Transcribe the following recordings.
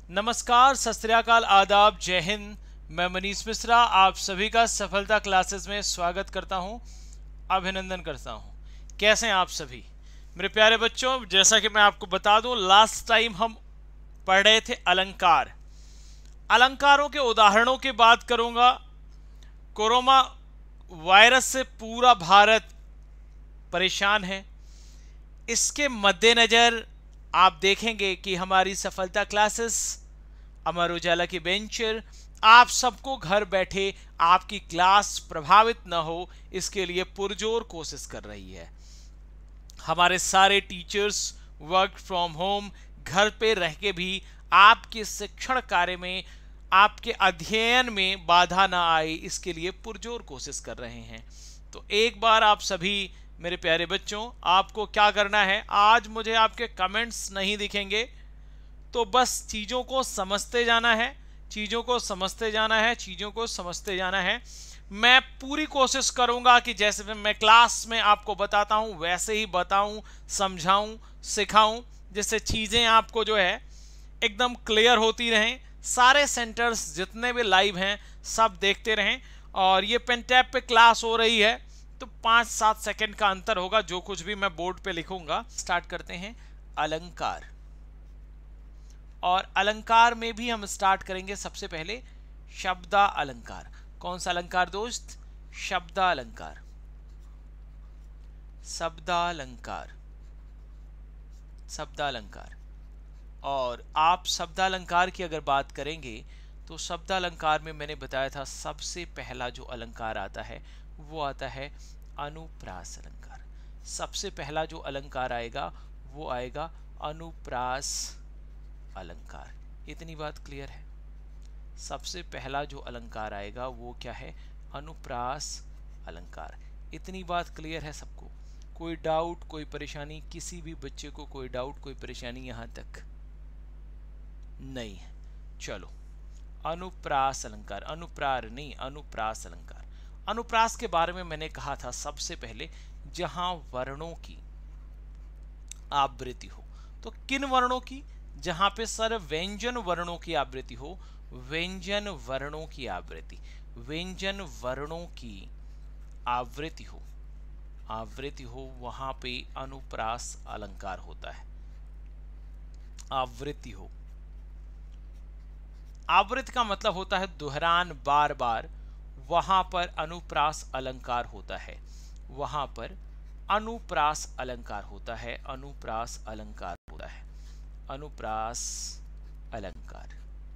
नमस्कार, सत श्री अकाल, आदाब, जय हिंद। मैं मनीष मिश्रा आप सभी का सफलता क्लासेस में स्वागत करता हूं, अभिनंदन करता हूं। कैसे हैं आप सभी मेरे प्यारे बच्चों? जैसा कि मैं आपको बता दूं, लास्ट टाइम हम पढ़ रहे थे अलंकार। अलंकारों के उदाहरणों की बात करूंगा। कोरोना वायरस से पूरा भारत परेशान है। इसके मद्देनजर आप देखेंगे कि हमारी सफलता क्लासेस, अमर उजाला की वेंचर आप सबको घर बैठे आपकी क्लास प्रभावित न हो, इसके लिए पुरजोर कोशिश कर रही है। हमारे सारे टीचर्स वर्क फ्रॉम होम, घर पे रह के भी आपके शिक्षण कार्य में, आपके अध्ययन में बाधा ना आए, इसके लिए पुरजोर कोशिश कर रहे हैं। तो एक बार आप सभी मेरे प्यारे बच्चों, आपको क्या करना है, आज मुझे आपके कमेंट्स नहीं दिखेंगे, तो बस चीज़ों को समझते जाना है, चीज़ों को समझते जाना है, चीज़ों को समझते जाना है। मैं पूरी कोशिश करूंगा कि जैसे मैं क्लास में आपको बताता हूं वैसे ही बताऊं, समझाऊं, सिखाऊं, जिससे चीज़ें आपको जो है एकदम क्लियर होती रहें। सारे सेंटर्स जितने भी लाइव हैं सब देखते रहें। और ये पेन टैब पे क्लास हो रही है तो 5-7 सेकंड का अंतर होगा, जो कुछ भी मैं बोर्ड पे लिखूंगा। स्टार्ट करते हैं अलंकार। और अलंकार में भी हम स्टार्ट करेंगे सबसे पहले शब्दा अलंकार। कौन सा अलंकार दोस्त? शब्दा अलंकार, शब्दालंकार, शब्दालंकार। और आप शब्दालंकार की अगर बात करेंगे तो शब्दालंकार में मैंने बताया था सबसे पहला जो अलंकार आता है वो आता है अनुप्रास अलंकार। सबसे पहला जो अलंकार आएगा वो आएगा अनुप्रास अलंकार। इतनी बात क्लियर है? सबसे पहला जो अलंकार आएगा वो क्या है? अनुप्रास अलंकार। इतनी बात क्लियर है सबको? कोई डाउट, कोई परेशानी? किसी भी बच्चे को कोई डाउट, कोई परेशानी यहां तक नहीं है? चलो, अनुप्रास अलंकार, अनुप्रार नहीं, अनुप्रास अलंकार। अनुप्रास के बारे में मैंने कहा था सबसे पहले, जहां वर्णों की आवृत्ति हो। तो किन वर्णों की? जहां पे सर व्यंजन वर्णों की आवृत्ति हो, व्यंजन वर्णों की आवृत्ति, व्यंजन वर्णों की आवृत्ति हो, आवृत्ति हो, वहां पे अनुप्रास अलंकार होता है। आवृत्ति हो, आवृत्ति का मतलब होता है दोहरान, बार बार, वहां पर अनुप्रास अलंकार होता है, वहां पर अनुप्रास अलंकार होता है, अनुप्रास अलंकार होता है, अनुप्रास अलंकार।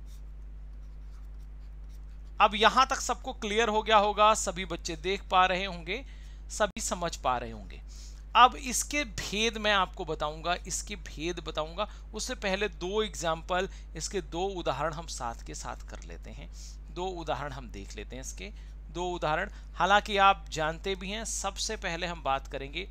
अब यहां तक सबको क्लियर हो गया होगा, सभी बच्चे देख पा रहे होंगे, सभी समझ पा रहे होंगे। अब इसके भेद मैं आपको बताऊंगा, इसके भेद बताऊंगा। उससे पहले दो एग्जाम्पल, इसके दो उदाहरण हम साथ के साथ कर लेते हैं। दो उदाहरण हम देख लेते हैं, इसके दो उदाहरण, हालांकि आप जानते भी हैं। सबसे पहले हम बात करेंगे,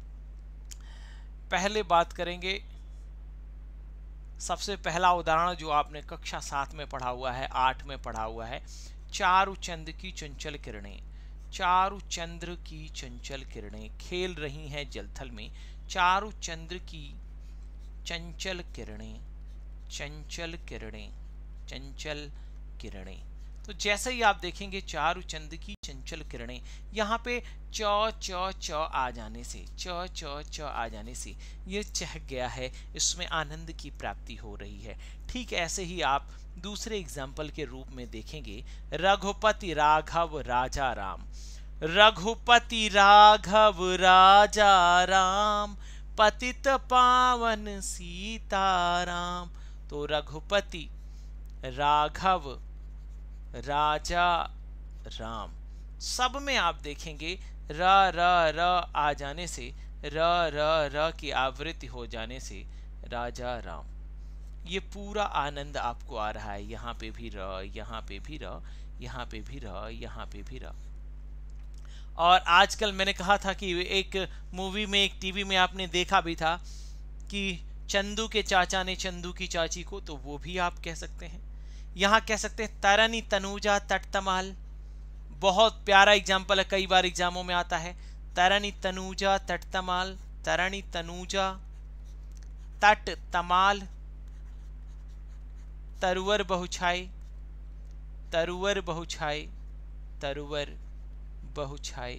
सबसे पहला उदाहरण जो आपने कक्षा 7 में पढ़ा हुआ है, 8 में पढ़ा हुआ है। चारु चंद्र की चंचल किरणें, चारु चंद्र की चंचल किरणें खेल रही हैं जलथल में। चारु चंद्र की चंचल किरणें, चंचल किरणें, चंचल किरणें। तो जैसे ही आप देखेंगे चारु चंद्र की चंचल किरणें, यहाँ पे च च च आ जाने से, च च च आ जाने से ये चह गया है, इसमें आनंद की प्राप्ति हो रही है। ठीक ऐसे ही आप दूसरे एग्जाम्पल के रूप में देखेंगे, रघुपति राघव राजा राम, रघुपति राघव राजा राम, पतित पावन सीताराम। तो रघुपति राघव राजा राम, सब में आप देखेंगे र र र आ जाने से, र र र की आवृत्ति हो जाने से राजा राम, ये पूरा आनंद आपको आ रहा है। यहाँ पे भी र, यहाँ पे भी र, यहाँ पे भी र, यहाँ पे भी र। और आजकल मैंने कहा था कि एक मूवी में, एक टीवी में आपने देखा भी था कि चंदू के चाचा ने चंदू की चाची को, तो वो भी आप कह सकते हैं। यहाँ कह सकते हैं तरनी तनुजा तटतमाल, बहुत प्यारा एग्जाम्पल है, कई बार एग्जामों में आता है। तरनी तनुजा तटतमाल, तरनी तनुजा तट तमाल, तरुवर बहुछाई, तरुवर बहुछाई, तरुवर बहुछाई।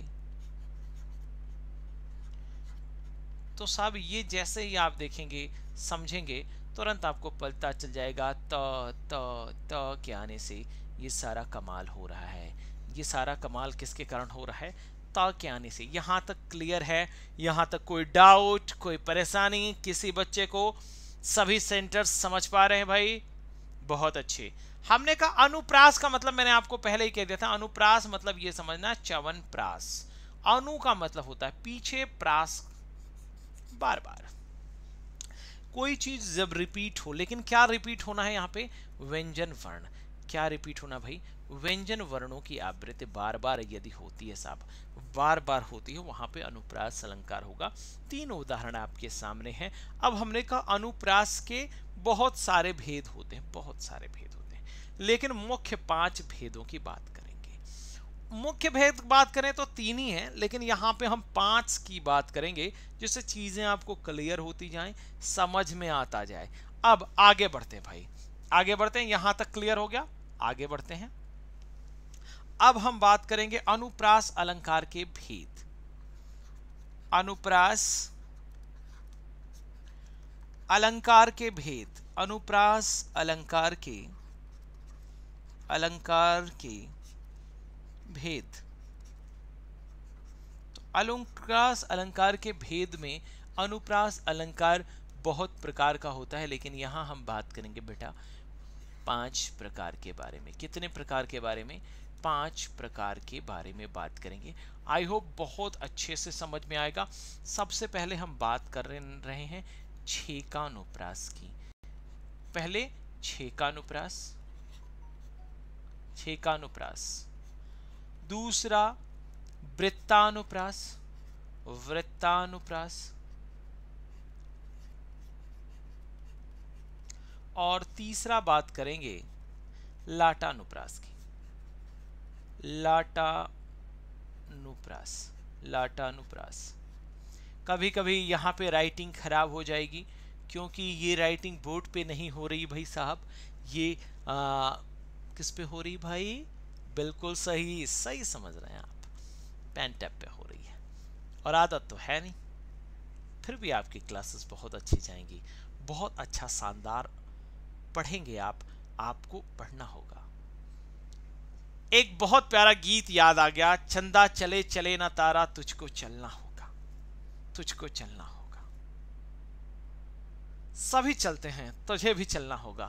तो साहब ये जैसे ही आप देखेंगे समझेंगे तुरंत आपको पता चल जाएगा त के आने से ये सारा कमाल हो रहा है। ये सारा कमाल किसके कारण हो रहा है? त के आने से। यहाँ तक क्लियर है? यहाँ तक कोई डाउट, कोई परेशानी किसी बच्चे को? सभी सेंटर्स समझ पा रहे हैं भाई? बहुत अच्छे। हमने कहा अनुप्रास का मतलब मैंने आपको पहले ही कह दिया था, अनुप्रास मतलब ये समझना च्यवनप्रास। अनु का मतलब होता है पीछे, प्रास बार बार। कोई चीज जब रिपीट हो, लेकिन क्या रिपीट होना है यहाँ पे? व्यंजन वर्ण। क्या रिपीट होना भाई? व्यंजन वर्णों की आवृत्ति बार बार यदि होती है साहब, बार बार होती है, वहां पे अनुप्रास अलंकार होगा। तीन उदाहरण आपके सामने हैं। अब हमने कहा अनुप्रास के बहुत सारे भेद होते हैं, बहुत सारे भेद होते हैं, लेकिन मुख्य 5 भेदों की बात करेंगे। मुख्य भेद बात करें तो 3 ही हैं, लेकिन यहां पे हम 5 की बात करेंगे, जिससे चीजें आपको क्लियर होती जाएं, समझ में आता जाए। अब आगे बढ़ते हैं भाई, आगे बढ़ते हैं। यहां तक क्लियर हो गया, आगे बढ़ते हैं। अब हम बात करेंगे अनुप्रास अलंकार के भेद। अनुप्रास अलंकार के भेद, अनुप्रास अलंकार के भेद। तो अनुप्रास अलंकार के भेद में अनुप्रास अलंकार बहुत प्रकार का होता है, लेकिन यहां हम बात करेंगे बेटा 5 प्रकार के बारे में। कितने प्रकार के बारे में? 5 प्रकार के बारे में बात करेंगे। आई होप बहुत अच्छे से समझ में आएगा। सबसे पहले हम बात कर रहे हैं छेकानुप्रास की। पहले छेकानुप्रास, छेकानुप्रास। दूसरा वृत्तानुप्रास, वृत्तानुप्रास। और तीसरा बात करेंगे लाटानुप्रास की, लाटानुप्रास, लाटानुप्रास। कभी कभी यहाँ पे राइटिंग खराब हो जाएगी, क्योंकि ये राइटिंग बोर्ड पे नहीं हो रही भाई साहब, ये किस पे हो रही भाई? बिल्कुल सही, सही समझ रहे हैं आप, पेन टैप पे हो रही है। और आदत तो है नहीं, फिर भी आपकी क्लासेस बहुत अच्छी जाएंगी, बहुत अच्छा शानदार पढ़ेंगे आप, आपको पढ़ना होगा। एक बहुत प्यारा गीत याद आ गया, चंदा चले चले ना तारा, तुझको चलना होगा, तुझको चलना होगा। सभी चलते हैं, तुझे भी चलना होगा।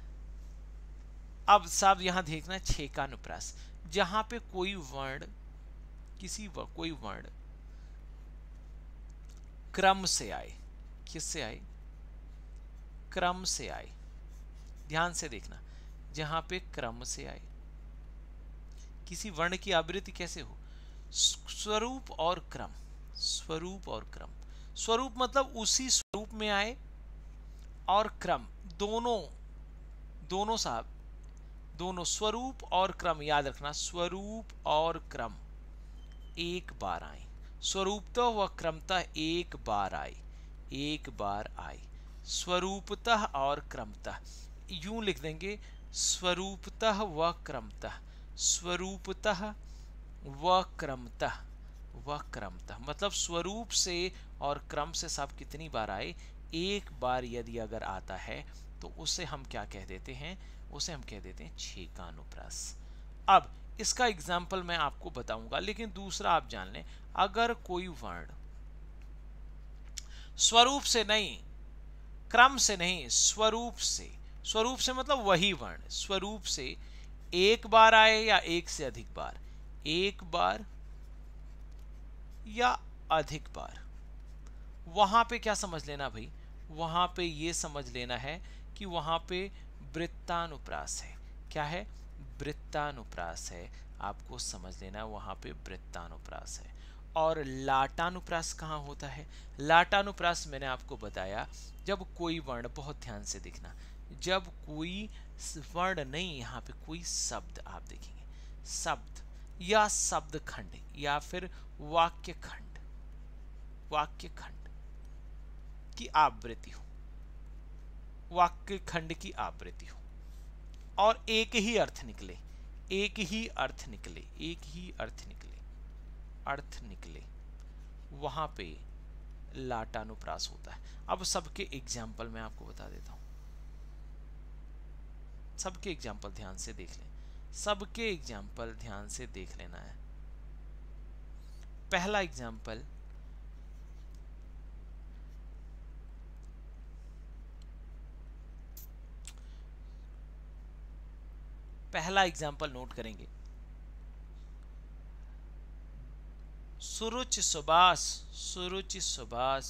अब साहब यहां देखना छेकानुप्रास, जहां पे कोई वर्ण, कोई वर्ण क्रम से आए। किससे आए? क्रम से आए। ध्यान से देखना, जहां पे क्रम से आए। किसी वर्ण की आवृत्ति कैसे हो? स्वरूप और क्रम, स्वरूप और क्रम। स्वरूप मतलब उसी स्वरूप में आए, और क्रम दोनों साहब, दोनों स्वरूप और क्रम याद रखना, स्वरूप और क्रम एक बार आए। स्वरूपतः व क्रमतः एक बार आए, एक बार आए। स्वरूपतः और क्रमतः यूं लिख देंगे, स्वरूपतः व क्रमतः, स्वरूपतः व क्रमतः, व क्रमतः मतलब स्वरूप से और क्रम से सब कितनी बार आए? एक बार यदि अगर आता है तो उसे हम क्या कह देते हैं? उसे हम कह देते हैं छेकानुप्रास। अब इसका एग्जाम्पल मैं आपको बताऊंगा, लेकिन दूसरा आप जान लें, अगर कोई वर्ण स्वरूप से नहीं, क्रम से नहीं, स्वरूप से, स्वरूप से मतलब वही वर्ण स्वरूप से एक बार आए या एक से अधिक बार, एक बार या अधिक बार, वहां पे क्या समझ लेना भाई? वहां पे ये समझ लेना है कि वहां पे वृत्तानुप्रास है। क्या है? वृत्तानुप्रास है। आपको समझ लेना वहां पे वृत्तानुप्रास है। और लाटानुप्रास कहाँ होता है? लाटानुप्रास मैंने आपको बताया, जब कोई वर्ण, बहुत ध्यान से देखना, जब कोई वर्ण नहीं, यहाँ पे कोई शब्द आप देखेंगे, शब्द या शब्द खंड या फिर वाक्य खंड, वाक्य खंड की आवृत्ति हो, वाक्य खंड की आवृत्ति हो, और एक ही अर्थ निकले, एक ही अर्थ निकले, एक ही अर्थ निकले, अर्थ निकले, वहां पे लाटानुप्रास होता है। अब सबके एग्जाम्पल मैं आपको बता देता हूं, सबके एग्जाम्पल ध्यान से देख लें, सबके एग्जाम्पल ध्यान से देख लेना है। पहला एग्जाम्पल, पहला एग्जाम्पल नोट करेंगे, सुरुचि सुबास, सुरुचि सुबास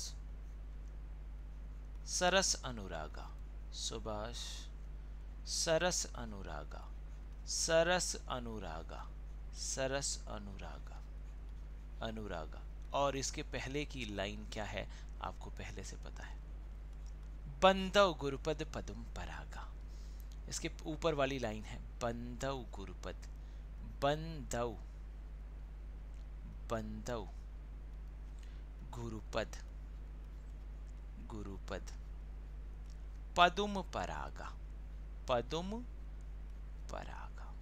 सरस अनुरागा, सुबास सरस अनुरागा, सरस अनुरागा, सरस अनुरागा, अनुरागा। और इसके पहले की लाइन क्या है आपको पहले से पता है, बंदव गुरुपद पदम परागा। इसके ऊपर वाली लाइन है बंदव गुरुपद, बंदव, बंदव गुरुपद, गुरुपद पदुम परागा, पदुम परागा,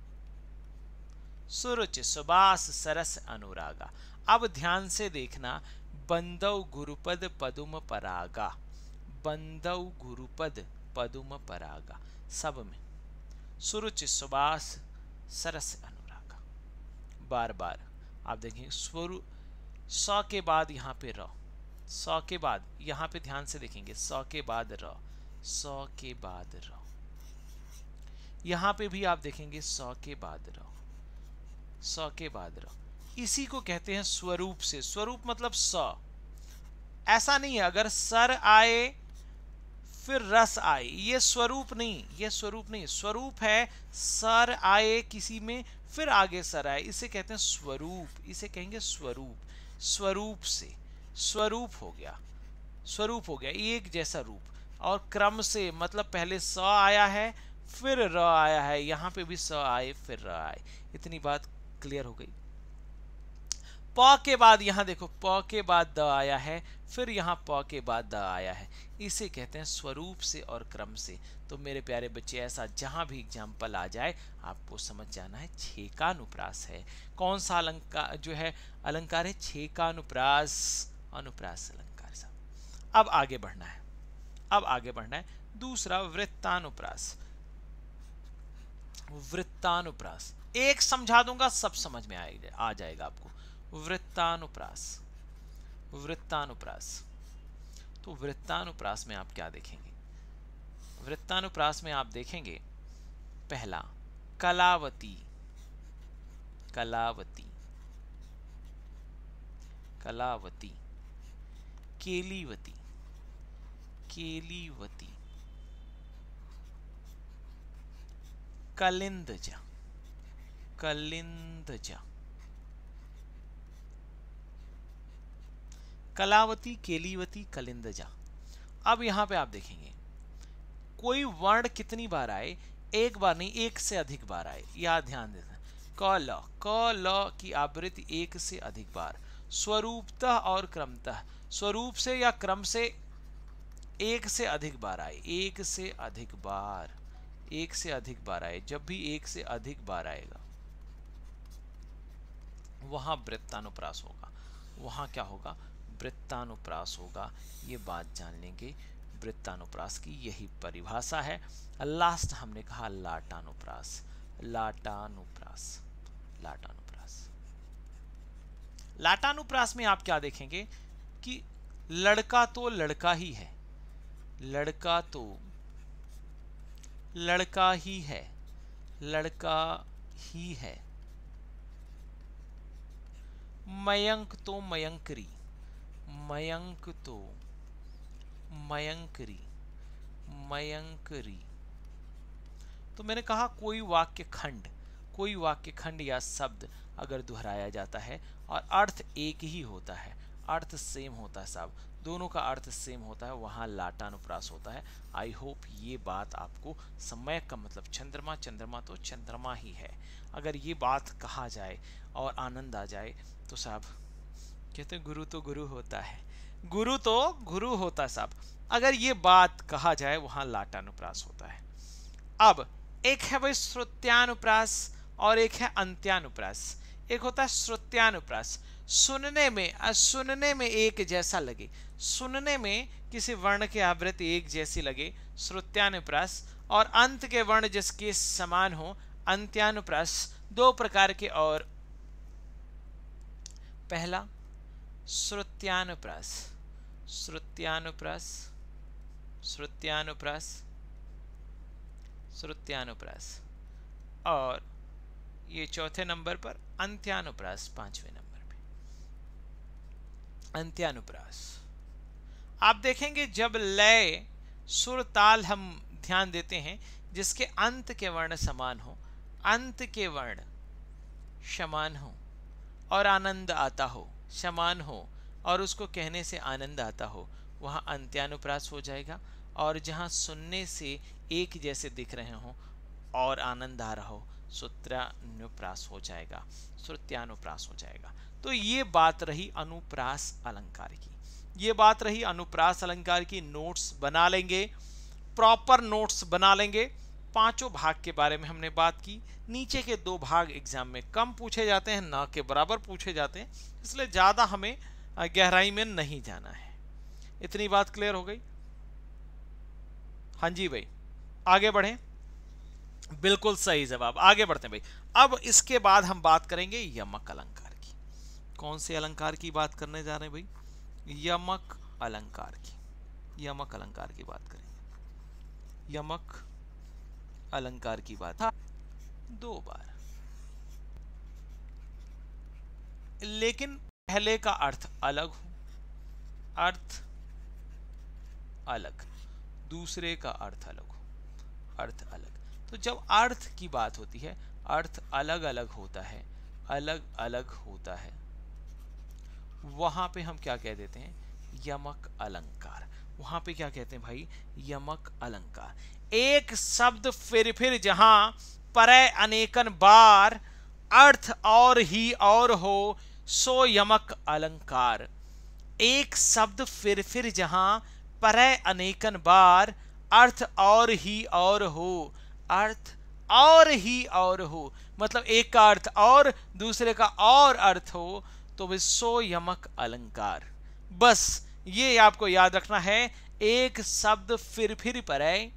सुरुचि सुबास सरस अनुरागा। अब ध्यान से देखना, बंदव गुरुपद पदुम परागा, बंदव गुरुपद पदुम परागा, सब में सुरुचि सुबास सरस अनुरागा। बार बार आप देखेंगे स्वरू, स के बाद यहां पे र, स के बाद यहां पे ध्यान से देखेंगे, स के बाद र, स के बाद र, यहां पे भी आप देखेंगे स के बाद र, स के बाद र। इसी को कहते हैं स्वरूप से, स्वरूप मतलब स, ऐसा नहीं है अगर सर आए फिर रस आए, ये स्वरूप नहीं, ये स्वरूप नहीं, स्वरूप है सर आए किसी में फिर आगे सर आए, इसे कहते हैं स्वरूप, इसे कहेंगे स्वरूप, स्वरूप से, स्वरूप हो गया, स्वरूप हो गया एक जैसा रूप। और क्रम से मतलब पहले स आया है फिर र आया है, यहां पे भी स आए फिर र आए, इतनी बात क्लियर हो गई। प के बाद यहां देखो, प के बाद द आया है, फिर यहां प के बाद द आया है, इसे कहते हैं स्वरूप से और क्रम से। तो मेरे प्यारे बच्चे, ऐसा जहां भी एग्जाम्पल आ जाए आपको समझ जाना है छेकानुप्रास है। कौन सा अलंकार जो है अलंकार है, छेकानुप्रास, अनुप्रास अलंकार। साहब अब आगे बढ़ना है, अब आगे बढ़ना है। दूसरा वृत्तानुप्रास, वृत्तानुप्रास एक समझा दूंगा सब समझ में आ जाएगा आपको। वृत्तानुप्रास, वृत्तानुप्रास, तो वृत्तानुप्रास में आप क्या देखेंगे, वृत्तानुप्रास में आप देखेंगे पहला कलावती, कलावती, कलावती, केलीवती, केलीवती, कलिंदजा, कलिंदजा, कलावती, केलीवती, कलिंदजा। अब यहां पे आप देखेंगे कोई वर्ण कितनी बार आए, एक बार नहीं एक से अधिक बार आए, यह ध्यान देना। क ल, क ल की आवृत्ति एक से अधिक बार, स्वरूपतः और क्रमतः, स्वरूप से या क्रम से एक से अधिक बार आए, एक से अधिक बार, एक से अधिक बार आए। जब भी एक से अधिक बार आएगा वहां वृत्तानुप्रास होगा, वहां क्या होगा, वृत्तानुप्रास होगा। ये बात जान लेंगे, वृत्तानुप्रास की यही परिभाषा है। लास्ट हमने कहा लाटानुप्रास, लाटानुप्रास, लाटानुप्रास। लाटानुप्रास में आप क्या देखेंगे कि लड़का तो लड़का ही है, लड़का तो लड़का ही है, लड़का ही है, मयंक तो मयंकरी, मयंक तो मयंकरी, मयंकरी। तो मैंने कहा कोई वाक्य खंड, कोई वाक्य खंड या शब्द अगर दोहराया जाता है और अर्थ एक ही होता है, अर्थ सेम होता है साहब, दोनों का अर्थ सेम होता है, वहां लाटानुप्रास होता है। आई होप ये बात आपको, समय का मतलब चंद्रमा, चंद्रमा तो चंद्रमा ही है, अगर ये बात कहा जाए और आनंद आ जाए तो साहब कहते हैं गुरु तो गुरु होता है, गुरु तो गुरु होता है साहब, अगर ये बात कहा जाए वहां लाटानुप्रास होता है। अब एक है भाई श्रुत्यानुप्रास और एक है अंत्यानुप्रास। एक होता है श्रुत्यानुप्रास, सुनने में एक जैसा लगे, सुनने में किसी वर्ण की आवृत्ति एक जैसी लगे, श्रुत्यानुप्रास। और अंत के वर्ण जिसके समान हो, अंत्यानुप्रास। दो प्रकार के और, पहला श्रुत्यानुप्रास, श्रुत्यानुप्रास, श्रुत्यानुप्रास, श्रुत्यानुप्रास। और ये चौथे नंबर पर अंत्यानुप्रास, पांचवें नंबर पे अंत्यानुप्रास। आप देखेंगे जब लय सुर ताल हम ध्यान देते हैं जिसके अंत के वर्ण समान हो, अंत के वर्ण समान हो और आनंद आता हो, समान हो और उसको कहने से आनंद आता हो, वहां अंत्यानुप्रास हो जाएगा। और जहां सुनने से एक जैसे दिख रहे हो और आनंद आ रहा हो, श्रुत्यानुप्रास हो जाएगा, श्रुत्यानुप्रास हो जाएगा। तो ये बात रही अनुप्रास अलंकार की, ये बात रही अनुप्रास अलंकार की। नोट्स बना लेंगे, प्रॉपर नोट्स बना लेंगे। पांचों भाग के बारे में हमने बात की। नीचे के दो भाग एग्जाम में कम पूछे जाते हैं, ना के बराबर पूछे जाते हैं, इसलिए ज्यादा हमें गहराई में नहीं जाना है। इतनी बात क्लियर हो गई? हाँ जी भाई, आगे बढ़ें। बिल्कुल सही जवाब, आगे बढ़ते हैं भाई। अब इसके बाद हम बात करेंगे यमक अलंकार की। कौन से अलंकार की बात करने जा रहे हैं भाई? यमक अलंकार की, यमक अलंकार की बात करेंगे। यमक अलंकार की बात दो बार, लेकिन पहले का अर्थ अलग हो, अर्थ अलग, दूसरे का अर्थ अलग हो, अर्थ अलग। तो जब अर्थ की बात होती है, अर्थ अलग अलग होता है, अलग अलग होता है, वहां पे हम क्या कह देते हैं? यमक अलंकार। वहां पे क्या कहते हैं भाई? यमक अलंकार। एक शब्द फिर जहां परय अनेकन बार, अर्थ और ही और हो, सो यमक अलंकार। एक शब्द फिर जहां परय अनेकन बार, अर्थ और ही और हो, अर्थ और ही और हो, मतलब एक का अर्थ और दूसरे का और अर्थ हो, तो वे सो यमक अलंकार। बस ये आपको याद रखना है। एक शब्द फिर परय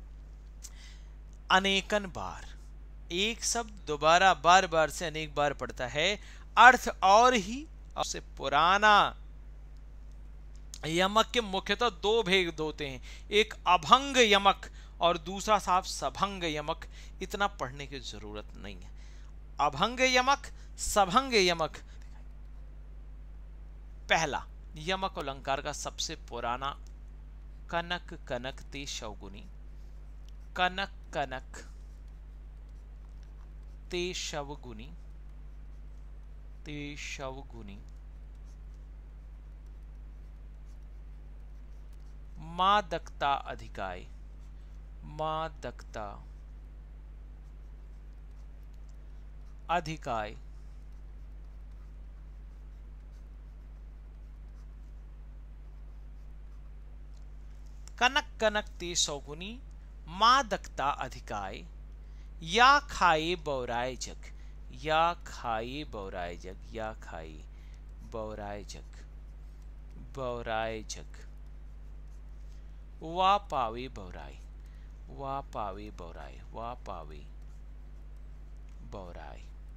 अनेकन बार, एक शब्द दोबारा बार बार से अनेक बार पड़ता है, अर्थ और ही से पुराना। यमक के मुख्यतः दो भेद होते हैं, एक अभंग यमक और दूसरा साफ सभंग यमक। इतना पढ़ने की जरूरत नहीं है। अभंग यमक, सभंग यमक। पहला यमक अलंकार का सबसे पुराना, कनक कनक ते शवगुनी, कनक कनक ते शवगुनी, ते शवगुनी, मादकता अधिकाय, मादकता अधिकाय, कनक कनक ते शौगुनी, मादकता अधिकाय, या खाए बौराय जग, या खाए बौराय जग, या खाए बौराय जग, बौराय जग, वा पावे बौराय, वा पावे बौराय, वा पावे बौराय।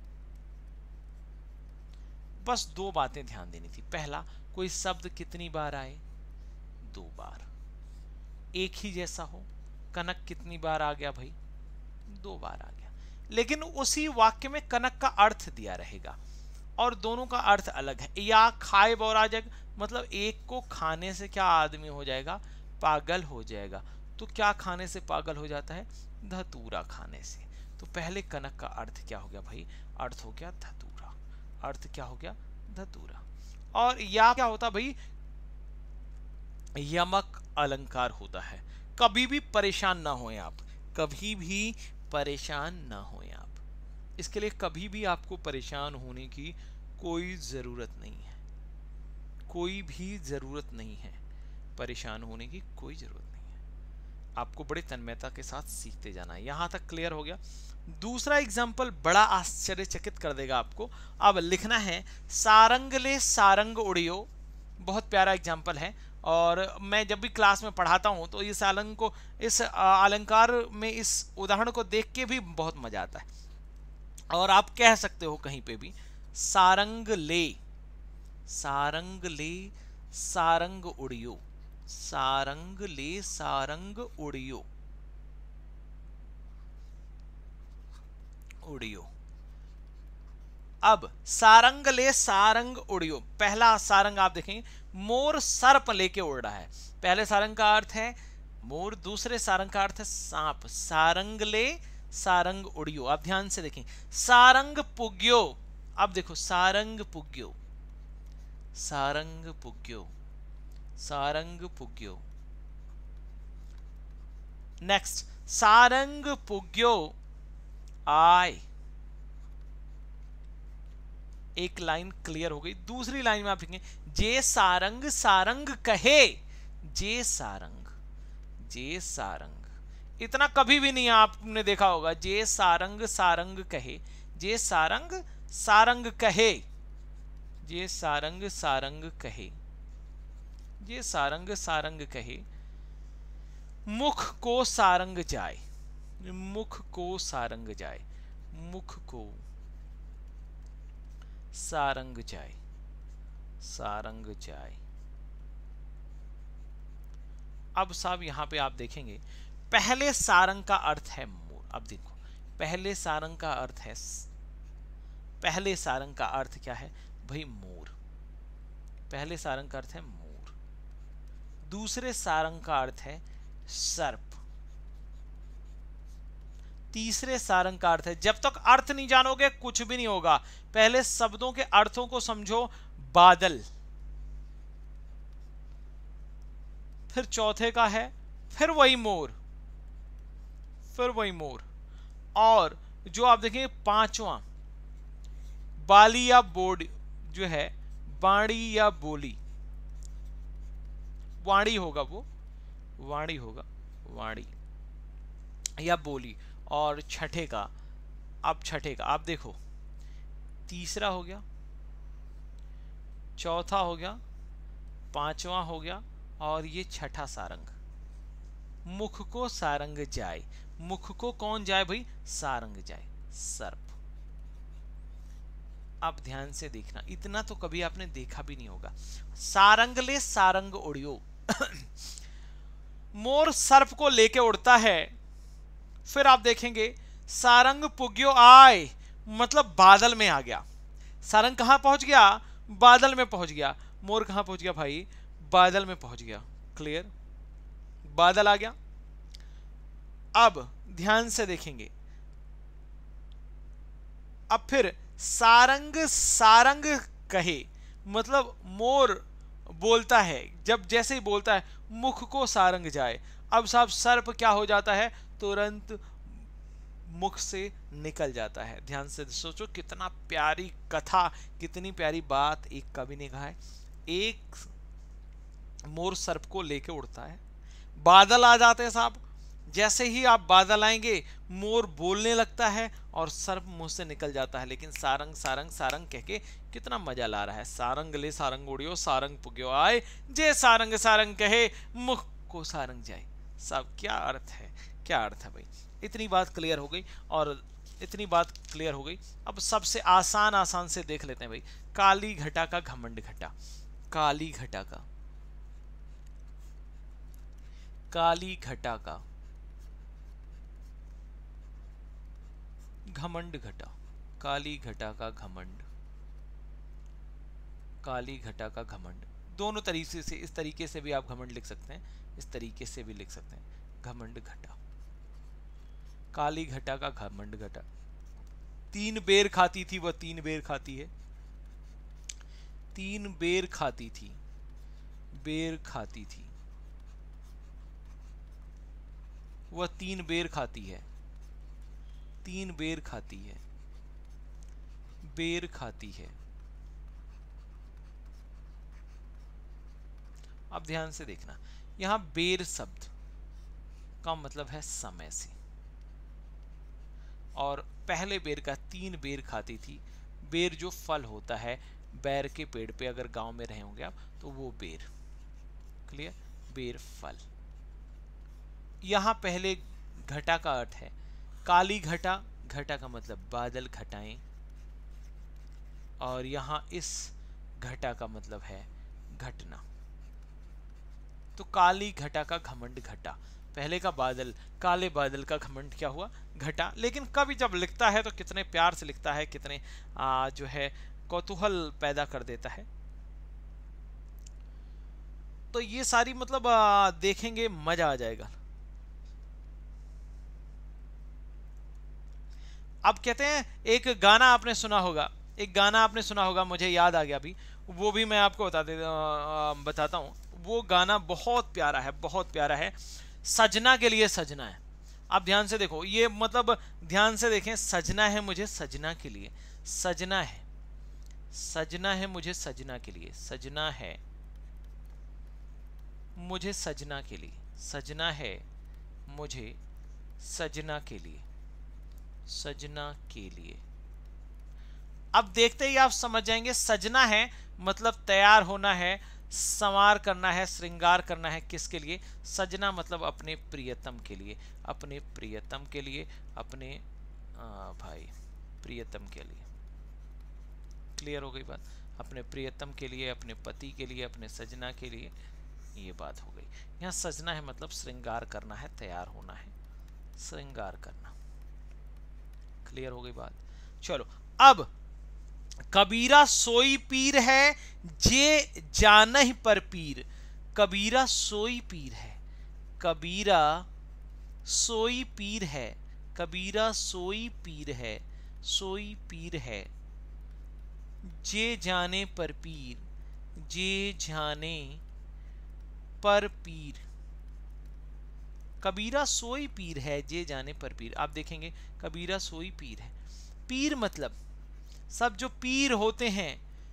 बस दो बातें ध्यान देनी थी। पहला, कोई शब्द कितनी बार आए? दो बार। एक ही जैसा हो, कनक कितनी बार आ गया भाई? दो बार आ गया, लेकिन उसी वाक्य में कनक का अर्थ दिया रहेगा और दोनों का अर्थ अलग है। या खाए बौरा जग, मतलब एक को खाने से क्या आदमी हो जाएगा? पागल हो जाएगा। तो क्या खाने से पागल हो जाता है? धतूरा खाने से। तो पहले कनक का अर्थ क्या हो गया भाई? अर्थ हो गया धतूरा, अर्थ क्या हो गया? धतूरा। और या क्या होता भाई? यमक अलंकार होता है। कभी भी परेशान ना होएं आप, कभी भी परेशान ना होएं आप। इसके लिए कभी भी आपको परेशान होने की कोई जरूरत नहीं है, कोई भी जरूरत नहीं है, परेशान होने की कोई जरूरत नहीं है। आपको बड़ी तन्मयता के साथ सीखते जाना है। यहां तक क्लियर हो गया। दूसरा एग्जाम्पल बड़ा आश्चर्यचकित कर देगा आपको। अब लिखना है सारंग ले सारंग उड़ियो। बहुत प्यारा एग्जाम्पल है, और मैं जब भी क्लास में पढ़ाता हूं तो इस अलंग को, इस अलंकार में इस उदाहरण को देख के भी बहुत मजा आता है। और आप कह सकते हो कहीं पे भी सारंग ले सारंग उड़ियो, सारंग ले सारंग उड़ियो, उड़ियो। अब सारंग ले सारंग उड़ियो, पहला सारंग आप देखेंगे मोर सर्प लेके उड़ रहा है। पहले सारंग का अर्थ है मोर, दूसरे सारंग का अर्थ है सांप। सारंग ले सारंग उड़ियो। आप ध्यान से देखें, सारंग पुग्यो। अब देखो सारंग पुग्यो, सारंग पुग्यो, सारंग पुग्यो। नेक्स्ट सारंग पुग्यो आय। एक लाइन क्लियर हो गई। दूसरी लाइन में आप लिखेंगे जे सारंग सारंग कहे, जे सारंग, जे सारंग। इतना कभी भी नहीं आपने देखा होगा, जे सारंग सारंग कहे, जे सारंग सारंग कहे, जे सारंग सारंग कहे, जे सारंग सारंग कहे। मुख को सारंग जाए, मुख को सारंग जाए, मुख को सारंग जाए, सारंग जाए। अब साहब यहां पे आप देखेंगे पहले सारंग का अर्थ है मोर। अब देखो पहले सारंग का अर्थ है, पहले सारंग का अर्थ क्या है भाई मोर। पहले सारंग का अर्थ है मोर। दूसरे सारंग का अर्थ है सर्प। तीसरे सारंग का अर्थ है, जब तक अर्थ नहीं जानोगे कुछ भी नहीं होगा, पहले शब्दों के अर्थों को समझो, बादल। फिर चौथे का है फिर वही मोर, फिर वही मोर। और जो आप देखेंगे पांचवा बाली या बोर्ड जो है, बाणी या बोली, वाणी होगा वो, वाणी होगा, वाणी या बोली। और छठे का, अब छठे का आप देखो, तीसरा हो गया, चौथा हो गया, पांचवा हो गया, और ये छठा सारंग। मुख को सारंग जाए, मुख को कौन जाए भाई, सारंग जाए, सर्प। आप ध्यान से देखना, इतना तो कभी आपने देखा भी नहीं होगा। सारंग ले सारंग उड़ियो मोर सर्प को लेके उड़ता है। फिर आप देखेंगे सारंग पुग्यो आय, मतलब बादल में आ गया। सारंग कहां पहुंच गया, बादल में पहुंच गया। मोर कहां पहुंच गया भाई, बादल में पहुंच गया। क्लियर, बादल आ गया। अब ध्यान से देखेंगे, अब फिर सारंग सारंग कहे, मतलब मोर बोलता है, जब जैसे ही बोलता है मुख को सारंग जाए। अब साहब सर्प क्या हो जाता है, तुरंत मुख से निकल जाता है। ध्यान से सोचो, कितना प्यारी कथा, कितनी प्यारी बात एक कवि ने कहा है। एक मोर सर्प को लेके उड़ता है, बादल आ जाते हैं साहब। जैसे ही आप बादल आएंगे मोर बोलने लगता है और सर्प मुंह से निकल जाता है। लेकिन सारंग सारंग सारंग कह के कितना मजा ला रहा है। सारंग ले सारंग उड़ियो, सारंग पुग्यो आए, जे सारंग सारंग कहे, मुख को सारंग जाए। साहब क्या अर्थ है, क्या अर्थ है भाई। इतनी बात क्लियर हो गई, और इतनी बात क्लियर हो गई। अब सबसे आसान आसान से देख लेते हैं भाई। काली घटा का घमंड घटा, काली घटा का, काली घटा का घमंड घटा, काली घटा का घमंड, काली घटा का घमंड। दोनों तरीके से, इस तरीके से भी आप घमंड लिख सकते हैं, इस तरीके से भी लिख सकते हैं। घमंड घटा, काली घटा का घमंड घटा। 3 बेर खाती थी वह 3 बेर खाती है, 3 बेर खाती थी, बेर खाती थी, वह 3 बेर खाती है, 3 बेर खाती है, बेर खाती है। अब ध्यान से देखना, यहां बेर शब्द का मतलब है समय से। और पहले बेर का 3 बेर खाती थी। बेर जो फल होता है बैर के पेड़ पे, अगर गांव में रहे होंगे आप तो वो बेर। क्लियर? बेर फल। यहां पहले घटा का अर्थ है काली घटा। घटा का मतलब बादल, घटाएं। और यहां इस घटा का मतलब है घटना। तो काली घटा का घमंड घटा। पहले का बादल, काले बादल का घमंड क्या हुआ? घटा। लेकिन कभी जब लिखता है तो कितने प्यार से लिखता है, कितने जो है कौतूहल पैदा कर देता है। तो ये सारी मतलब देखेंगे, मजा आ जाएगा। अब कहते हैं एक गाना आपने सुना होगा, एक गाना आपने सुना होगा, मुझे याद आ गया अभी, वो भी मैं आपको बताता हूँ। वो गाना बहुत प्यारा है, बहुत प्यारा है। सजना के लिए सजना है। आप ध्यान से देखो, ये मतलब ध्यान से देखें। सजना है मुझे सजना के लिए, सजना है, सजना है मुझे सजना के लिए, सजना है मुझे सजना के लिए, सजना है मुझे सजना के लिए, सजना के लिए। अब देखते ही आप समझ जाएंगे, सजना है मतलब तैयार होना है, संवार करना है, श्रृंगार करना है। किसके लिए? सजना मतलब अपने प्रियतम के लिए, अपने प्रियतम के लिए, अपने भाई प्रियतम के लिए। क्लियर हो गई बात? अपने प्रियतम के लिए, अपने पति के लिए, अपने सजना के लिए, ये बात हो गई। यहाँ सजना है मतलब श्रृंगार करना है, तैयार होना है, श्रृंगार करना। क्लियर हो गई बात? चलो, अब कबीरा सोई पीर है जे जानहि पर पीर। कबीरा सोई पीर है, कबीरा सोई पीर है, कबीरा सोई पीर है, सोई पीर है जे जाने पर पीर, जे जाने पर पीर। कबीरा सोई पीर है जे जाने पर पीर। आप देखेंगे कबीरा सोई पीर है। पीर मतलब सब जो पीर होते हैं,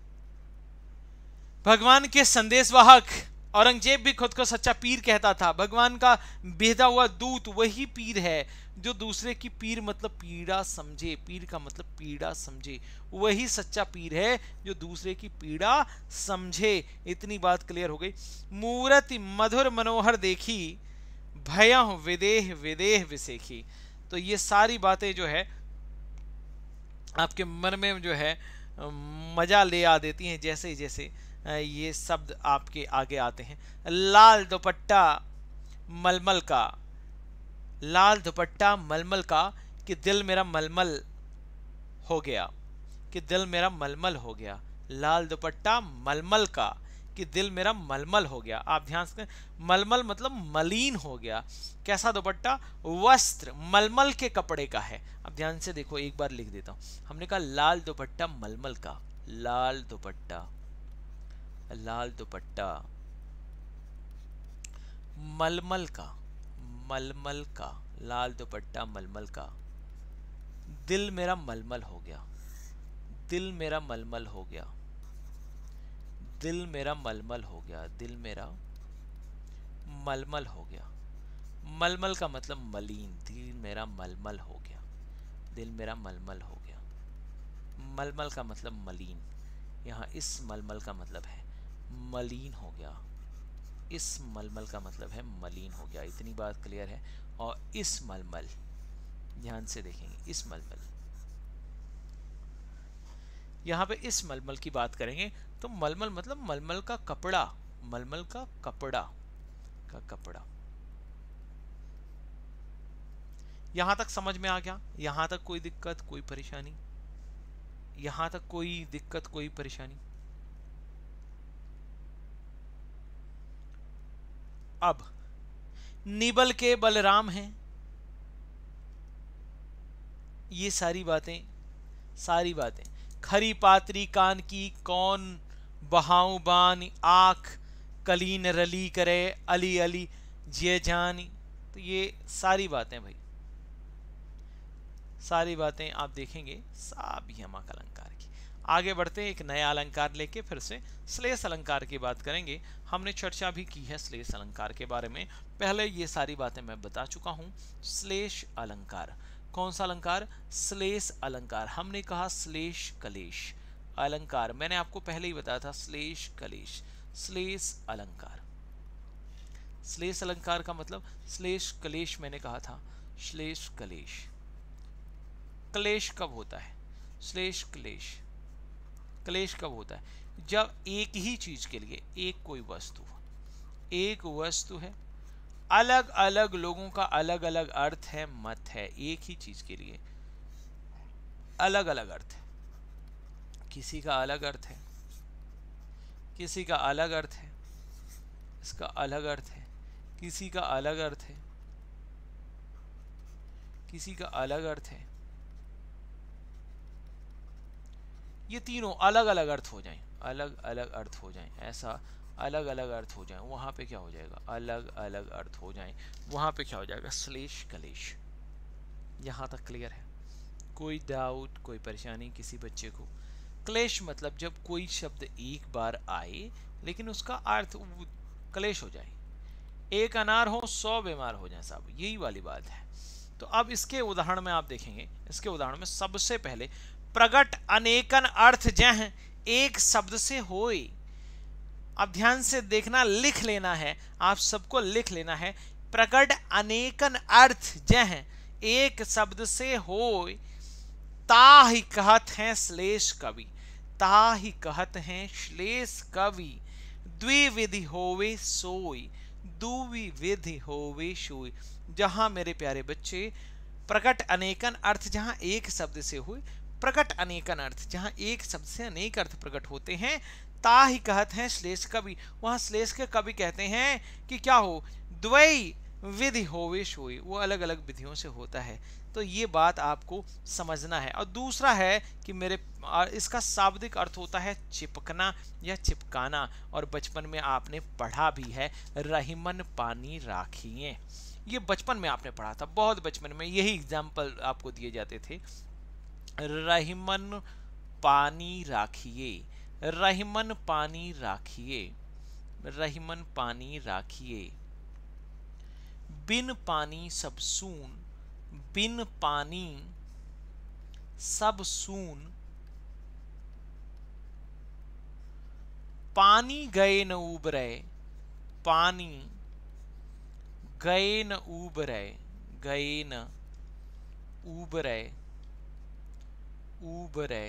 भगवान के संदेशवाहक। औरंगजेब भी खुद को सच्चा पीर कहता था। भगवान का भेजा हुआ दूत वही पीर है जो दूसरे की पीर मतलब पीड़ा समझे। पीर का मतलब पीड़ा समझे। वही सच्चा पीर है जो दूसरे की पीड़ा समझे। इतनी बात क्लियर हो गई। मूरति मधुर मनोहर देखी, भयं विदेह विदेह विसेखी। तो ये सारी बातें जो है आपके मन में जो है मजा ले आ देती हैं, जैसे जैसे ये शब्द आपके आगे आते हैं। लाल दुपट्टा मलमल का, लाल दुपट्टा मलमल का, कि दिल मेरा मलमल हो गया, कि दिल मेरा मलमल हो गया। लाल दुपट्टा मलमल का, कि दिल मेरा मलमल हो गया। आप ध्यान से, मलमल मतलब मलिन हो गया। कैसा दुपट्टा? वस्त्र मलमल के कपड़े का है। अब ध्यान से देखो, एक बार लिख देता हूं। हमने कहा लाल दुपट्टा मलमल का, लाल दुपट्टा, लाल दुपट्टा मलमल का, मलमल का, लाल दुपट्टा मलमल का। दिल मेरा मलमल हो गया, दिल मेरा मलमल हो गया, दिल मेरा मलमल हो गया, दिल मेरा मलमल हो गया। मलमल का मतलब मलिन। दिल मेरा मलमल हो गया, दिल मेरा मलमल हो गया। मलमल का मतलब मलिन। यहाँ इस मलमल का मतलब है मलिन हो गया। इस मलमल का मतलब है मलिन हो गया। इतनी बात क्लियर है। और इस मलमल, ध्यान से देखेंगे, इस मलमल, यहाँ पे इस मलमल की बात करेंगे तो मलमल मतलब मलमल का कपड़ा, मलमल का कपड़ा, का कपड़ा। यहां तक समझ में आ गया? यहां तक कोई दिक्कत, कोई परेशानी? यहां तक कोई दिक्कत, कोई परेशानी? अब निबल के बलराम हैं। ये सारी बातें, सारी बातें। खरी पात्री कान की, कौन बहाऊं बान, आंख कलीन रली करे, अली अली जे जानी। तो ये सारी बातें भाई, सारी बातें आप देखेंगे सब यमा अलंकार की। आगे बढ़ते हैं एक नया अलंकार लेके, फिर से श्लेष अलंकार की बात करेंगे। हमने चर्चा भी की है श्लेष अलंकार के बारे में, पहले ये सारी बातें मैं बता चुका हूं। श्लेष अलंकार, कौन सा अलंकार? श्लेष अलंकार। हमने कहा श्लेष कलेश अलंकार, मैंने आपको पहले ही बताया था श्लेष कलेश, श्लेष अलंकार। श्लेष अलंकार का मतलब श्लेष कलेश, मैंने कहा था श्लेष कलेश। क्लेश कब होता है? श्लेष क्लेश। क्लेश कब होता है? जब एक ही चीज के लिए, एक कोई वस्तु, एक वस्तु है, अलग अलग लोगों का अलग अलग अर्थ है, मत है, एक ही चीज के लिए अलग अलग अर्थ है। किसी का अलग अर्थ है, किसी का अलग अर्थ है, इसका अलग अर्थ है, किसी का अलग अर्थ है, किसी का अलग अर्थ है, ये तीनों अलग अलग अर्थ हो जाएं, अलग अलग अर्थ हो जाएं, ऐसा अलग अलग अर्थ हो जाएं, वहां पे क्या हो जाएगा? अलग अलग अर्थ हो जाएं, वहां पे क्या हो जाएगा? श्लेष कलेश। यहां तक क्लियर है? कोई डाउट, कोई परेशानी किसी बच्चे को? क्लेश मतलब जब कोई शब्द एक बार आए लेकिन उसका अर्थ क्लेश हो जाए, एक अनार हो 100 बीमार हो जाए साहब, यही वाली बात है। तो अब इसके उदाहरण में आप देखेंगे, इसके उदाहरण में सबसे पहले प्रगट अनेकन अर्थ जह एक शब्द से होए। अब ध्यान से देखना, लिख लेना है, आप सबको लिख लेना है। प्रगट अनेकन अर्थ जह एक शब्द से होए, ताहि कहत हैं श्लेष कवि, ताहि कहत हैं श्लेष कवि। द्विविधि होवे सोई, दुविविधि होवे सोई। जहां मेरे प्यारे बच्चे प्रकट अनेकन अर्थ जहां एक शब्द से हुए, प्रकट अनेकन अर्थ जहां एक शब्द से अनेक अर्थ प्रकट होते हैं, ताहि कहत हैं श्लेष कवि, वहां श्लेष के कवि कहते हैं कि क्या हो? द्वै विधि होवे सोई, वो अलग अलग विधियों से होता है। तो ये बात आपको समझना है। और दूसरा है कि मेरे इसका शाब्दिक अर्थ होता है चिपकना या चिपकाना, और बचपन में आपने पढ़ा भी है, रहीमन पानी राखिए। ये बचपन में आपने पढ़ा था, बहुत बचपन में यही एग्जाम्पल आपको दिए जाते थे। रहीमन पानी राखिए, रहीमन पानी राखिए, रहीमन पानी राखिए। बिन पानी सब सून, बिन पानी सब सून। पानी गए न उबरे, पानी गए न उबरे, गए न उबरे, उबरे।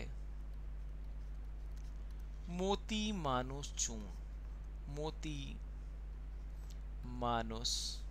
मोती मानुस चून, मोती मानुस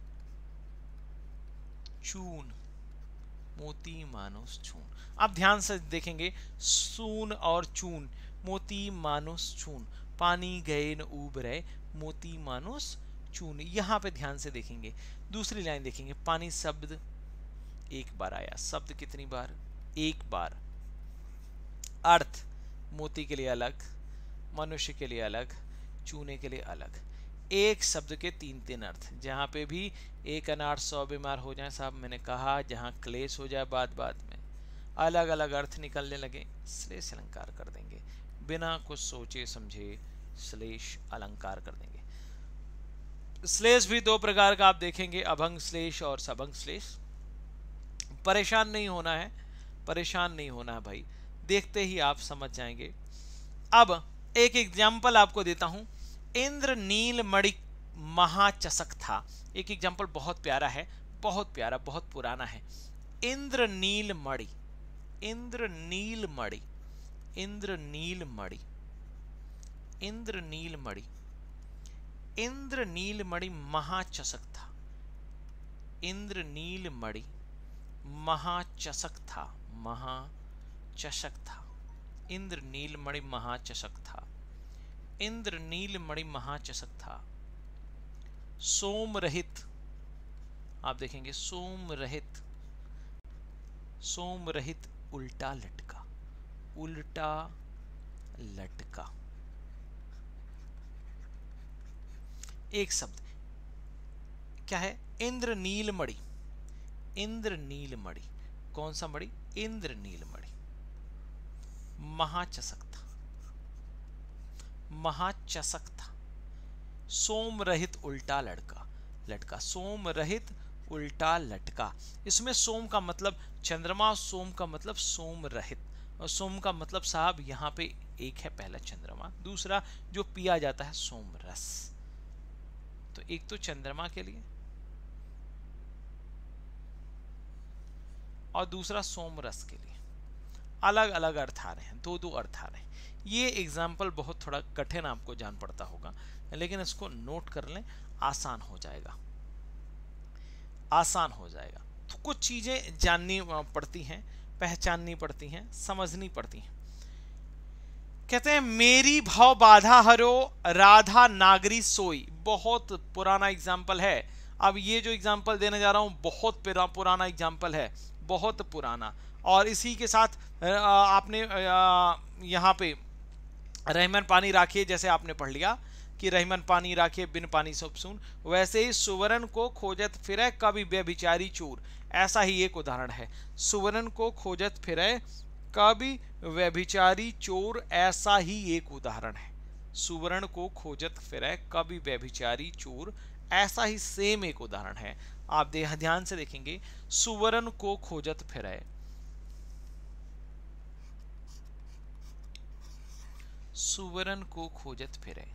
चून, मोती मानुस चून। आप ध्यान से देखेंगे, सून और चून, मोती मानुस चून। पानी गए न उबरे, मोती मानुस चून। यहां पे ध्यान से देखेंगे, दूसरी लाइन देखेंगे, पानी शब्द एक बार आया, शब्द कितनी बार? एक बार। अर्थ मोती के लिए अलग, मनुष्य के लिए अलग, चूने के लिए अलग। एक शब्द के 3-3 अर्थ। जहां पे भी एक अनार 100 बीमार हो जाए साहब, मैंने कहा जहां क्लेश हो जाए बात बात में, अलग अलग अर्थ निकलने लगे, श्लेष अलंकार कर देंगे, बिना कुछ सोचे समझे श्लेष अलंकार कर देंगे। श्लेष भी 2 प्रकार का आप देखेंगे, अभंग श्लेष और सभंग श्लेष। परेशान नहीं होना है, परेशान नहीं होना है भाई, देखते ही आप समझ जाएंगे। अब एक एग्जाम्पल आपको देता हूं, इंद्र नील मणि महाचषक था। एक एग्जाम्पल बहुत प्यारा है, बहुत प्यारा, बहुत पुराना है। इंद्र नील मणि, इंद्र नील मणि, इंद्र नील मणि, इंद्र नील मणि, इंद्र नील मणि महाचषक था। इंद्र नील मणि महाचषक था, महाचषक था। इंद्र नील मणि महाचषक था, इंद्र नील मणि महाचषक था। सोम रहित, आप देखेंगे सोम रहित, सोम रहित उल्टा लटका, उल्टा लटका। एक शब्द क्या है? इंद्र नील मणि, इंद्र नील मणि। कौन सा मणि? इंद्र नील मणि। महाचषक था, महाचषक था। सोम रहित उल्टा लटका, लटका, सोम रहित उल्टा लटका। इसमें सोम का मतलब चंद्रमा, सोम का मतलब सोम रहित, और सोम का मतलब साहब यहाँ पे एक है पहला चंद्रमा, दूसरा जो पिया जाता है सोम रस। तो एक तो चंद्रमा के लिए और दूसरा सोम रस के लिए, अलग अलग अर्थ आ रहे हैं, दो दो अर्थ आ रहे हैं। ये एग्जाम्पल बहुत थोड़ा कठिन आपको जान पड़ता होगा, लेकिन इसको नोट कर लें, आसान हो जाएगा, आसान हो जाएगा। तो कुछ चीजें जाननी पड़ती हैं, पहचाननी पड़ती हैं, समझनी पड़ती हैं। कहते हैं मेरी भव बाधा हरो राधा नागरी सोई। बहुत पुराना एग्जाम्पल है। अब ये जो एग्जाम्पल देने जा रहा हूं बहुत पुराना एग्जाम्पल है, बहुत पुराना। और इसी के साथ आपने यहाँ पे रहमन पानी राखिए, जैसे आपने पढ़ लिया कि रहमन पानी राखिए बिन पानी सब सुन, वैसे ही सुवर्ण को खोजत फिरे कभी व्यभिचारी चोर। ऐसा ही एक उदाहरण है, सुवर्ण को खोजत फिरे कभी व्यभिचारी चोर, ऐसा ही एक उदाहरण है। सुवर्ण को खोजत फिरे कभी व्यभिचारी चोर, ऐसा ही सेम एक उदाहरण है। आप ध्यान से देखेंगे, सुवर्ण को खोजत फिरे, सुवर्ण को खोजत फिरे,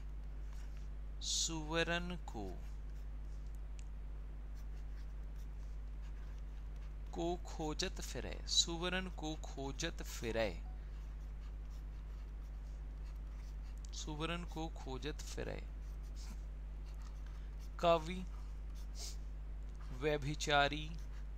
सुवर्ण को खोजत फिरे, सुवर्ण को खोजत फिरे, सुवर्ण को खोजत फिरे कवि व्यभिचारी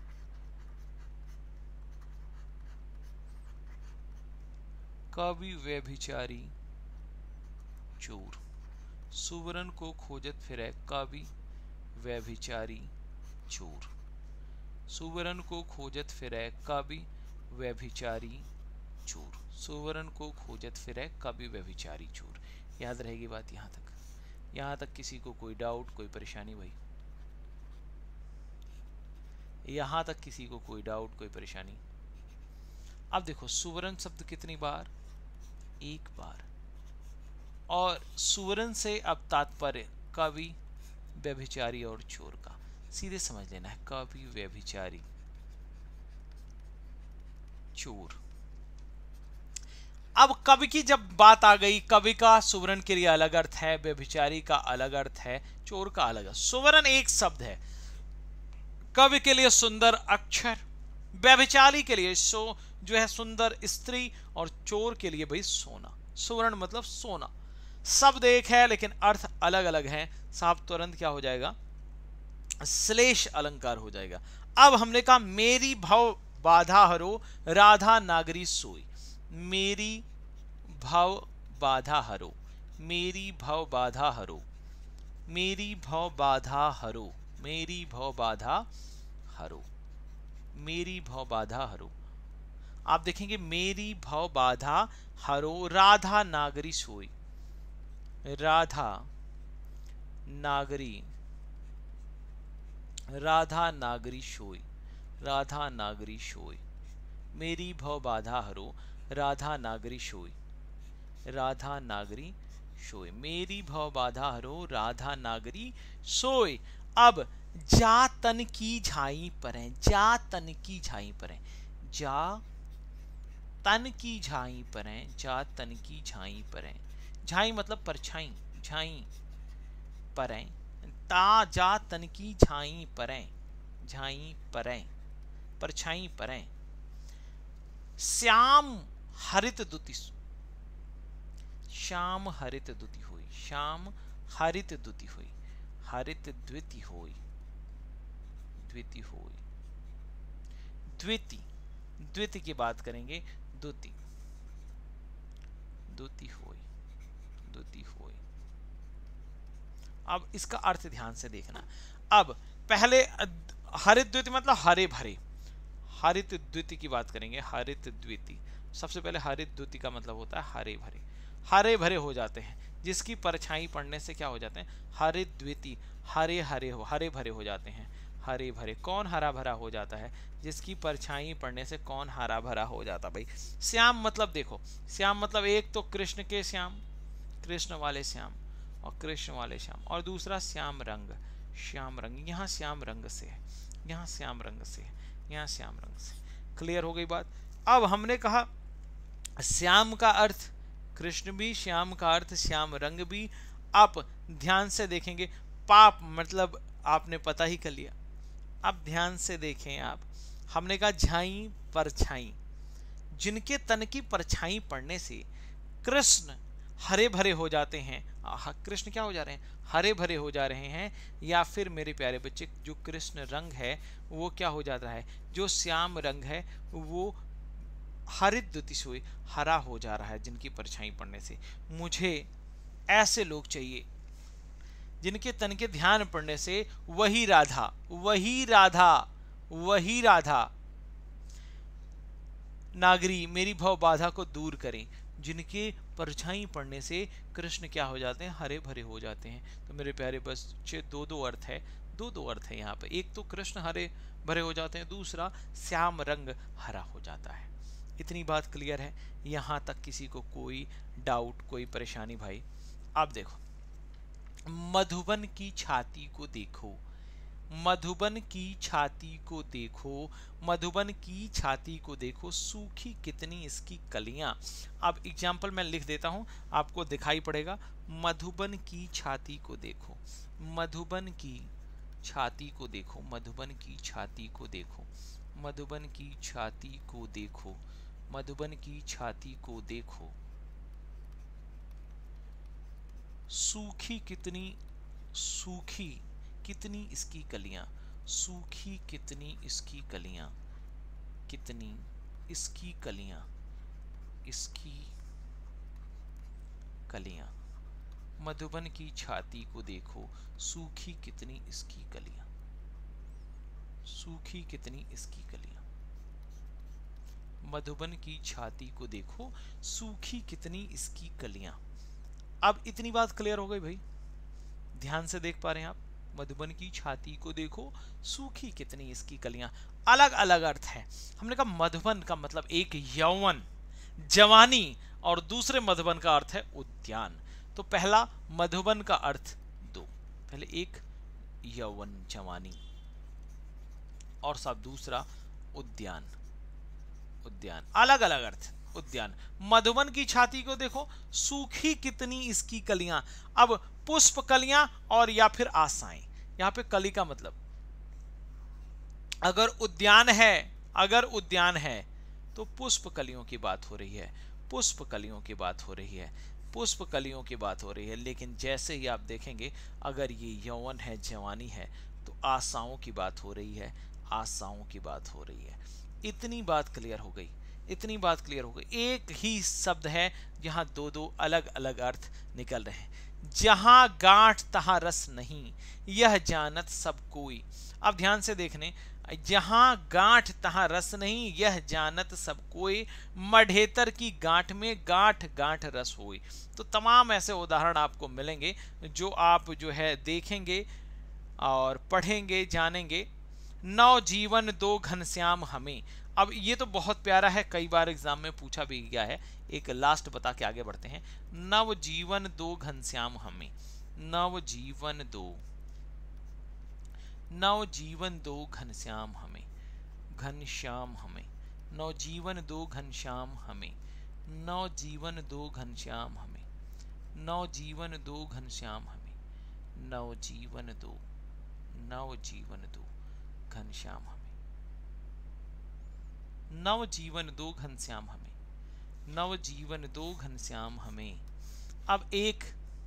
कवि व्यभिचारी चोर। सुवर्ण को खोजत फिरे कवि व्यभिचारी चोर, सुवर्ण को खोजत फिरे कवि व्यभिचारी चोर, सुवर्ण को खोजत फिरे कवि व्यभिचारी चोर। याद रहेगी बात यहां तक? यहां तक किसी को कोई डाउट, कोई परेशानी? भाई यहां तक किसी को कोई डाउट, कोई परेशानी? अब देखो, सुवर्ण शब्द कितनी बार? एक बार। और सुवर्ण से अब तात्पर्य कवि व्यभिचारी और चोर का, सीधे समझ लेना है, कवि व्यभिचारी चोर। अब कवि की जब बात आ गई, कवि का सुवर्ण के लिए अलग अर्थ है, व्यभिचारी का अलग अर्थ है, चोर का अलग अर्थ। सुवर्ण एक शब्द है, कवि के लिए सुंदर अक्षर, व्यभिचारी के लिए जो है सुंदर स्त्री, और चोर के लिए भाई सोना। सुवर्ण मतलब सोना। शब्द एक है लेकिन अर्थ अलग अलग है। साहब तुरंत क्या हो जाएगा? श्लेष अलंकार हो जाएगा। अब हमने कहा मेरी भव बाधा हरो राधा नागरी सोई। मेरी भव बाधा हरो, मेरी भव बाधा हरो, मेरी भव बाधा हरो, मेरी भव बाधा हरो, मेरी भव बाधा हरो। आप देखेंगे मेरी भव बाधा हरो राधा नागरी सोई, राधा नागरी, राधा नागरी सोई, राधा नागरी सोई, मेरी भव बाधा हरो राधा नागरी सोई, राधा नागरी सोई, मेरी भव बाधा हरो राधा नागरी सोई। अब जा तन की झाई परें, जा तन की झाई परें, जा तन की झाई परें, जा तन की झाई परें, झाई मतलब परछाई, झाई परें, ता जा तन की झाई परें, झाई परें, परछाई परें। श्याम हरित दुति, श्याम हरित दुति हुई, श्याम हरित दुति हुई, हरित द्विति हुई, द्विति हुई, द्विति, द्विति की बात करेंगे, दुति, दुति हुई, दुति हुई। अब इसका अर्थ ध्यान से देखना। अब पहले हरित द्विति मतलब हरे भरे, हरित द्विति की बात करेंगे, हरित द्विति। सबसे पहले हरित द्विति का मतलब होता है हरे भरे, हरे भरे हो जाते हैं, जिसकी परछाई पड़ने से क्या हो जाते हैं? हरित द्विति, हरे हरे हो, हरे भरे हो जाते हैं। हरे भरे। कौन हरा भरा हो जाता है? जिसकी परछाई पड़ने से कौन हरा भरा हो जाता भाई? श्याम मतलब देखो, श्याम मतलब एक तो कृष्ण के श्याम, कृष्ण वाले श्याम और कृष्ण वाले श्याम, और दूसरा श्याम रंग, श्याम रंग। यहाँ श्याम रंग से है, यहाँ श्याम रंग से है, यहाँ श्याम रंग से। क्लियर हो गई बात? अब हमने कहा श्याम का अर्थ कृष्ण भी, श्याम का अर्थ श्याम रंग भी। आप ध्यान से देखेंगे, पाप मतलब आपने पता ही कर लिया। अब ध्यान से देखें आप, हमने कहा झाई परछाई, जिनके तन की परछाई पड़ने से कृष्ण हरे भरे हो जाते हैं। कृष्ण क्या हो जा रहे हैं? हरे भरे हो जा रहे हैं। या फिर मेरे प्यारे बच्चे, जो कृष्ण रंग है वो क्या हो जाता है? जो श्याम रंग है वो हरित द्युतिशोय, हरा हो जा रहा है जिनकी परछाई पड़ने से। मुझे ऐसे लोग चाहिए जिनके तन के ध्यान पड़ने से वही राधा, वही राधा, वही राधा नागरी मेरी भव बाधा को दूर करें, जिनके परछाई पड़ने से कृष्ण क्या हो जाते हैं? हरे भरे हो जाते हैं। तो मेरे प्यारे बच्चे, दो दो अर्थ है, दो दो अर्थ है यहाँ पे। एक तो कृष्ण हरे भरे हो जाते हैं, दूसरा श्याम रंग हरा हो जाता है। इतनी बात क्लियर है? यहाँ तक किसी को कोई डाउट, कोई परेशानी भाई? आप देखो, मधुबन की छाती को देखो, मधुबन की छाती को देखो, मधुबन की छाती को देखो, सूखी कितनी इसकी कलियां। अब एग्जाम्पल मैं लिख देता हूं, आपको दिखाई पड़ेगा। मधुबन की छाती को देखो, मधुबन की छाती को देखो, मधुबन की छाती को देखो, मधुबन की छाती को देखो, मधुबन की छाती को देखो, सूखी कितनी, सूखी कितनी इसकी कलियां, सूखी कितनी इसकी कलियां, कितनी इसकी कलियां, इसकी कलियां। मधुबन की छाती को देखो, सूखी कितनी इसकी कलियां, सूखी कितनी इसकी कलियां। मधुबन की छाती को देखो, सूखी कितनी इसकी कलियां। अब इतनी बात क्लियर हो गई भाई? ध्यान से देख पा रहे हैं आप? मधुबन की छाती को देखो, सूखी कितनी इसकी कलियां। अलग अलग अर्थ है। हमने कहा मधुबन का मतलब एक यौवन, जवानी, और दूसरे मधुबन का अर्थ है उद्यान। तो पहला मधुबन का अर्थ दो, पहले एक यौवन जवानी और सब दूसरा उद्यान, उद्यान, अलग अलग अर्थ। उद्यान, मधुबन की छाती को देखो, सूखी कितनी इसकी कलियां। अब पुष्प कलियां और या फिर आशाएं, यहां पे कली का मतलब, अगर उद्यान है, अगर उद्यान है तो पुष्प कलियों की बात हो रही है, पुष्प कलियों की बात हो रही है, पुष्प कलियों की बात हो रही है। लेकिन जैसे ही आप देखेंगे, अगर ये यौवन है, जवानी है, तो आशाओं की बात हो रही है, आशाओं की बात हो रही है। इतनी बात क्लियर हो गई, इतनी बात क्लियर हो गई। एक ही शब्द है, जहां दो दो अलग अलग अर्थ निकल रहे हैं। जहां गांठ तहां रस नहीं, यह जानत सब कोई। अब ध्यान से देखने, जहां गांठ तहां रस नहीं, यह जानत सब कोई, मढ़ेतर की गांठ में गांठ गांठ रस होई। तो तमाम ऐसे उदाहरण आपको मिलेंगे जो आप जो है देखेंगे और पढ़ेंगे, जानेंगे। नव जीवन दो घनश्याम हमें। अब ये तो बहुत प्यारा है, कई बार एग्जाम में पूछा भी गया है। एक लास्ट बता के आगे बढ़ते हैं। नव जीवन दो घनश्याम हमें, नव जीवन दो, नव जीवन दो घनश्याम हमें, घनश्याम हमें, नव जीवन दो घनश्याम हमें, नव जीवन दो घनश्याम हमें, नव जीवन दो घनश्याम हमें, नव जीवन दो, नव जीवन दो घनश्याम हमें, नव जीवन दो घनश्याम हमें, नव जीवन दो घनश्याम हमें। अब एक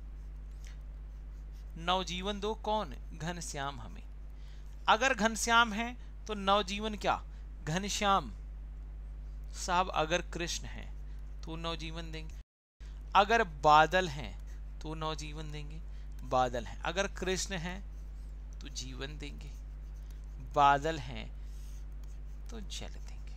नवजीवन दो कौन? घनश्याम हमें। अगर घनश्याम है तो नवजीवन क्या? घनश्याम साहब। अगर कृष्ण है तो नवजीवन देंगे, अगर बादल हैं तो नवजीवन देंगे, बादल हैं। अगर कृष्ण है तो जीवन देंगे, बादल हैं तो जल देंगे।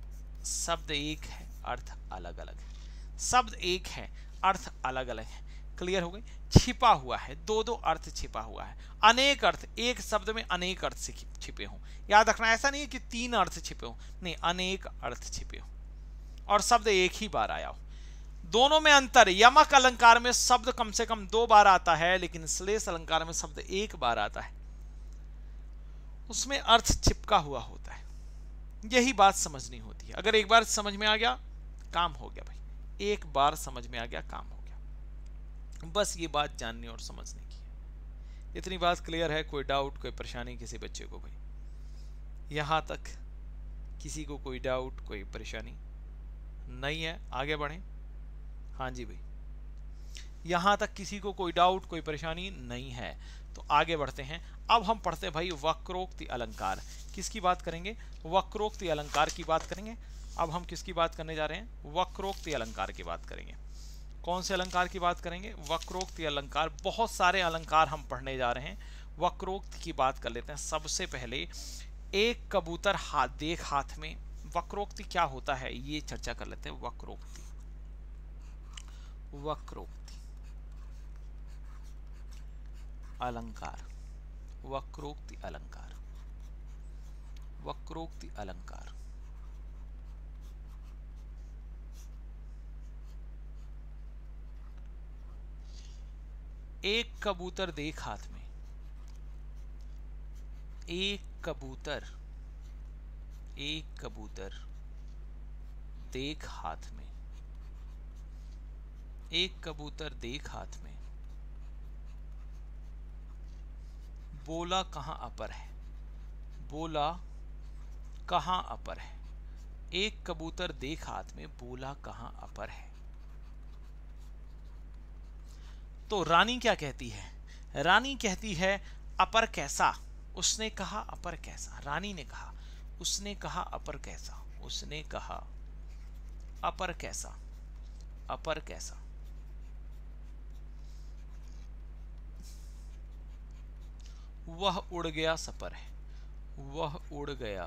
शब्द एक है, अर्थ अलग अलग है। शब्द एक है, अर्थ अलग अलग है। क्लियर हो गई। छिपा हुआ है, दो दो अर्थ छिपा हुआ है, अनेक अर्थ, एक शब्द में अनेक अर्थ से छिपे हों। याद रखना, ऐसा नहीं है कि 3 अर्थ छिपे हों, नहीं, अनेक अर्थ छिपे हों और शब्द एक ही बार आया हो। दोनों में अंतर, यमक अलंकार में शब्द कम से कम 2 बार आता है, लेकिन श्लेष अलंकार में शब्द 1 बार आता है, उसमें अर्थ चिपका हुआ होता है। यही बात समझनी होती है। अगर एक बार समझ में आ गया, काम हो गया भाई, एक बार समझ में आ गया, काम हो गया। बस ये बात जाननी और समझने की है। इतनी बात क्लियर है? कोई डाउट, कोई परेशानी किसी बच्चे को भाई? यहां तक किसी को कोई डाउट, कोई परेशानी नहीं है? आगे बढ़ें। हाँ जी भाई, यहां तक किसी को कोई डाउट, कोई परेशानी नहीं है तो आगे बढ़ते हैं। अब हम पढ़ते हैं भाई वक्रोक्ति अलंकार। किसकी बात करेंगे? वक्रोक्ति अलंकार की बात करेंगे। अब हम किसकी बात करने जा रहे हैं? वक्रोक्ति अलंकार की बात करेंगे। कौन से अलंकार की बात करेंगे? वक्रोक्ति अलंकार। बहुत सारे अलंकार हम पढ़ने जा रहे हैं। वक्रोक्ति की बात कर लेते हैं। सबसे पहले एक कबूतर देख हाथ में, वक्रोक्ति क्या होता है ये चर्चा कर लेते हैं। वक्रोक्ति, वक्रोक्ति अलंकार, वक्रोक्ति अलंकार, वक्रोक्ति अलंकार। एक कबूतर देख हाथ में, एक कबूतर, एक कबूतर देख हाथ में, एक कबूतर देख हाथ में, बोला कहां अपर है, बोला कहां अपर है। एक कबूतर देख हाथ में, बोला कहां अपर है। तो रानी क्या कहती है? रानी कहती है अपर कैसा। उसने कहा अपर कैसा। रानी ने कहा, उसने कहा अपर कैसा, उसने कहा अपर कैसा, अपर कैसा। वह उड़ गया सपर है, वह उड़ गया,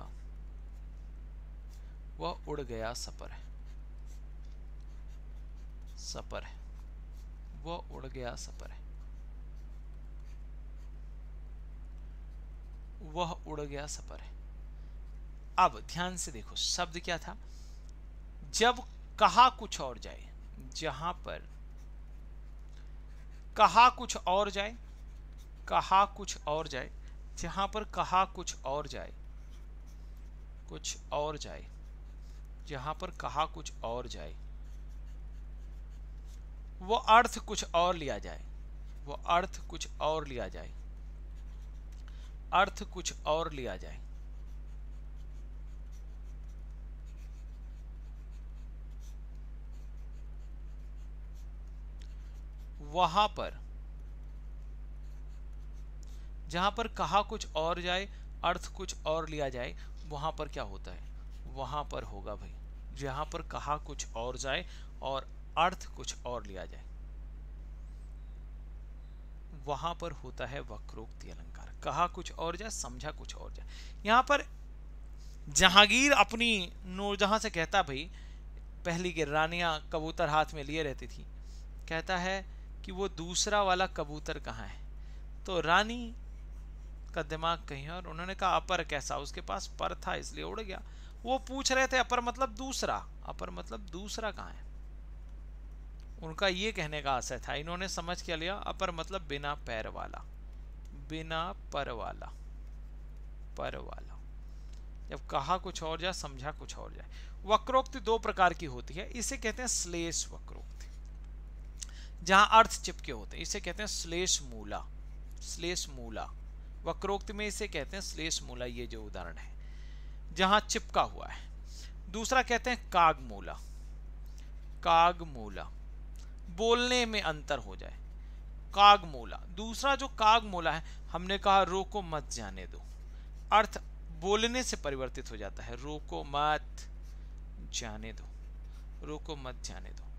वह उड़ गया सपर है, सपर है, वह उड़ गया सपर है, वह उड़ गया सपर है। अब ध्यान से देखो, शब्द क्या था? जब कहा कुछ और जाए, जहां पर कहा कुछ और जाए, कहा कुछ और जाए, जहां पर कहा कुछ और जाए, कुछ और जाए, जहां पर कहा कुछ और जाए, वो अर्थ कुछ और लिया जाए, वो अर्थ कुछ और लिया जाए, अर्थ कुछ और लिया जाए, वहां पर जहां पर कहा कुछ और जाए, अर्थ कुछ और लिया जाए, वहां पर क्या होता है? वहां पर होगा भाई, जहां पर कहा कुछ और जाए और अर्थ कुछ और लिया जाए, वहां पर होता है वक्रोक्ति अलंकार। कहा कुछ और जाए, समझा कुछ और जाए। यहां पर जहांगीर अपनी नूरजहां से कहता, भाई पहली की रानियां कबूतर हाथ में लिए रहती थी, कहता है कि वो दूसरा वाला कबूतर कहाँ है। तो रानी का दिमाग कहीं और, उन्होंने कहा अपर कैसा, उसके पास पर था इसलिए उड़ गया। वो पूछ रहे थे अपर मतलब दूसरा, अपर मतलब दूसरा कहाँ है, उनका ये कहने का आशय था। इन्होंने समझ क्या लिया, अपर मतलब बिना पैर वाला, बिना पर वाला, पर वाला। जब कहा कुछ और जाए, समझा कुछ और जाए। वक्रोक्ति 2 प्रकार की होती है। इसे कहते हैं श्लेष वक्रोक्ति, जहां अर्थ चिपके होते हैं, इसे कहते हैं श्लेष मूला, श्लेष मूला। वक्रोक्ति में इसे कहते हैं श्लेष मूला, ये जो उदाहरण है जहां चिपका हुआ है। दूसरा कहते हैं कागमूला, कागमूला, बोलने में अंतर हो जाए, कागमूला। दूसरा जो कागमूला है, हमने कहा रोको मत जाने दो, अर्थ बोलने से परिवर्तित हो जाता है। रोको मत जाने दो, रोको मत जाने दो।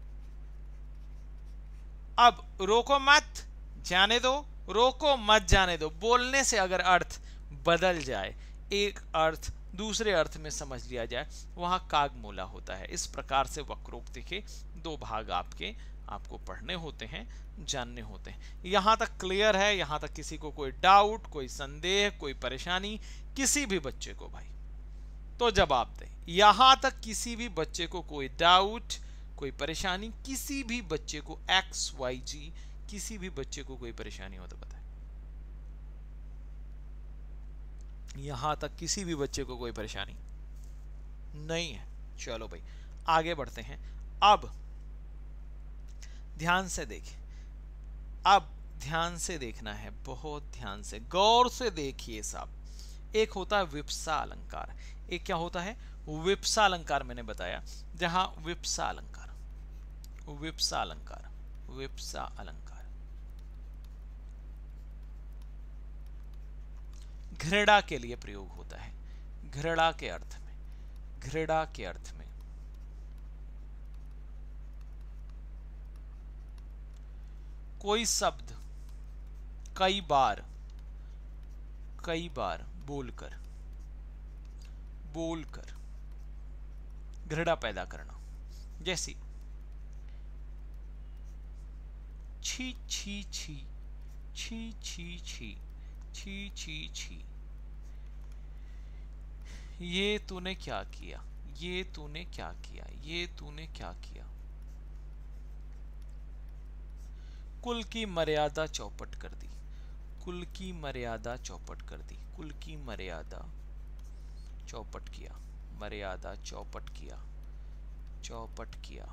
अब रोको मत जाने दो, रोको मत जाने दो, बोलने से अगर अर्थ बदल जाए, एक अर्थ दूसरे अर्थ में समझ लिया जाए, वहां कागमूला होता है। इस प्रकार से वक्रोक्ति के 2 भाग आपके आपको पढ़ने होते हैं, जानने होते हैं। यहां तक क्लियर है? यहां तक किसी को कोई डाउट, कोई संदेह, कोई परेशानी? किसी भी बच्चे को भाई तो जवाब दें। यहां तक किसी भी बच्चे को कोई डाउट, कोई परेशानी, किसी भी बच्चे को XYG, किसी भी बच्चे को कोई परेशानी हो तो बताएं। यहां तक किसी भी बच्चे को कोई परेशानी नहीं है। चलो भाई आगे बढ़ते हैं। अब ध्यान से देखें, अब ध्यान से देखना है, बहुत ध्यान से गौर से देखिए साहब। एक होता है विप्सा अलंकार, एक क्या होता है? विप्सा अलंकार। मैंने बताया जहां विप्सा अलंकार, विप्सा अलंकार, विप्सा अलंकार घृणा के लिए प्रयोग होता है। घृणा के अर्थ में, घृणा के अर्थ में कोई शब्द कई बार बोलकर घृणा पैदा करना। जैसे छी छी छी, छी छी छी, छी छी छी, ये तूने क्या किया, ये तूने क्या किया, ये तूने क्या किया। कुल की मर्यादा चौपट कर दी, कुल की मर्यादा चौपट कर दी, कुल की मर्यादा चौपट किया, मर्यादा चौपट किया, चौपट किया।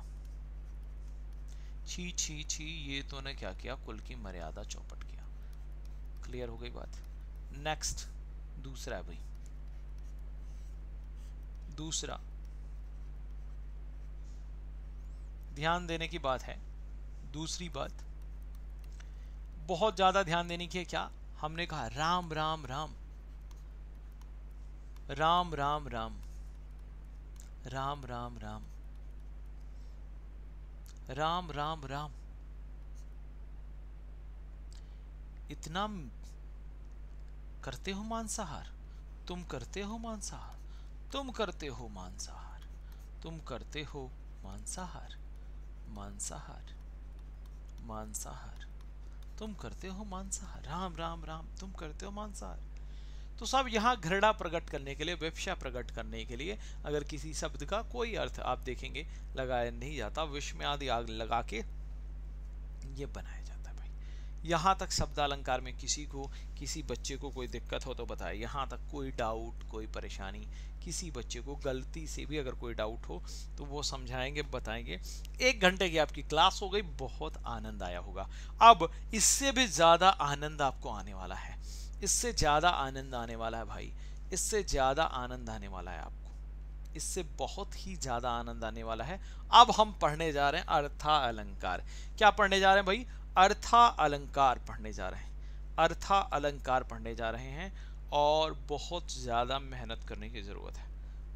छी छी छी, ये तूने क्या किया, कुल की मर्यादा चौपट किया। क्लियर हो गई बात? नेक्स्ट दूसरा है भाई, दूसरा ध्यान देने की बात है। दूसरी बात बहुत ज्यादा ध्यान देने की है। क्या हमने कहा? राम राम राम, राम राम राम, राम राम राम, राम राम राम। इतना करते हो मांसाहार, तुम करते हो मांसाहार, तुम करते हो मांसाहार, तुम करते हो मांसाहार, मांसाहार, मांसाहार, तुम करते हो मांसाहार, राम राम राम, तुम करते हो मांसाहार। तो सब यहां घृणा प्रकट करने के लिए, विवक्षा प्रकट करने के लिए अगर किसी शब्द का कोई अर्थ आप देखेंगे लगाया नहीं जाता, विष में आदि आग लगा के ये बनाया जाता है भाई। यहां तक शब्दालंकार में किसी को, किसी बच्चे को कोई दिक्कत हो तो बताए। यहां तक कोई डाउट, कोई परेशानी, किसी बच्चे को गलती से भी अगर कोई डाउट हो तो वो समझाएंगे, बताएंगे। 1 घंटे की आपकी क्लास हो गई, बहुत आनंद आया होगा। अब इससे भी ज्यादा आनंद आपको आने वाला है, इससे ज्यादा आनंद आने वाला है भाई, इससे ज्यादा आनंद आने वाला है आपको, इससे बहुत ही ज्यादा आनंद आने वाला है। अब हम पढ़ने जा रहे हैं अर्था अलंकार। क्या पढ़ने जा रहे हैं भाई? अर्था अलंकार पढ़ने जा रहे हैं, अर्था अलंकार पढ़ने जा रहे हैं। और बहुत ज्यादा मेहनत करने की जरूरत है,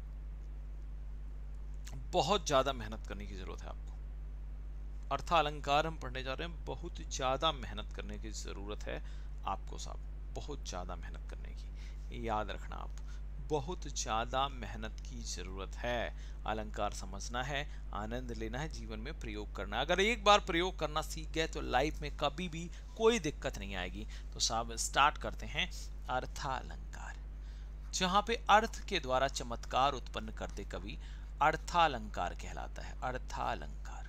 बहुत ज्यादा मेहनत करने की जरूरत है आपको। अर्था अलंकार हम पढ़ने जा रहे हैं, बहुत ज्यादा मेहनत करने की जरूरत है आपको साहब, बहुत ज्यादा मेहनत करने की, याद रखना आप, बहुत ज्यादा मेहनत की जरूरत है। अलंकार समझना है, आनंद लेना है, जीवन में प्रयोग करना है। अगर एक बार प्रयोग करना सीख गए तो लाइफ में कभी भी कोई दिक्कत नहीं आएगी। तो साहब स्टार्ट करते हैं अर्थालंकार। जहां पे अर्थ के द्वारा चमत्कार उत्पन्न करते कवि अर्थालंकार कहलाता है। अर्थालंकार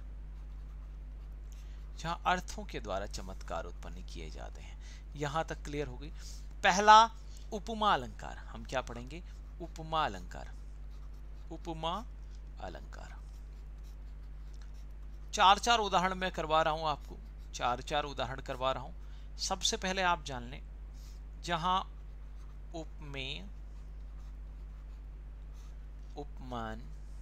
जहां अर्थों के द्वारा चमत्कार उत्पन्न किए जाते हैं। यहां तक क्लियर हो गई। पहला उपमा अलंकार, हम क्या पढ़ेंगे? उपमा अलंकार, उपमा अलंकार। 4-4 उदाहरण मैं करवा रहा हूं आपको, 4-4 उदाहरण करवा रहा हूं। सबसे पहले आप जान लें, जहां उपमेय, उपमान,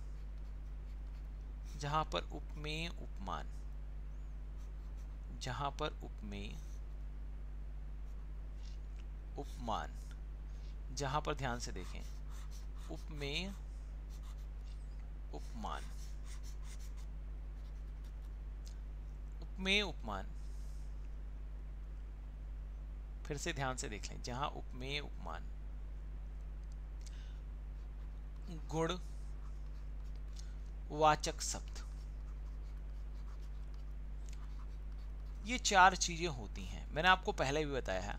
जहां पर उपमेय उपमान, जहां पर उपमेय उपमान, जहां पर ध्यान से देखें उपमेय उपमान, उपमेय उपमान, फिर से ध्यान से देख लें, जहां उपमेय उपमान गुण वाचक शब्द, ये 4 चीजें होती हैं। मैंने आपको पहले भी बताया है,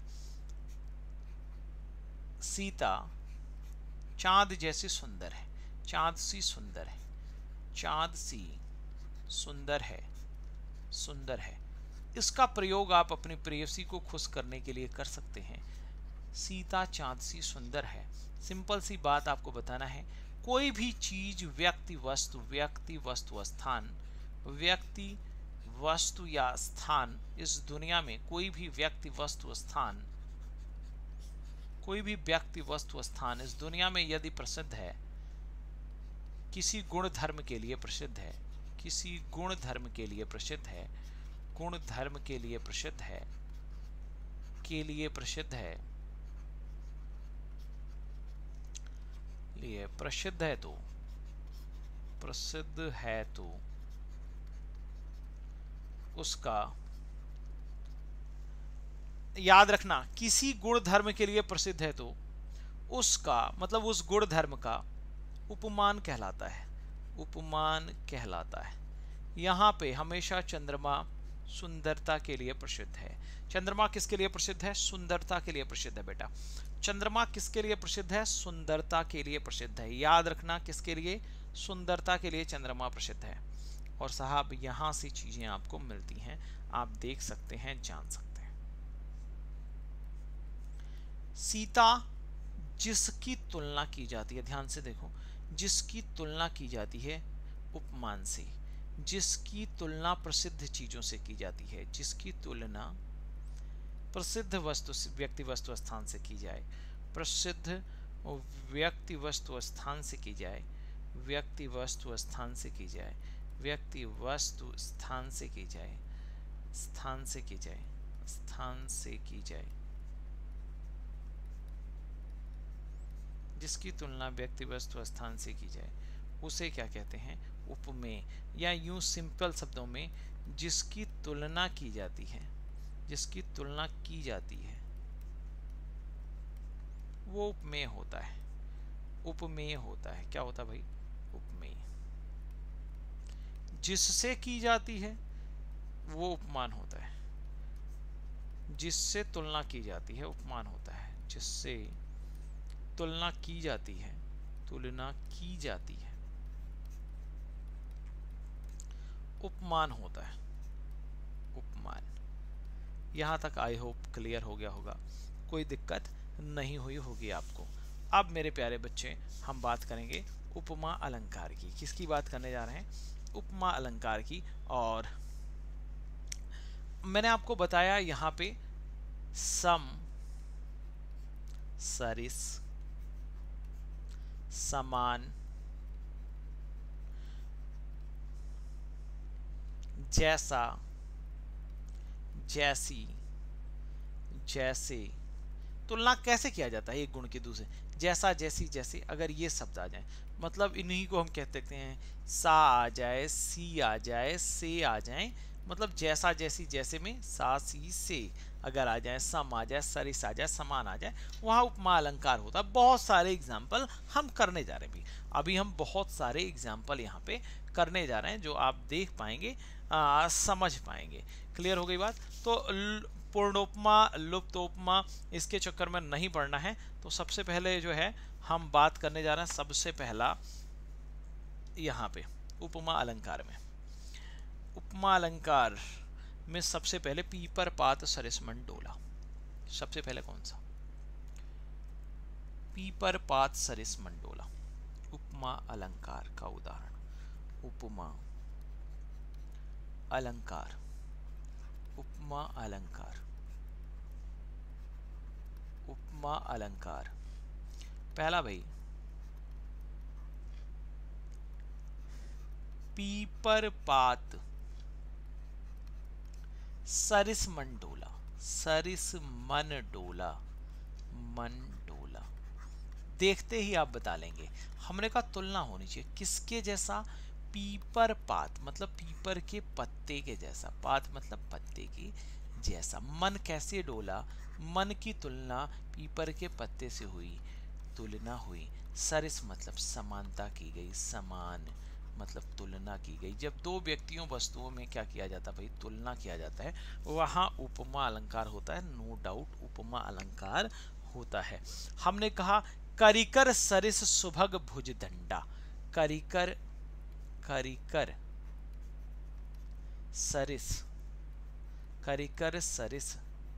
सीता चांद जैसी सुंदर है, चांद सी सुंदर है, चांद सी सुंदर है, सुंदर है। इसका प्रयोग आप अपनी प्रेयसी को खुश करने के लिए कर सकते हैं। सीता चांद सी सुंदर है। सिंपल सी बात आपको बताना है, कोई भी चीज, व्यक्ति वस्तु स्थान, व्यक्ति वस्तु या स्थान, इस दुनिया में कोई भी व्यक्ति वस्तु स्थान, कोई भी व्यक्ति वस्तु स्थान इस दुनिया में यदि प्रसिद्ध है, किसी गुण धर्म के लिए प्रसिद्ध है, किसी गुण धर्म के लिए प्रसिद्ध है, गुण धर्म के लिए प्रसिद्ध है, के लिए प्रसिद्ध है, लिए प्रसिद्ध है तो, प्रसिद्ध है तो उसका, याद रखना, किसी गुण धर्म के लिए प्रसिद्ध है तो उसका मतलब उस गुण धर्म का उपमान कहलाता है, उपमान कहलाता है। यहाँ पे हमेशा चंद्रमा सुंदरता के लिए प्रसिद्ध है। चंद्रमा किसके लिए प्रसिद्ध है? सुंदरता के लिए प्रसिद्ध है बेटा। चंद्रमा किसके लिए प्रसिद्ध है? सुंदरता के लिए प्रसिद्ध है। याद रखना, किसके लिए? सुंदरता के लिए चंद्रमा प्रसिद्ध है। और साहब यहां से चीजें आपको मिलती हैं, आप देख सकते हैं, जान सकते हैं। सीता जिसकी तुलना की जाती है, ध्यान से देखो, जिसकी तुलना की जाती है उपमान से, जिसकी तुलना प्रसिद्ध चीजों से की जाती है, जिसकी तुलना प्रसिद्ध वस्तु, व्यक्ति वस्तु स्थान से की जाए, प्रसिद्ध व्यक्ति वस्तु स्थान से की जाए, व्यक्ति वस्तु स्थान से की जाए, व्यक्ति वस्तु स्थान से की जाए, स्थान से की जाए, स्थान से की जाए, जिसकी तुलना व्यक्ति वस्तु स्थान से की जाए, उसे क्या कहते हैं? उपमेय। या यूं सिंपल शब्दों में, जिसकी तुलना की जाती है, जिसकी तुलना की जाती है वो उपमेय होता है, उपमेय होता है। क्या होता है भाई? उपमेय। जिससे की जाती है वो उपमान होता है, जिससे तुलना की जाती है उपमान होता है, जिससे तुलना की जाती है, तुलना की जाती है उपमान होता है, उपमान। यहां तक आई होप क्लियर हो गया होगा, कोई दिक्कत नहीं हुई होगी आपको। अब मेरे प्यारे बच्चे, हम बात करेंगे उपमा अलंकार की। किसकी बात करने जा रहे हैं? उपमा अलंकार की। और मैंने आपको बताया यहां पे सम, सरिस, समान, जैसा, जैसी, जैसे। तुलना कैसे किया जाता है एक गुण के दूसरे? जैसा, जैसी, जैसे। अगर ये शब्द आ जाए, मतलब इन्हीं को हम कह सकते हैं, सा आ जाए, सी आ जाए, से आ जाए, मतलब जैसा, जैसी, जैसे में सा, सी, से अगर आ जाए, सम आ जाए, सरिस आ जाए, समान आ जाए, वहाँ उपमा अलंकार होता है। बहुत सारे एग्जाम्पल हम करने जा रहे हैं अभी हम बहुत सारे एग्जाम्पल यहाँ पे करने जा रहे हैं, जो आप देख पाएंगे, समझ पाएंगे। क्लियर हो गई बात? तो पूर्णोपमा, लुप्तोपमा, इसके चक्कर में नहीं पड़ना है। तो सबसे पहले जो है हम बात करने जा रहे हैं, सबसे पहला यहाँ पे उपमा अलंकार में। उपमा अलंकार में सबसे पहले पीपर पात सरिस मंडोला। सबसे पहले कौन सा? पीपर पात सरिस मंडोला, उपमा अलंकार का उदाहरण। उपमा अलंकार, उपमा अलंकार, उपमा अलंकार। पहला भाई, पीपर पात सरिस मंडोला, सरिस मन डोला, मन डोला। देखते ही आप बता लेंगे। हमने कहा तुलना होनी चाहिए किसके जैसा? पीपर पात मतलब पीपर के पत्ते के जैसा, पात मतलब पत्ते की जैसा। मन कैसे डोला? मन की तुलना पीपर के पत्ते से हुई, तुलना हुई। सरिस मतलब समानता की गई, समान मतलब तुलना की गई। जब दो व्यक्तियों वस्तुओं में क्या किया जाता है भाई, तुलना किया जाता है, वहां उपमा अलंकार होता है। नो डाउट उपमा अलंकार होता है। हमने कहा करिकर सरिस सुभग भुजदंडा। करिकर, करिकर सरिस, करिकर सरिस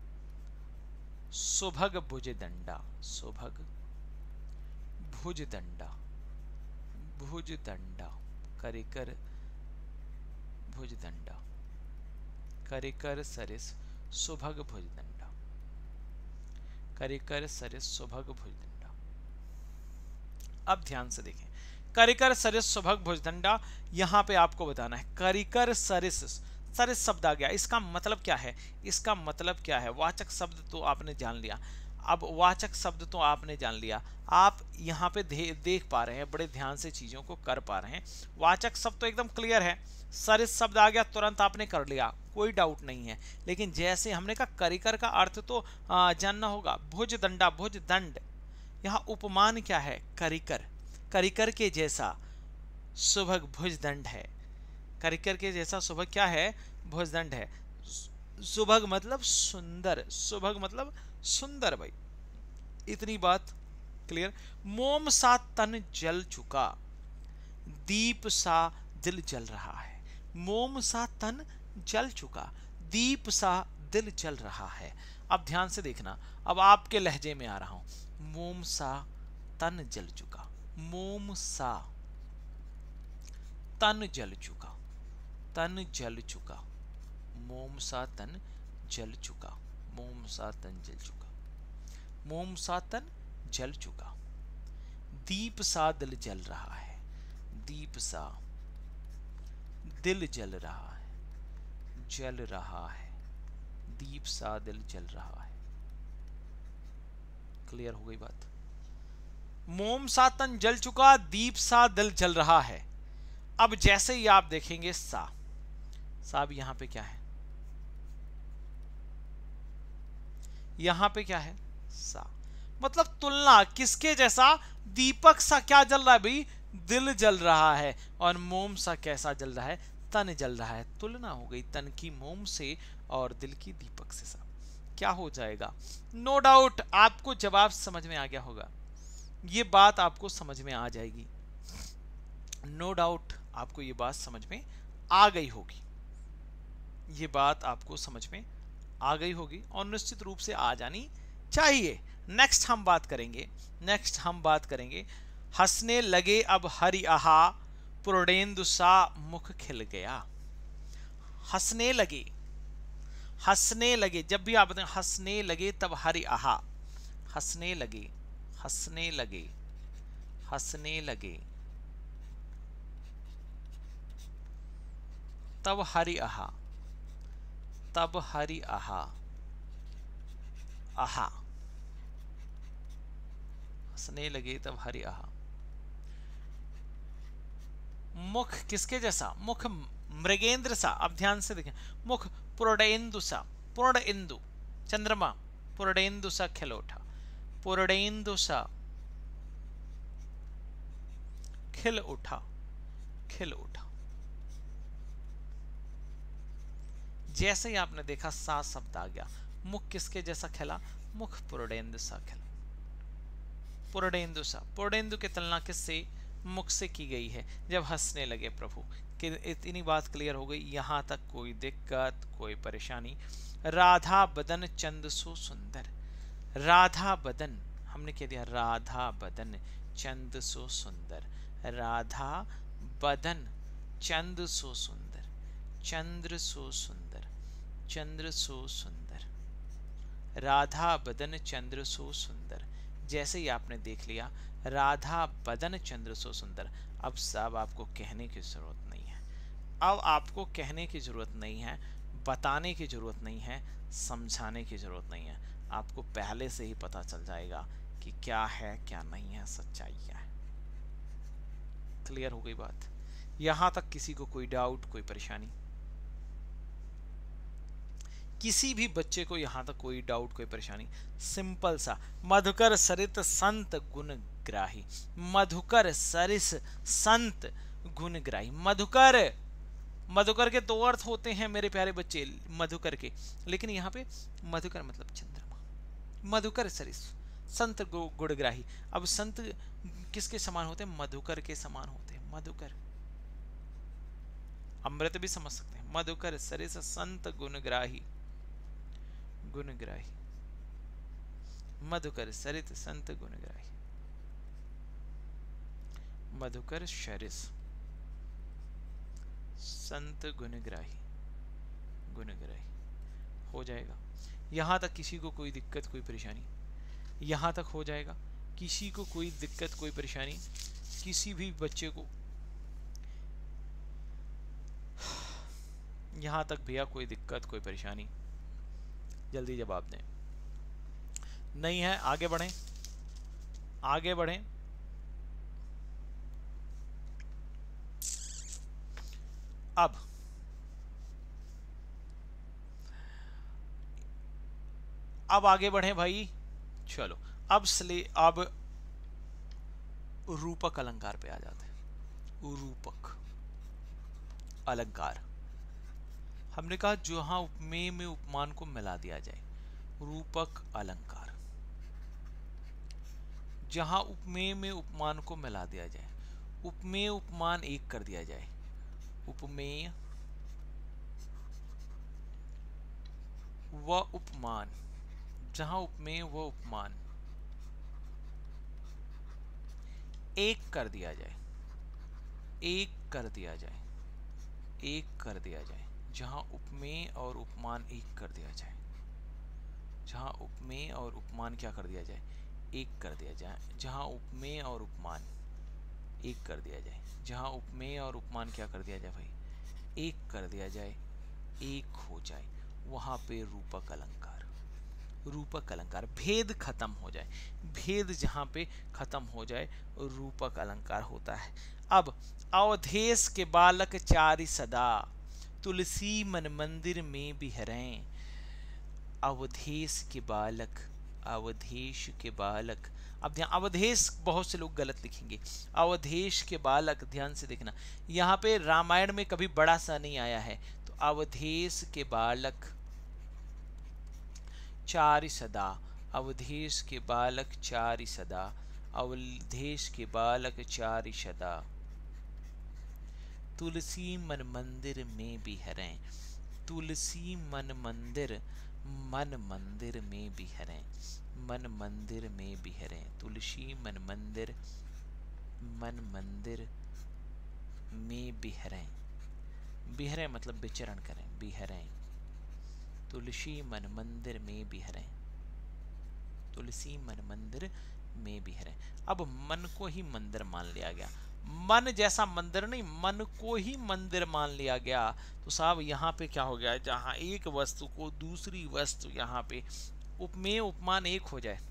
सुभग भुजदंडा, सुभग भुजदंडा, भुजदंडा, करिकर भुजदंडा, करिकर सरिस सुभग भुजदंडा, करिकर सरिस सुभग भुजदंडा। अब ध्यान से देखें, करिकर सरिस सुभग भुजदंडा, यहां पे आपको बताना है करिकर सरिस, सरिस शब्द आ गया, इसका मतलब क्या है, इसका मतलब क्या है। वाचक शब्द तो आपने जान लिया। अब वाचक शब्द तो आपने जान लिया, आप यहाँ पे देख पा रहे हैं, बड़े ध्यान से चीजों को कर पा रहे हैं। वाचक शब्द तो एकदम क्लियर है, सरिस शब्द आ गया तुरंत आपने कर लिया, कोई डाउट नहीं है। लेकिन जैसे हमने कहा करिकर का अर्थ तो जानना होगा। भुजदंडा, भुजदंड, यहाँ उपमान क्या है, करिकर, करिकर के जैसा सुभग भुजदंड है। करिकर के जैसा सुभग क्या है, भुजदंड है। सुभग मतलब सुंदर, सुभग मतलब सुंदर भाई, इतनी बात क्लियर। मोम सा तन जल चुका, दीप सा दिल जल रहा है। मोम सा तन जल चुका, दीप सा दिल जल रहा है। अब ध्यान से देखना, अब आपके लहजे में आ रहा हूं। मोम सा तन जल चुका, मोम सा तन जल चुका, तन जल चुका, मोम सा तन जल चुका, मोम सा तन जल चुका, मोम सा तन जल चुका, दीप सा दिल जल रहा है, दीप सा दिल जल रहा है, जल रहा है, दीप सा दिल जल रहा है। क्लियर हो गई बात। मोम सा तन जल चुका, दीप सा दिल जल रहा है। अब जैसे ही आप देखेंगे सा, सा भी यहां पे क्या है, यहां पे क्या है, सा, मतलब तुलना किसके जैसा, दीपक सा क्या जल रहा है भाई, दिल जल रहा है। और मोम सा कैसा जल रहा है, तन जल रहा है। तुलना हो गई तन की मोम से और दिल की दीपक से। सा क्या हो जाएगा, नो डाउट आपको जवाब समझ में आ गया होगा, ये बात आपको समझ में आ जाएगी। नो डाउट आपको ये बात समझ में आ गई होगी, ये बात आपको समझ में आ गई होगी और निश्चित रूप से आ जानी चाहिए। नेक्स्ट हम बात करेंगे, नेक्स्ट हम बात करेंगे हंसने लगे अब हरि आहा, पूर्णेंदु सा मुख खिल गया। हंसने लगे, हंसने लगे, जब भी आप बताएं हंसने लगे तब हरि आहा, हंसने लगे, हंसने लगे, हंसने लगे तब हरि आहा, तब हरि आहा, आहा, हंसने लगे तब हरि आहा। मुख किसके जैसा, मुख मृगेंद्र सा। अब ध्यान से देखें, मुख पूर्णेंदु सा, पूर्ण इंदु, चंद्रमा, पूर्णेंदु सा खिल उठा, पूर्णेंदु सा खिल उठा, खिल उठा। जैसे ही आपने देखा सा शब्द आ गया, मुख किसके जैसा खिला, मुख पूर्णेंदु सा खिला, पूर्णेंदु सा। पूर्णेंदु की तुलना किससे, मुख से की गई है जब हंसने लगे प्रभु। कि इतनी बात क्लियर हो गई, यहां तक कोई दिक्कत कोई परेशानी। राधा बदन चंद सो सुंदर, राधा बदन हमने कह दिया, राधा बदन चंद सो सुंदर, राधा बदन चंद सो सुंदर, चंद्र सो सुंदर, चंद्र सो सुंदर, राधा बदन चंद्र सो सुंदर। जैसे ही आपने देख लिया राधा बदन चंद्र सो सुंदर, अब सब आपको कहने की जरूरत नहीं है, अब आपको कहने की जरूरत नहीं है, बताने की जरूरत नहीं है, समझाने की जरूरत नहीं है। आपको पहले से ही पता चल जाएगा कि क्या है क्या नहीं है, सच्चाई क्या है। क्लियर हो गई बात, यहां तक किसी को कोई डाउट कोई परेशानी, किसी भी बच्चे को यहां तक कोई डाउट कोई परेशानी। सिंपल सा, मधुकर सरित संत गुण ग्राही, मधुकर सरिस संत गुणग्राही। मधुकर, मधुकर के दो अर्थ होते हैं मेरे प्यारे बच्चे मधुकर के, लेकिन यहाँ पे मधुकर मतलब चंद्रमा। मधुकर सरिस, संत गुणग्राही। अब संत किसके समान होते हैं? मधुकर के समान होते हैं। मधुकर, अमृत भी समझ सकते हैं। मधुकर सरिस संत गुणग्राही, गुणग्राही। मधुकर सरित संत गुणग्राही। मधुकर सरिस संत गुणग्राही, गुणग्राही हो जाएगा। यहां तक किसी को कोई दिक्कत कोई परेशानी? यहां तक हो जाएगा? किसी को कोई दिक्कत कोई परेशानी? किसी भी बच्चे को यहां तक भैया कोई दिक्कत कोई परेशानी? जल्दी जवाब दें। नहीं है, आगे बढ़ें, आगे बढ़ें। अब आगे बढ़ें भाई। चलो अब रूपक अलंकार पे आ जाते हैं। रूपक अलंकार, हमने कहा जहां उपमेय में उपमान को मिला दिया जाए, रूपक अलंकार। जहां उपमेय में उपमान को मिला दिया जाए, उपमेय उपमान एक कर दिया जाए, उपमेय व उपमान, जहां उपमेय व उपमान एक कर दिया जाए, एक कर दिया जाए, एक कर दिया जाए। जहां उपमेय और उपमान एक कर दिया जाए, जहां उपमेय और उपमान क्या कर दिया जाए? एक कर दिया जाए। जहां उपमेय और उपमान एक कर दिया जाए, जहां उपमेय और उपमान क्या कर दिया जाए भाई? एक कर दिया जाए, एक हो जाए, वहां पे रूपक अलंकार। रूपक अलंकार, भेद खत्म हो जाए, भेद जहां पे खत्म हो जाए रूपक अलंकार होता है। अब अवधेश के बालक चारि सदा, तुलसी मन मंदिर में बिहरें। अवधेश के बालक, अवधेश के बालक। अब ध्यान, अवधेश बहुत से लोग गलत लिखेंगे। अवधेश के बालक, ध्यान से देखना, यहाँ पे रामायण में कभी बड़ा सा नहीं आया है, तो अवधेश के बालक चारि सदा, अवधेश के बालक चारि सदा, अवधेश के बालक चारि सदा, तुलसी मन मंदिर में बिहरें। तुलसी मन मंदिर, मन मंदिर में बिहरें, मन मंदिर में बिहरें। तुलसी मन मंदिर, मन मंदिर में बिहरें। बिहरें मतलब विचरण करें, बिहरें। तुलसी मन मंदिर में बिहरें, तुलसी मन मंदिर में बिहरें। अब मन को ही मंदिर मान लिया गया, मन जैसा मंदिर नहीं, मन को ही मंदिर मान लिया गया। तो साहब यहाँ पे क्या हो गया? जहां एक वस्तु को दूसरी वस्तु, यहाँ पे उपमेय उपमान एक हो जाए,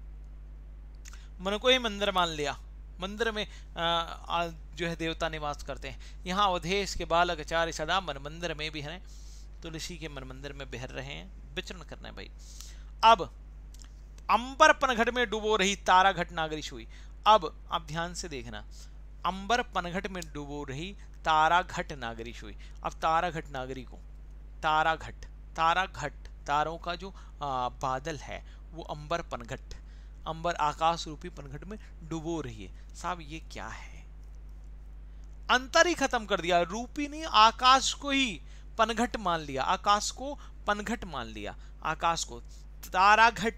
मन को ही मंदिर मान लिया। मंदिर में जो है देवता निवास करते हैं। यहाँ अवधेश के बालक चारि सदा, मन मंदिर में बिहरें। तुलसी के मन मंदिर में बिहर रहे हैं, विचरण करना है भाई। अब अंबर पनघट में डुबो रही तारा घट नागरी हुई। अब आप ध्यान से देखना, अंबर पनघट में डुबो रही तारा घट नागरी हुई। अब तारा घट नागरी को, तारा घट, तारा घट, तारों का जो बादल है वो अंबर पनघट, अंबर आकाश रूपी पनघट में डुबो रही है। साहब ये क्या है? अंतर ही खत्म कर दिया, रूपी नहीं आकाश को ही पनघट मान लिया, आकाश को पनघट मान लिया, आकाश को तारा घट।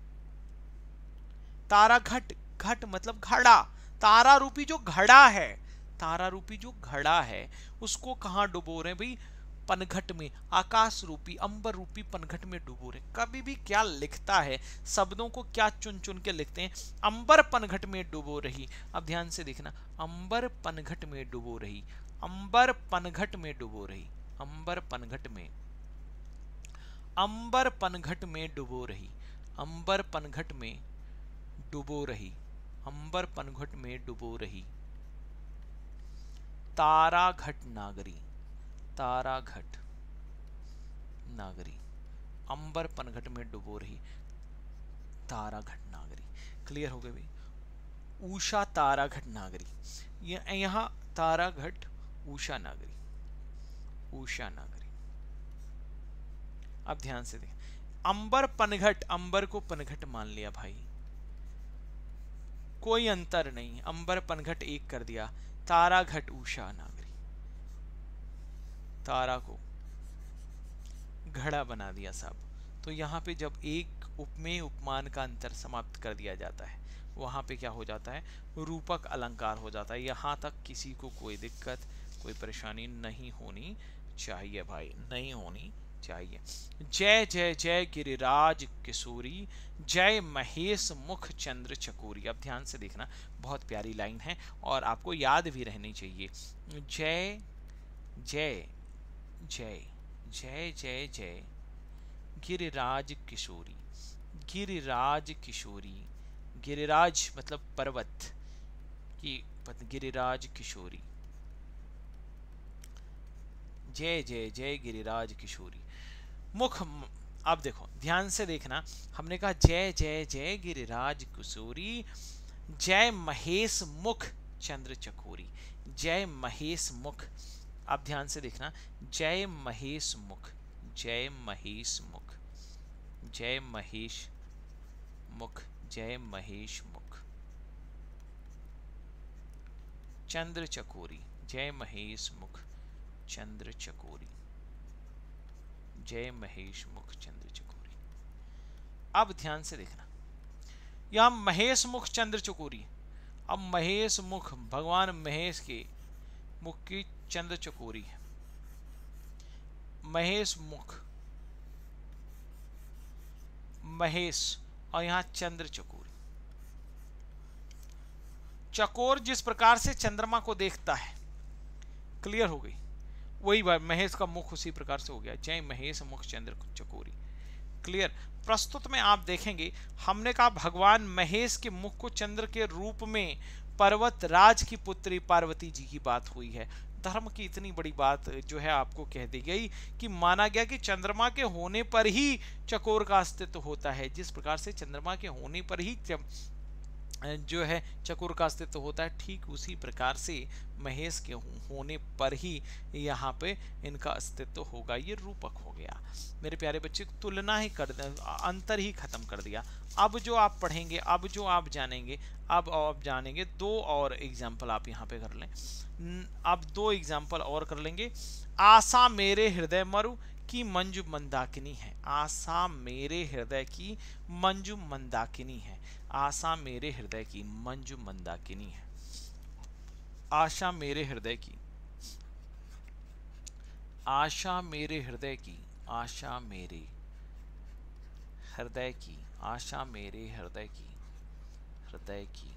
तारा घट, घट मतलब घड़ा, तारा रूपी जो घड़ा है, तारा रूपी जो घड़ा है उसको कहां डुबो रहे भाई? पनघट में, आकाश रूपी अंबर रूपी पनघट में डुबो रहे। कभी भी क्या लिखता है, शब्दों को क्या चुन चुन के लिखते हैं। अंबर पनघट में डुबो रही। अब ध्यान से देखना, अंबर पनघट में डुबो रही, अंबर पनघट में डुबो रही, अंबर पनघट में, अंबर पनघट में डुबो रही, अंबर पनघट में डुबो रही, अंबर पनघट में डुबो रही। तारा घट नागरी, तारा घट नागरी, अंबर पनघट में डुबो रही तारा घट नागरी। क्लियर हो गए भाई? उषा तारा घट नागरी। यहाँ तारा घट उषा नागरी, उषा नागरी। अब ध्यान से देख, अंबर पनघट, अंबर को पनघट मान लिया भाई, कोई अंतर नहीं, अंबर पनघट एक कर दिया। तारा घट उषा नागरी, तारा को घड़ा बना दिया साहब। तो यहाँ पे जब एक उपमेय उपमान का अंतर समाप्त कर दिया जाता है, वहां पे क्या हो जाता है, रूपक अलंकार हो जाता है। यहां तक किसी को कोई दिक्कत, कोई परेशानी नहीं होनी चाहिए भाई, नहीं होनी चाहिए। जय जय जय गिरिराज किशोरी, जय महेश मुख चंद्र चकोरी। अब ध्यान से देखना, बहुत प्यारी लाइन है और आपको याद भी रहनी चाहिए। जय जय जय जय जय जय गिरिराज किशोरी, गिरिराज किशोरी, गिरिराज मतलब पर्वत की, गिरिराज किशोरी, जय जय जय गिरिराज किशोरी। मुख, अब देखो ध्यान से देखना, हमने कहा जय जय जय गिरिराज किशोरी, जय महेश मुख चंद्र चकोरी, जय महेश मुख। अब ध्यान से देखना, जय महेश मुख, जय महेश मुख, जय महेश मुख, जय महेश मुख चंद्र चकोरी, जय महेश मुख चंद्र चकोरी, जय महेश मुख चंद्र चकोरी। अब ध्यान से देखना, यहां महेश मुख चंद्र चकोरी। अब महेश मुख, भगवान महेश के मुख की चंद्र चकोरी है, महेश मुख, महेश, और यहां चंद्र चकोरी। चकोर जिस प्रकार से चंद्रमा को देखता है, क्लियर हो गई, वही बात, महेश का मुख उसी प्रकार से हो गया, जय महेश मुख चंद्र चकोरी। क्लियर। प्रस्तुत में आप देखेंगे, हमने कहा भगवान महेश के मुख को चंद्र के रूप में पर्वत राज की पुत्री पार्वती जी की बात हुई है। धर्म की इतनी बड़ी बात जो है आपको कह दी गई कि माना गया कि चंद्रमा के होने पर ही चकोर का अस्तित्व होता है। जिस प्रकार से चंद्रमा के होने पर ही जो है चकोर का अस्तित्व होता है, ठीक उसी प्रकार से महेश के होने पर ही यहाँ पे इनका अस्तित्व होगा। ये रूपक हो गया मेरे प्यारे बच्चे, तुलना ही कर, अंतर ही खत्म कर दिया। अब जो आप पढ़ेंगे, अब जो आप जानेंगे, अब आप जानेंगे दो और एग्जाम्पल आप यहाँ पे कर लें। अब दो एग्जाम्पल और कर लेंगे। आशा मेरे हृदय मरु की मंजू मंदाकिनी है, आशा मेरे हृदय की मंजू मंदाकिनी है, आशा मेरे हृदय की मंजू मंदाकिनी है, आशा मेरे हृदय की, आशा मेरे हृदय की, आशा मेरे हृदय की, आशा मेरे हृदय की, हृदय की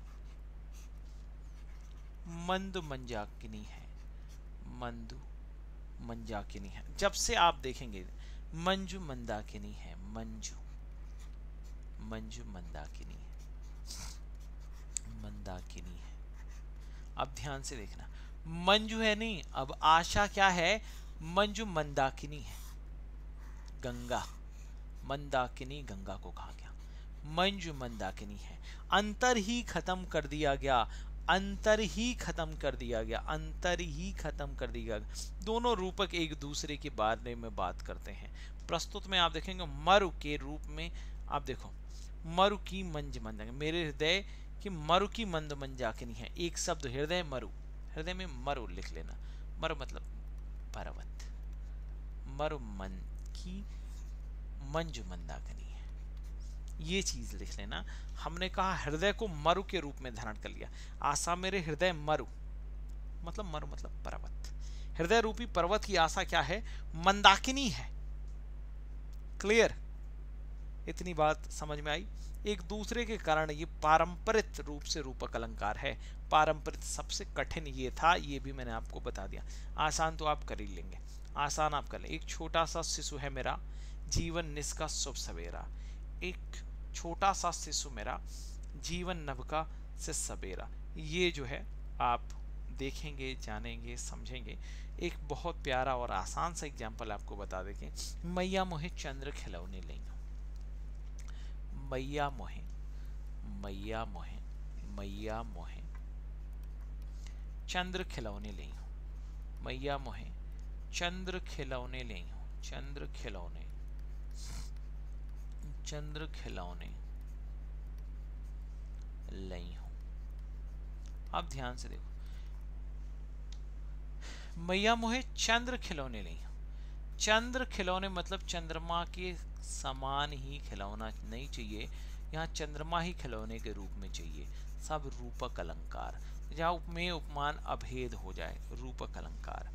मंदु मंजाकिनी है, मंदु मंजाकिनी है। जब से आप देखेंगे मंजू मंदाकिनी है, मंजू, मंजू मंदाकिनी है, मंदाकिनी है। अब ध्यान से देखना, मंजू है नहीं, अब आशा क्या है, मंजू मंदाकिनी है, गंगा, मंदाकिनी गंगा को कहा गया, मंजू मंदाकिनी है। अंतर ही खत्म कर दिया गया, अंतर ही खत्म कर दिया गया, अंतर ही खत्म कर दिया गया। दोनों रूपक एक दूसरे के बारे में बात करते हैं। प्रस्तुत में आप देखेंगे मरु के रूप में, आप देखो मरु की मंज मंदाकिनी, मेरे हृदय की मरु की मंद मंजाकिनी है। एक शब्द हृदय मरु, हृदय में मरु लिख लेना, मरु मतलब पर्वत, मरु मन की मंजु मंदाकिनी है, ये चीज लिख लेना। हमने कहा हृदय को मरु के रूप में धारण कर लिया। आशा मेरे हृदय मरु मतलब, मरु मतलब पर्वत, हृदय रूपी पर्वत की आशा क्या है, मंदाकिनी है। क्लियर, इतनी बात समझ में आई। एक दूसरे के कारण ये पारंपरिक रूप से रूपक अलंकार है। पारंपरिक सबसे कठिन ये था, ये भी मैंने आपको बता दिया। आसान तो आप कर ही लेंगे, आसान आप कर लें। एक छोटा सा शिशु है मेरा, जीवन निष्का शुभ सवेरा, एक छोटा सा शिशु मेरा, जीवन नभ का से सवेरा। ये जो है आप देखेंगे, जानेंगे, समझेंगे। एक बहुत प्यारा और आसान सा एग्जाम्पल आपको बता देंगे। मैया मोहे चंद्र खिलौने लेंगे, मैया मोहे, मैया मोहे, मैया मोहे चंद्र खिलौने ले हूँ। मैया मोहे चंद्र खिलौने ले हूँ। चंद्र खिलौने, चंद्र खिलौने लई हूँ। अब ध्यान से देखो, मैया मोहे चंद्र खिलौने लई हूँ। चंद्र खिलौने मतलब चंद्रमा के समान ही खिलौना नहीं चाहिए, यहाँ चंद्रमा ही खिलौने के रूप में चाहिए। सब रूपक अलंकार, जहाँ उपमेय उपमान अभेद हो जाए, रूपक अलंकार।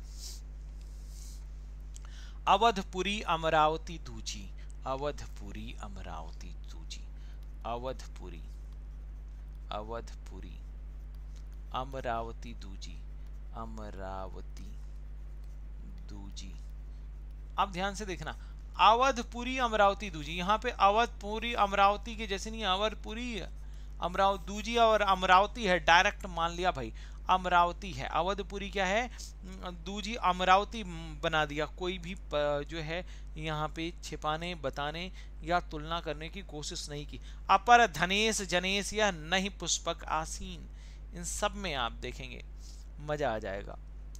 अवधपुरी अमरावती दूजी, अवधपुरी अमरावती दूजी, अवधपुरी, अवधपुरी अमरावती दूजी, अमरावती दूजी। अब ध्यान से देखना, अवधपुरी अमरावती दूजी, यहाँ पे अवधपुरी अमरावती के जैसे नहीं, अवधपुरी अमरावती दूजी और अमरावती है, डायरेक्ट मान लिया भाई अमरावती है। अवधपुरी क्या है, दूजी अमरावती बना दिया। कोई भी जो है यहाँ पे छिपाने, बताने या तुलना करने की कोशिश नहीं की। अपर धनेश जनेश या नहीं पुष्पक आसीन, इन सब में आप देखेंगे मजा आ जाएगा।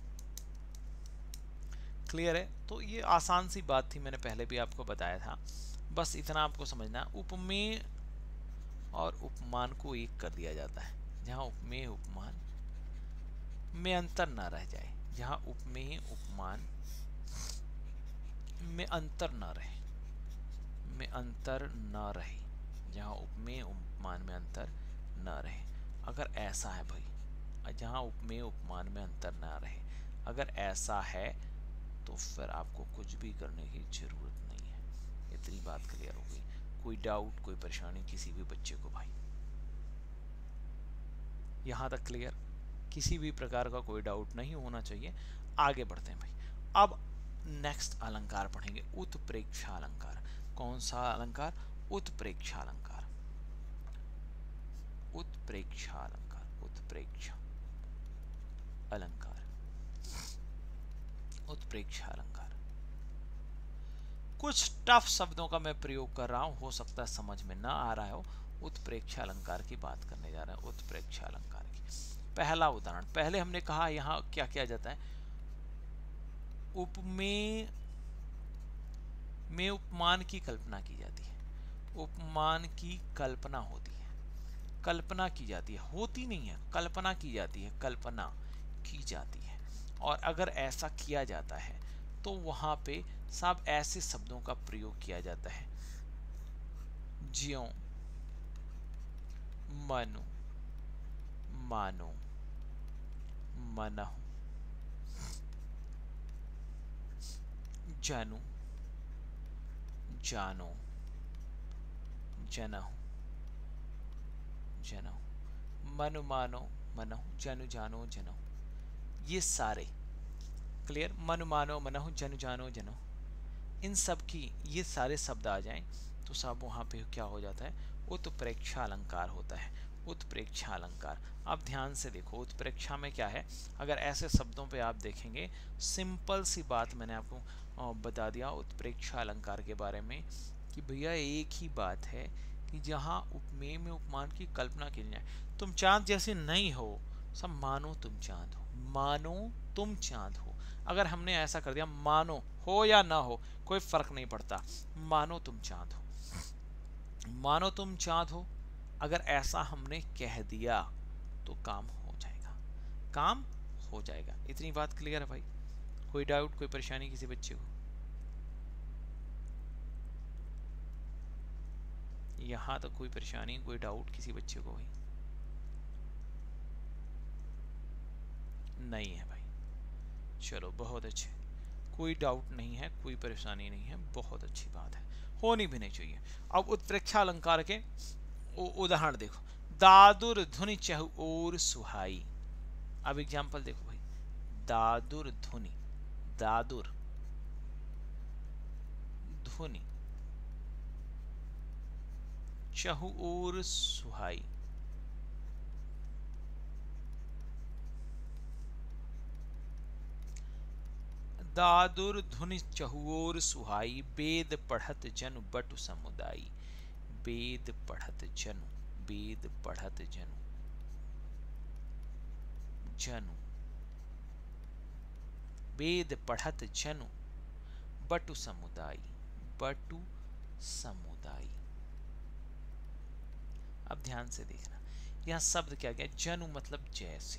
क्लियर है? तो ये आसान सी बात थी, मैंने पहले भी आपको बताया था। बस इतना आपको समझना, उपमेय और उपमान को एक कर दिया जाता है, जहां उपमेय उपमान में अंतर ना रह जाए, जहां उपमेय उपमान में अंतर ना रहे, में अंतर ना रहे, जहां उपमेय उपमान में अंतर ना रहे। अगर ऐसा है भाई, जहां उपमेय उपमान में अंतर ना रहे, अगर ऐसा है तो फिर आपको कुछ भी करने की जरूरत नहीं है। इतनी बात क्लियर हो गई? कोई डाउट, कोई परेशानी किसी भी बच्चे को भाई? यहां तक क्लियर? किसी भी प्रकार का कोई डाउट नहीं होना चाहिए। आगे बढ़ते हैं भाई। अब नेक्स्ट अलंकार पढ़ेंगे, उत्प्रेक्षा अलंकार। कौन सा अलंकार? उत्प्रेक्षा अलंकार, उत्प्रेक्षा अलंकार, उत्प्रेक्षा अलंकार, उत्प्रेक्षा अलंकार। कुछ टफ शब्दों का मैं प्रयोग कर रहा हूं, हो सकता है समझ में ना आ रहा हो। उत्प्रेक्षा अलंकार की बात करने जा रहे हैं, उत्प्रेक्षा अलंकार की। पहला उदाहरण, पहले हमने कहा यहां क्या किया जाता है, उपमेय में उपमान की कल्पना की जाती है। उपमान की कल्पना होती है, कल्पना की जाती है, होती नहीं है, कल्पना की जाती है, कल्पना की जाती है। और अगर ऐसा किया जाता है तो वहां पे सब ऐसे शब्दों का प्रयोग किया जाता है, ज्यों, मनु, मानो, मनहु, जनु, जानो, जनहु, जनहु, मनु मानो मनहु, जनु जानो जनहु। ये सारे क्लियर, मनु मानो मनहु, जनु जानो जनहु, इन सब की ये सारे शब्द आ जाएं तो सब वहां पे क्या हो जाता है, उत्प्रेक्षा अलंकार होता है। उत्प्रेक्षा अलंकार। अब ध्यान से देखो, उत्प्रेक्षा में क्या है, अगर ऐसे शब्दों पे आप देखेंगे, सिंपल सी बात मैंने आपको बता दिया उत्प्रेक्षा अलंकार के बारे में कि भैया एक ही बात है कि जहां उपमेय में उपमान की कल्पना की जाए। तुम चांद जैसे नहीं हो, सब मानो तुम चांद हो, मानो तुम चांद हो। अगर हमने ऐसा कर दिया, मानो हो या ना हो कोई फर्क नहीं पड़ता, मानो तुम चांद हो, मानो तुम चांद हो, अगर ऐसा हमने कह दिया तो काम हो जाएगा, काम हो जाएगा। इतनी बात क्लियर है भाई? कोई डाउट, कोई परेशानी किसी बच्चे को? यहां तक कोई परेशानी, कोई डाउट किसी बच्चे को भाई? नहीं है भाई, चलो बहुत अच्छे, कोई डाउट नहीं है, कोई परेशानी नहीं है, बहुत अच्छी बात है, होनी भी नहीं चाहिए। अब उत्प्रेक्षा अलंकार के उदाहरण देखो, दादुर धुनि चहु और सुहाई। अब एग्जांपल देखो भाई, दादुर धुनि, दादुर धुनि चहु और सुहाई। दादुर धुनि चहुओर सुहाई, वेद पढ़त जनु बटु समुदायी। वेद पढ़त जनु, वेद पढ़त जनु, जनु वेद पढ़त जनु बटु समुदाय, बटु समुदाय। अब ध्यान से देखना, यह शब्द क्या गया, जनु मतलब जैसे,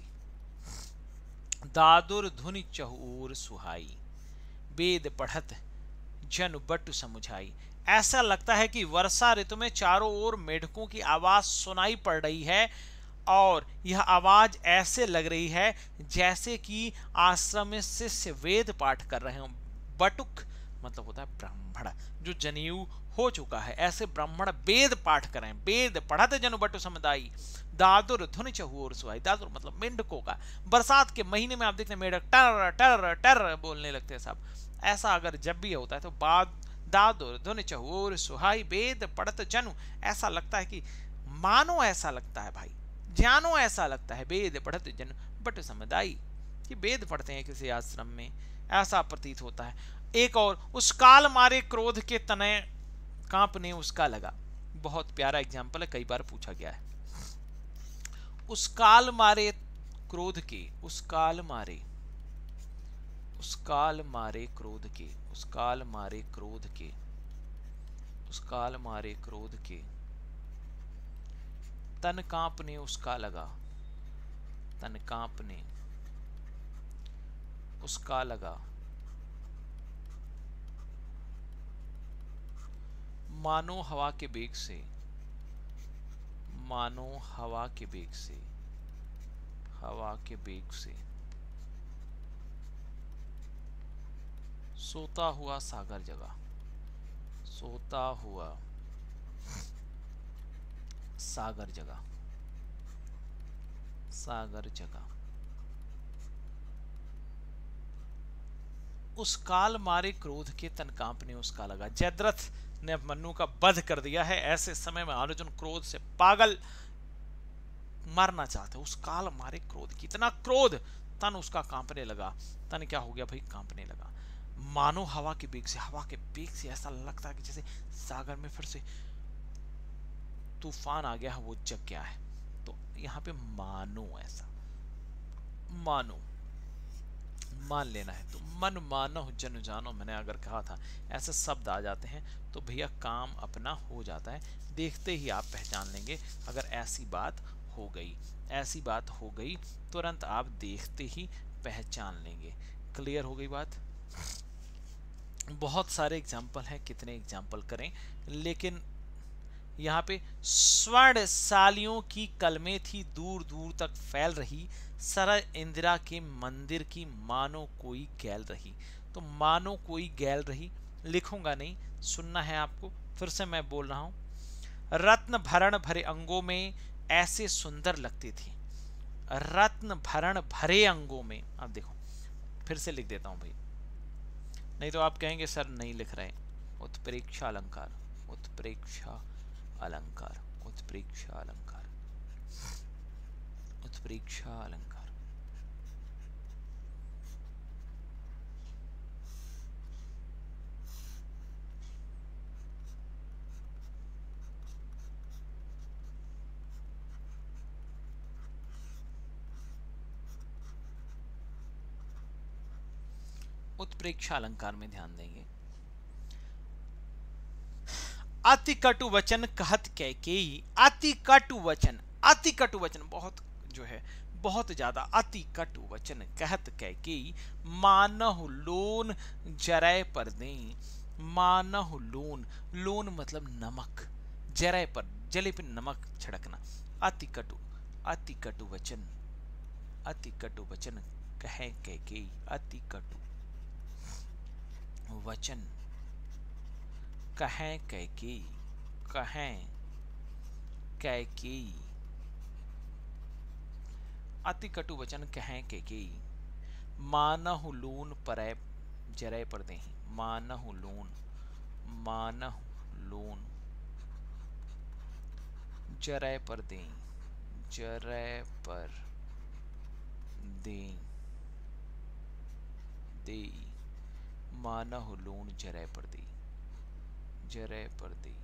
दादुर धुनि चहुर सुहाई, वेद पढ़त जनु बटु समुझाई। ऐसा लगता है कि वर्षा ऋतु में चारों ओर मेढकों की आवाज सुनाई पड़ रही है और यह आवाज ऐसे लग रही है जैसे कि आश्रम में शिष्य वेद पाठ कर रहे हों। बटुक मतलब होता है ब्राह्मण, जो जनेऊ हो चुका है, ऐसे ब्राह्मण वेद पाठ करें। वेद पढ़त जनु बटु समुदाई, दादुर धुन चहुर सुहाई। दादुर मतलब मेंढकों का। बरसात के महीने में आप देखते हैं मेढक टर टर टर बोलने लगते हैं साहब। ऐसा अगर जब भी होता है तो बाद दादुर धुन चहुर सुहाई वेद पढ़त जनु, ऐसा लगता है कि मानो, ऐसा लगता है भाई, जानो ऐसा लगता है, वेद पढ़त जनु बटु समुदाई, कि वेद पढ़ते हैं किसी आश्रम में, ऐसा प्रतीत होता है। एक और, उस काल मारे क्रोध के तने कांपने उसका लगा। बहुत प्यारा एग्जाम्पल है, कई बार पूछा गया है। उस काल मारे क्रोध के, उस काल मारे, उस काल मारे क्रोध के, उस काल मारे क्रोध के, उस काल मारे क्रोध के तन कांपने उसका लगा, तन कांपने उसका लगा, मानो हवा के बेग से, मानो हवा के बेग से, हवा के बेग से सोता हुआ सागर जगा, सोता हुआ सागर जगा, सागर जगा। उस काल मारे क्रोध के तन कांपने उसका लगा। जयद्रथ ने मन्नु का वध कर दिया है। ऐसे समय में अर्जुन क्रोध से पागल, मारना चाहते। उस काल मारे क्रोध, कितना क्रोध, तन उसका कांपने लगा। तन क्या हो गया भाई, कांपने लगा। मानो हवा के बेग से, हवा के बेग से ऐसा लगता है कि जैसे सागर में फिर से तूफान आ गया है, वो जग गया है। तो यहाँ पे मानो, ऐसा मानो, मान लेना है। तो मन मानो जन जानो, मैंने अगर कहा था, ऐसे शब्द आ जाते हैं तो भैया काम अपना हो जाता है। देखते ही आप पहचान लेंगे अगर ऐसी बात हो गई, ऐसी बात हो गई, तुरंत आप देखते ही पहचान लेंगे। क्लियर हो गई बात। बहुत सारे एग्जाम्पल हैं, कितने एग्जाम्पल करें, लेकिन यहाँ पे स्वर्णशालियों की कलमें थी दूर दूर तक फैल रही, सरल इंदिरा के मंदिर की मानो कोई गैल रही। तो मानो कोई गैल रही लिखूंगा नहीं, सुनना है आपको। फिर से मैं बोल रहा हूं, रत्न भरण भरे अंगों में ऐसे सुंदर लगती थी, रत्न भरण भरे अंगों में। अब देखो, फिर से लिख देता हूं भाई, नहीं तो आप कहेंगे सर नहीं लिख रहे। उत्प्रेक्षा अलंकार, उत्प्रेक्षा अलंकार, उत्प्रेक्षा अलंकार, उत्प्रेक्षा अलंकार। उत्प्रेक्षा अलंकार में ध्यान देंगे। अति कटु वचन कहत कैकेयी, अति कटु वचन, अति कटु वचन बहुत जो है, बहुत ज्यादा अति कटु वचन कहत कैकेयी, मानहु लोन जरै पर देई। मानहु लोन, लोन मतलब नमक, जरै पर, जले पे नमक छिड़कना। अति कटु, अति कटु वचन, अति कटु वचन कहे कैकेयी, अति कटु वचन कहें कैकेयी, कहें कैकेयी, अति कटु वचन कहें कैकेयी, मानहु लून परै जरै पर देहि। मानहु लून, मानहु लून जरै पर देहि, जरै पर देहि, देई। मानहु लून जरै पर देई, जरै पर देई,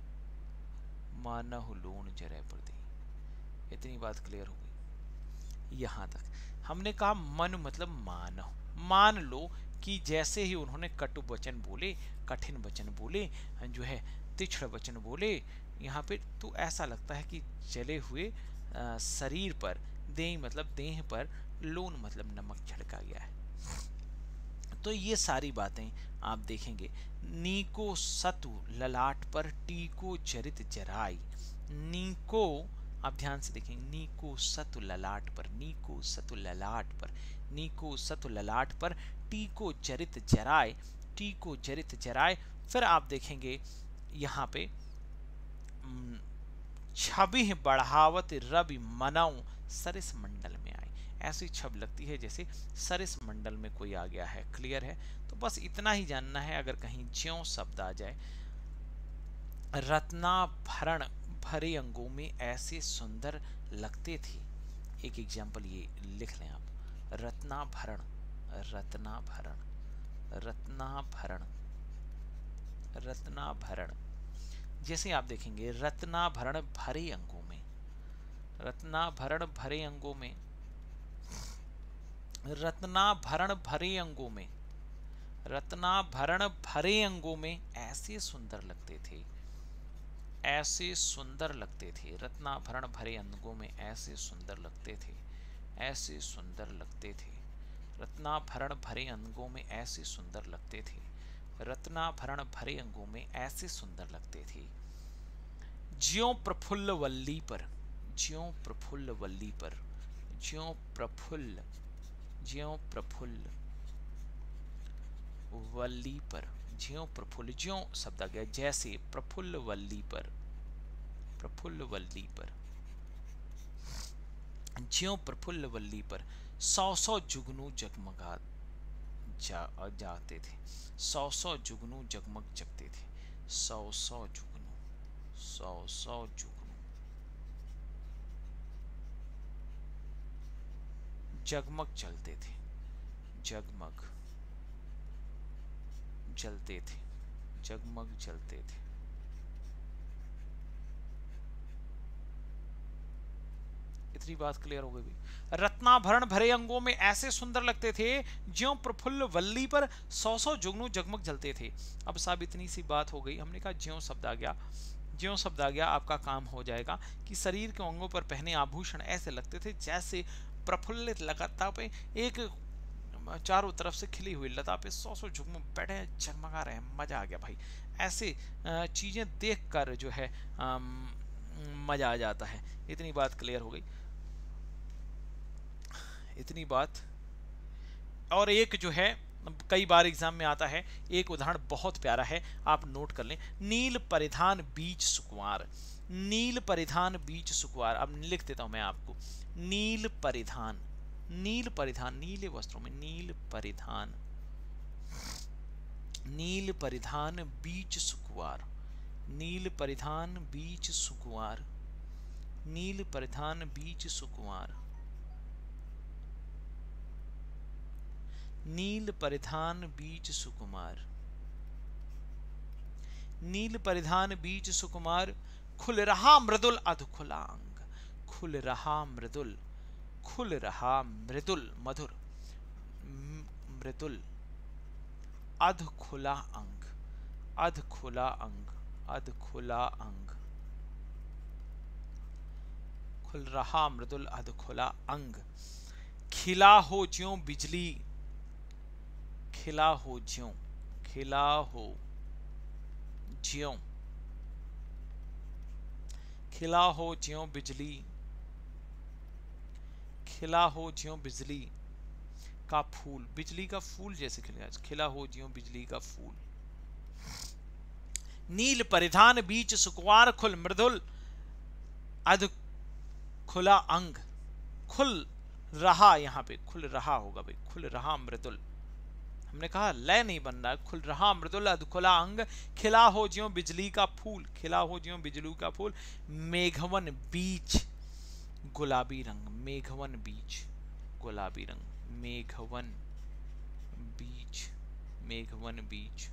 मानहु लून जरै पर देई। इतनी बात क्लियर हो गई। यहां तक हमने कहा मन मतलब मानव। मान लो कि जैसे ही उन्होंने कटु वचन बोले, कठिन वचन बोले, जो है तीक्ष्ण वचन बोले यहाँ पे, तो ऐसा लगता है कि जले हुए शरीर पर, देह मतलब देह पर, लोन मतलब नमक छिड़का गया है। तो ये सारी बातें आप देखेंगे। नीको सतु ललाट पर टीको चरित जराई। नीको, आप ध्यान से देखेंगे, नीको सतु ललाट पर, नीको सतु ललाट पर, नीको सतु ललाट पर टीको चरित जराय, टीको चरित जराय। फिर आप देखेंगे यहाँ पे छवि बढ़ावत रवि मनऊ सरिस मंडल में आए। ऐसी छब लगती है जैसे सरिस मंडल में कोई आ गया है। क्लियर है? तो बस इतना ही जानना है। अगर कहीं ज्यों शब्द आ जाए, रत्नाभरण भरे अंगों में ऐसे सुंदर लगते थे। एक एग्जाम्पल ये लिख लें आप, रत्नाभरण, रत्नाभरण, रत्नाभरण, रत्नाभरण। जैसे आप देखेंगे रत्नाभरण भरे अंगों में, रत्नाभरण भरे अंगों में, रत्नाभरण भरे अंगों में, रत्नाभरण भरे अंगों में ऐसे सुंदर लगते थे, ऐसे सुंदर लगते थे। रत्नाभरण भरे अंगों में ऐसे सुंदर लगते थे, ऐसे सुंदर लगते थे। रत्नाभरण भरे अंगों में ऐसे सुंदर लगते थे, रत्नाभरण भरे अंगों में ऐसे सुंदर लगते थे। ज्यों प्रफुल्ल वल्ली पर, ज्यों प्रफुल्ल वल्ली पर, ज्यों प्रफुल्ल, ज्यों प्रफुल्ल वल्ली पर, ज्यों प्रफुल्ल, ज्यों शब्द आ गया जैसे, प्रफुल्ल वल्ली पर, प्रफुल्ल वल्ली पर, ज्यों प्रफुल्ल वल्ली पर 100 जुगनू जगमगा जाते थे, 100 जुगनू जगमग जगते थे, 100 जुगनू, 100 जुगनू जगमग जलते थे, जगमग जलते थे, जगमग जलते थे। इतनी बात क्लियर हो गई। रत्नाभरण भरे अंगों में ऐसे सुंदर लगते थे, ज्यों प्रफुल्ल वल्ली पर 100 जुगनू जगमग जलते थे। अब साहब इतनी सी बात हो गई। हमने कहा ज्यों शब्द आ गया, ज्यों शब्द आ गया, आपका काम हो जाएगा कि शरीर के अंगों पर पहने आभूषण ऐसे लगते थे जैसे प्रफुल्लित लता पे एक चारों तरफ से खिली हुई लता पे 100 जुगनू बैठे जगमगा रहे हैं। मजा आ गया भाई। ऐसे चीजें देख कर जो है मजा आ जाता है। इतनी बात क्लियर हो गई, इतनी बात। और एक जो है कई बार एग्जाम में आता है, एक उदाहरण बहुत प्यारा है, आप नोट कर लें। नील परिधान बीच सुकुमार, नील परिधान बीच सुकुमार। अब लिख देता हूं मैं आपको, नील परिधान, नील परिधान, नीले वस्त्रों में नील परिधान, नील परिधान बीच सुकुमार, नील परिधान बीच सुकुमार, नील परिधान बीच सुकुमार, नील परिधान बीच सुकुमार, नील परिधान बीच सुकुमार। खुल रहा मृदुल अधखुला अंग, खुल रहा मृदुल, खुल रहा मृदुल मधुर, मृदुल अधखुला अंग, अधखुला अंग, अधखुला अंग, खुल रहा मृदुल अधखुला अंग। खिला हो ज्यों बिजली, खिला हो ज्यों, खिला हो ज्यों, खिला हो ज्यों बिजली, खिला हो ज्यों बिजली का फूल, बिजली का फूल जैसे खिला, खिला हो ज्यों बिजली का फूल। नील परिधान बीच सुकुमार, खुल मृदुल अध खुला अंग। खुल रहा, यहां पे खुल रहा होगा भाई, खुल रहा मृदुल, हमने कहा लय नहीं बन रहा। खुल रहा मृदुल अधखुला अंग, खिला हो ज्यों बिजली का फूल, खिला हो ज्यों बिजली का फूल। मेघवन बीच गुलाबी रंग, मेघवन बीच गुलाबी रंग, मेघवन बीच, मेघवन बीच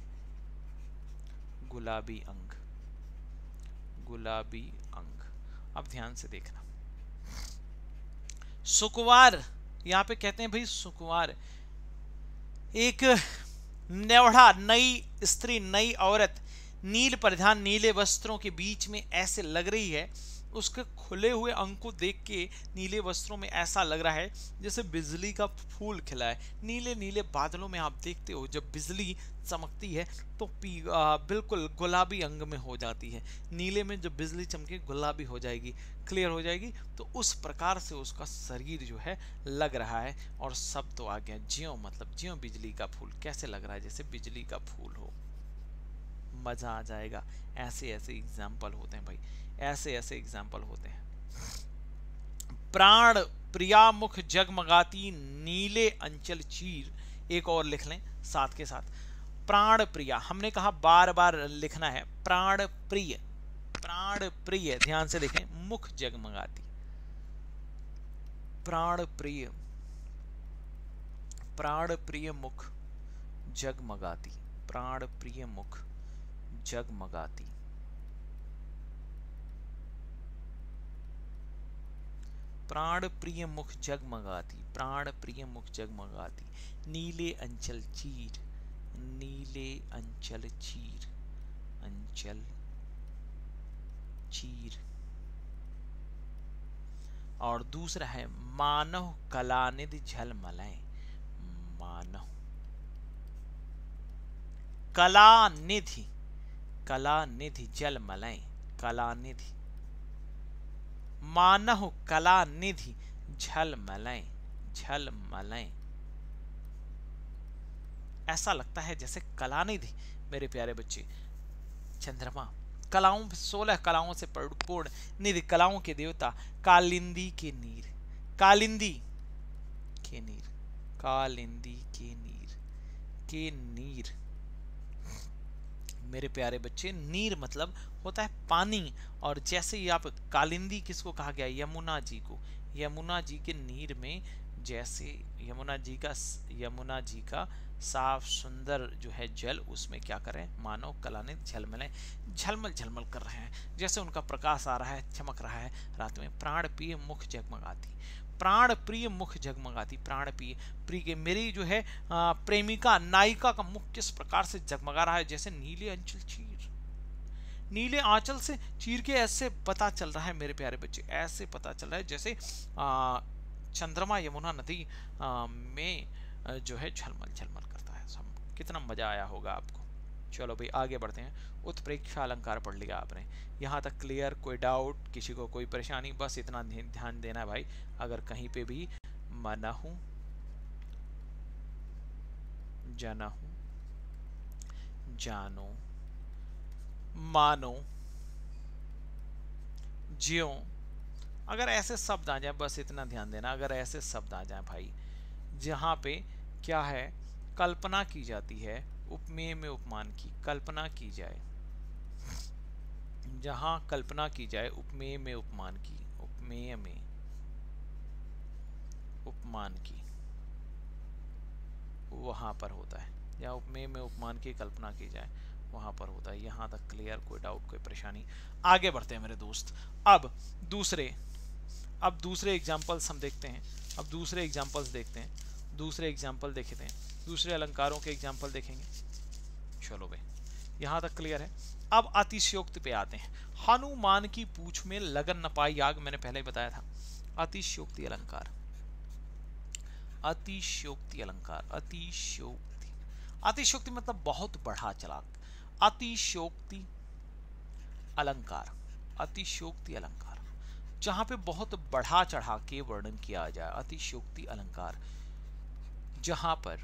गुलाबी अंग, गुलाबी अंग। अब ध्यान से देखना, सुकुमार, यहाँ पे कहते हैं भाई सुकुमार, एक न्यौड़ा, नई स्त्री, नई औरत नील परिधान, नीले वस्त्रों के बीच में ऐसे लग रही है। उसके खुले हुए अंग को देख के नीले वस्त्रों में ऐसा लग रहा है जैसे बिजली का फूल खिला है। नीले नीले बादलों में आप देखते हो जब बिजली चमकती है तो बिल्कुल गुलाबी अंग में हो जाती है। नीले में जब बिजली चमके गुलाबी हो जाएगी, क्लियर हो जाएगी। तो उस प्रकार से उसका शरीर जो है लग रहा है। और सब तो आ गया ज्यों, मतलब ज्यों बिजली का फूल, कैसे लग रहा है जैसे बिजली का फूल हो। मजा आ जाएगा। ऐसे ऐसे एग्जाम्पल होते हैं भाई, ऐसे ऐसे एग्जाम्पल होते हैं। प्राण प्रिया मुख जगमगाती नीले अंचल चीर, एक और लिख लें साथ के साथ। प्राण प्रिया, हमने कहा बार बार लिखना है। प्राण प्रिय, प्राण प्रिय, ध्यान से देखें, मुख जगमगाती, प्राण प्रिय, प्राण प्रिय मुख जगमगाती, प्राण प्रिय मुख जगमगाती, प्राण प्रिय मुख जगमगाती, प्राण प्रिय मुख जगमगाती, नीले अंचल चीर, नीले अंचल चीर, अंचल चीर। और दूसरा है मानव कलानिधि झलमलाए, मानव कलानिधि, कलानिधि जलमलाए, कलानिधि, मानव कलानिधि झलमलाए, झलमलाए। ऐसा लगता है जैसे कलानिधि, मेरे प्यारे बच्चे, चंद्रमा, कलाओं, 16 कलाओं से परिपूर्ण निधि, कलाओं के देवता, कालिंदी के नीर, कालिंदी के नीर, कालिंदी के नीर, के नीर। मेरे प्यारे बच्चे, नीर मतलब होता है पानी। और जैसे ही आप, कालिंदी किसको कहा गया? यमुना जी को। यमुना जी के नीर में जैसे यमुना जी का साफ सुंदर जो है जल, उसमें क्या करें? मानव कलानिधि झलमलाए, झलमल झलमल कर रहे हैं, जैसे उनका प्रकाश आ रहा है, चमक रहा है रात में। प्राण प्रिय मुख जगमगाती, प्राण प्रिय मुख जगमगाती, प्राण प्रिय, प्रिय के मेरी जो है प्रेमिका, नायिका का मुख किस प्रकार से जगमगा रहा है, जैसे नीले अंचल चीर, नीले आंचल से चीर के ऐसे पता चल रहा है मेरे प्यारे बच्चे, ऐसे पता चल रहा है जैसे चंद्रमा यमुना नदी में जो है झलमल झलमल करता है। सब कितना मजा आया होगा आपको। चलो भाई आगे बढ़ते हैं। उत्प्रेक्षा अलंकार पढ़ लिया आपने, यहाँ तक क्लियर? कोई डाउट, किसी को कोई परेशानी? बस इतना ध्यान देना है भाई, अगर कहीं पे भी मनहु जनहु जानो मानो ज्यों, अगर ऐसे शब्द आ जाए, बस इतना ध्यान देना, अगर ऐसे शब्द आ जाए भाई जहाँ पे क्या है, कल्पना की जाती है, उपमेय में उपमान की कल्पना की जाए, जहाँ कल्पना की जाए, उपमेय में उपमान की, उपमेय में उपमान की, वहां पर होता है। जहाँ उपमेय में उपमान की कल्पना की जाए वहां पर होता है। यहां तक क्लियर? कोई डाउट, कोई परेशानी? आगे बढ़ते हैं मेरे दोस्त। अब दूसरे एग्जाम्पल्स हम देखते हैं। अब दूसरे एग्जाम्पल्स देखते हैं, दूसरे एग्जाम्पल देखते हैं, दूसरे अलंकारों के एग्जाम्पल देखेंगे। चलो भाई यहां तक क्लियर है। अब अतिशयोक्ति पे आते हैं। हनुमान की पूंछ में लगन न पाई आग, मैंने पहले ही बताया था। अतिशयोक्ति अलंकार, अतिशयोक्ति अलंकार, अतिशयोक्ति, अतिशयोक्ति मतलब बहुत बढ़ा चढ़ा, अतिशयोक्ति अलंकार, अतिशयोक्ति अलंकार, जहां पे बहुत बढ़ा चढ़ा के वर्णन किया जाए। अतिशयोक्ति अलंकार जहां पर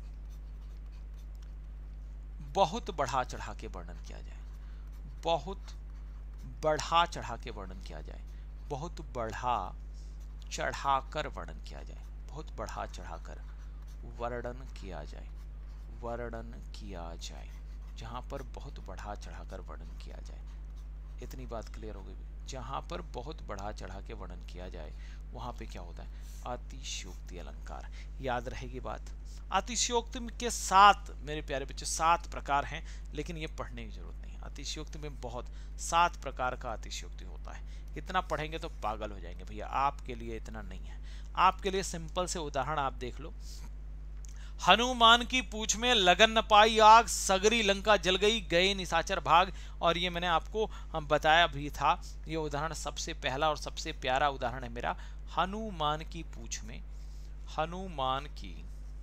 बहुत बढ़ा चढ़ा के वर्णन किया जाए, बहुत बढ़ा चढ़ा के वर्णन किया जाए, बहुत बढ़ा चढ़ाकर वर्णन किया जाए, बहुत बढ़ा चढ़ाकर वर्णन किया जाए, वर्णन किया जाए, जहां पर बहुत बढ़ा चढ़ाकर वर्णन किया जाए। इतनी बात क्लियर हो गई। जहां पर बहुत बढ़ा चढ़ा के वर्णन किया जाए वहां पे क्या होता है, अतिशयोक्ति अलंकार। याद रहेगी बात। अतिशयोक्ति के 7 मेरे प्यारे बच्चे 7 प्रकार हैं, लेकिन ये पढ़ने की जरूरत नहीं है। अतिशयोक्ति में बहुत 7 प्रकार का अतिशयोक्ति होता है। इतना पढ़ेंगे तो पागल हो जाएंगे भैया, आपके लिए इतना नहीं है। आपके लिए सिंपल से उदाहरण आप देख लो। हनुमान की पूंछ में लगन न पाई आग, सगरी लंका जल गई, गए निशाचर भाग। और ये मैंने आपको बताया भी था। ये उदाहरण सबसे पहला और सबसे प्यारा उदाहरण है मेरा। हनुमान की पूंछ में, हनुमान की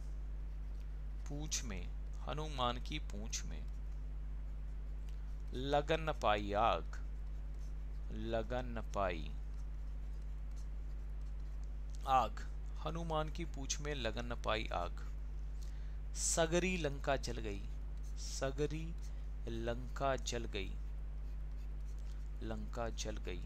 पूंछ में, हनुमान की पूंछ में लगन न पाई आग, लगन न पाई आग, हनुमान की पूंछ में लगन न पाई आग, सगरी लंका जल गई, सगरी लंका जल गई, लंका जल गई,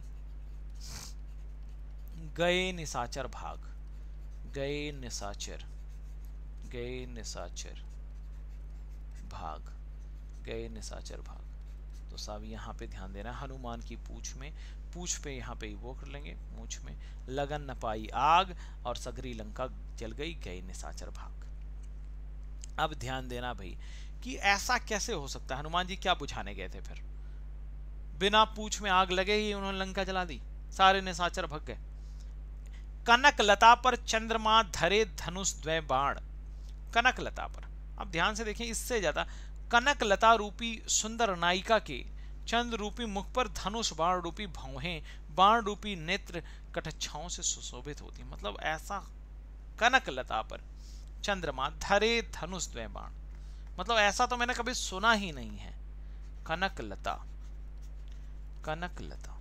गए निशाचर भाग, गए निशाचर, गए निशाचर भाग, गए निशाचर भाग। तो साहब यहाँ पे ध्यान देना, हनुमान की पूंछ में, पूंछ पे यहाँ पे वो कर लेंगे, पूंछ में लगन न पाई आग और सगरी लंका जल गई, गए निशाचर भाग। अब ध्यान देना भाई कि ऐसा कैसे हो सकता है। हनुमान जी क्या बुझाने गए थे फिर? बिना पूंछ में आग लगे ही उन्होंने लंका जला दी, सारे निशाचर भग गए। कनक लता पर चंद्रमा धरे धनुष द्वय बाण, कनक लता पर। अब ध्यान से देखिए, इससे ज्यादा कनक लता रूपी सुंदर नायिका के चंद्र रूपी मुख पर धनुष बाण रूपी भौहें, बाण रूपी नेत्र कटच्छाओं से सुशोभित होती। मतलब ऐसा कनक लता पर चंद्रमा धरे धनुष द्वय बाण, मतलब ऐसा तो मैंने कभी सुना ही नहीं है। कनक लता, कनक लता,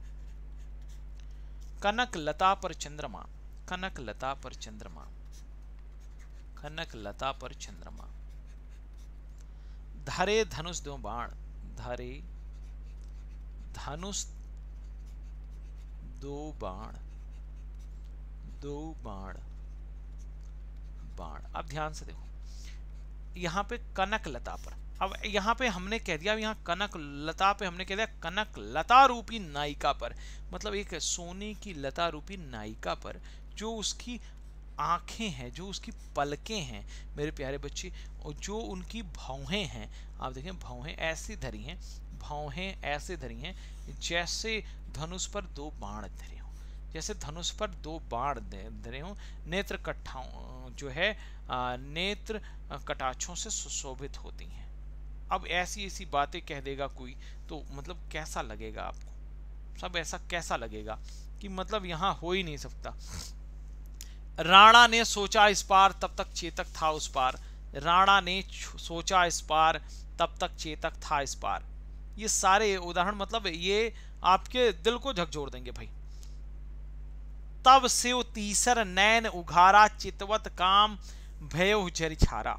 कनक लता पर चंद्रमा, कनक लता पर चंद्रमा, कनक लता पर चंद्रमा धरे धनुष दो बाण, धरे धनुष दो बाण, दो बाण, बाण। अब ध्यान से देखो, यहां पे कनक लता पर, अब यहां पे हमने कह दिया, यहां कनक लता पे हमने कह दिया कनक लता रूपी नायिका पर, मतलब एक सोने की लता रूपी नायिका पर, जो उसकी आंखें हैं, जो उसकी पलकें हैं मेरे प्यारे बच्चे, और जो उनकी भौहें हैं, आप देखें भौहें ऐसी धरी हैं, भौहें ऐसे धरी हैं जैसे धनुष पर 2 बाण धरे हों, जैसे धनुष पर 2 बाण धरे हों। नेत्र कटाक्षों जो है नेत्र कटाक्षों से सुशोभित होती हैं। अब ऐसी ऐसी बातें कह देगा कोई तो मतलब कैसा लगेगा आपको? सब ऐसा कैसा लगेगा कि मतलब यहां हो ही नहीं सकता। राणा ने सोचा इस पार, तब तक चेतक था उस पार। राणा ने सोचा इस पार, तब तक चेतक था इस पार। ये सारे उदाहरण मतलब ये आपके दिल को झकझोर देंगे भाई। तब शिव तीसर नैन उघारा, चितवत काम भयउ जरि छारा।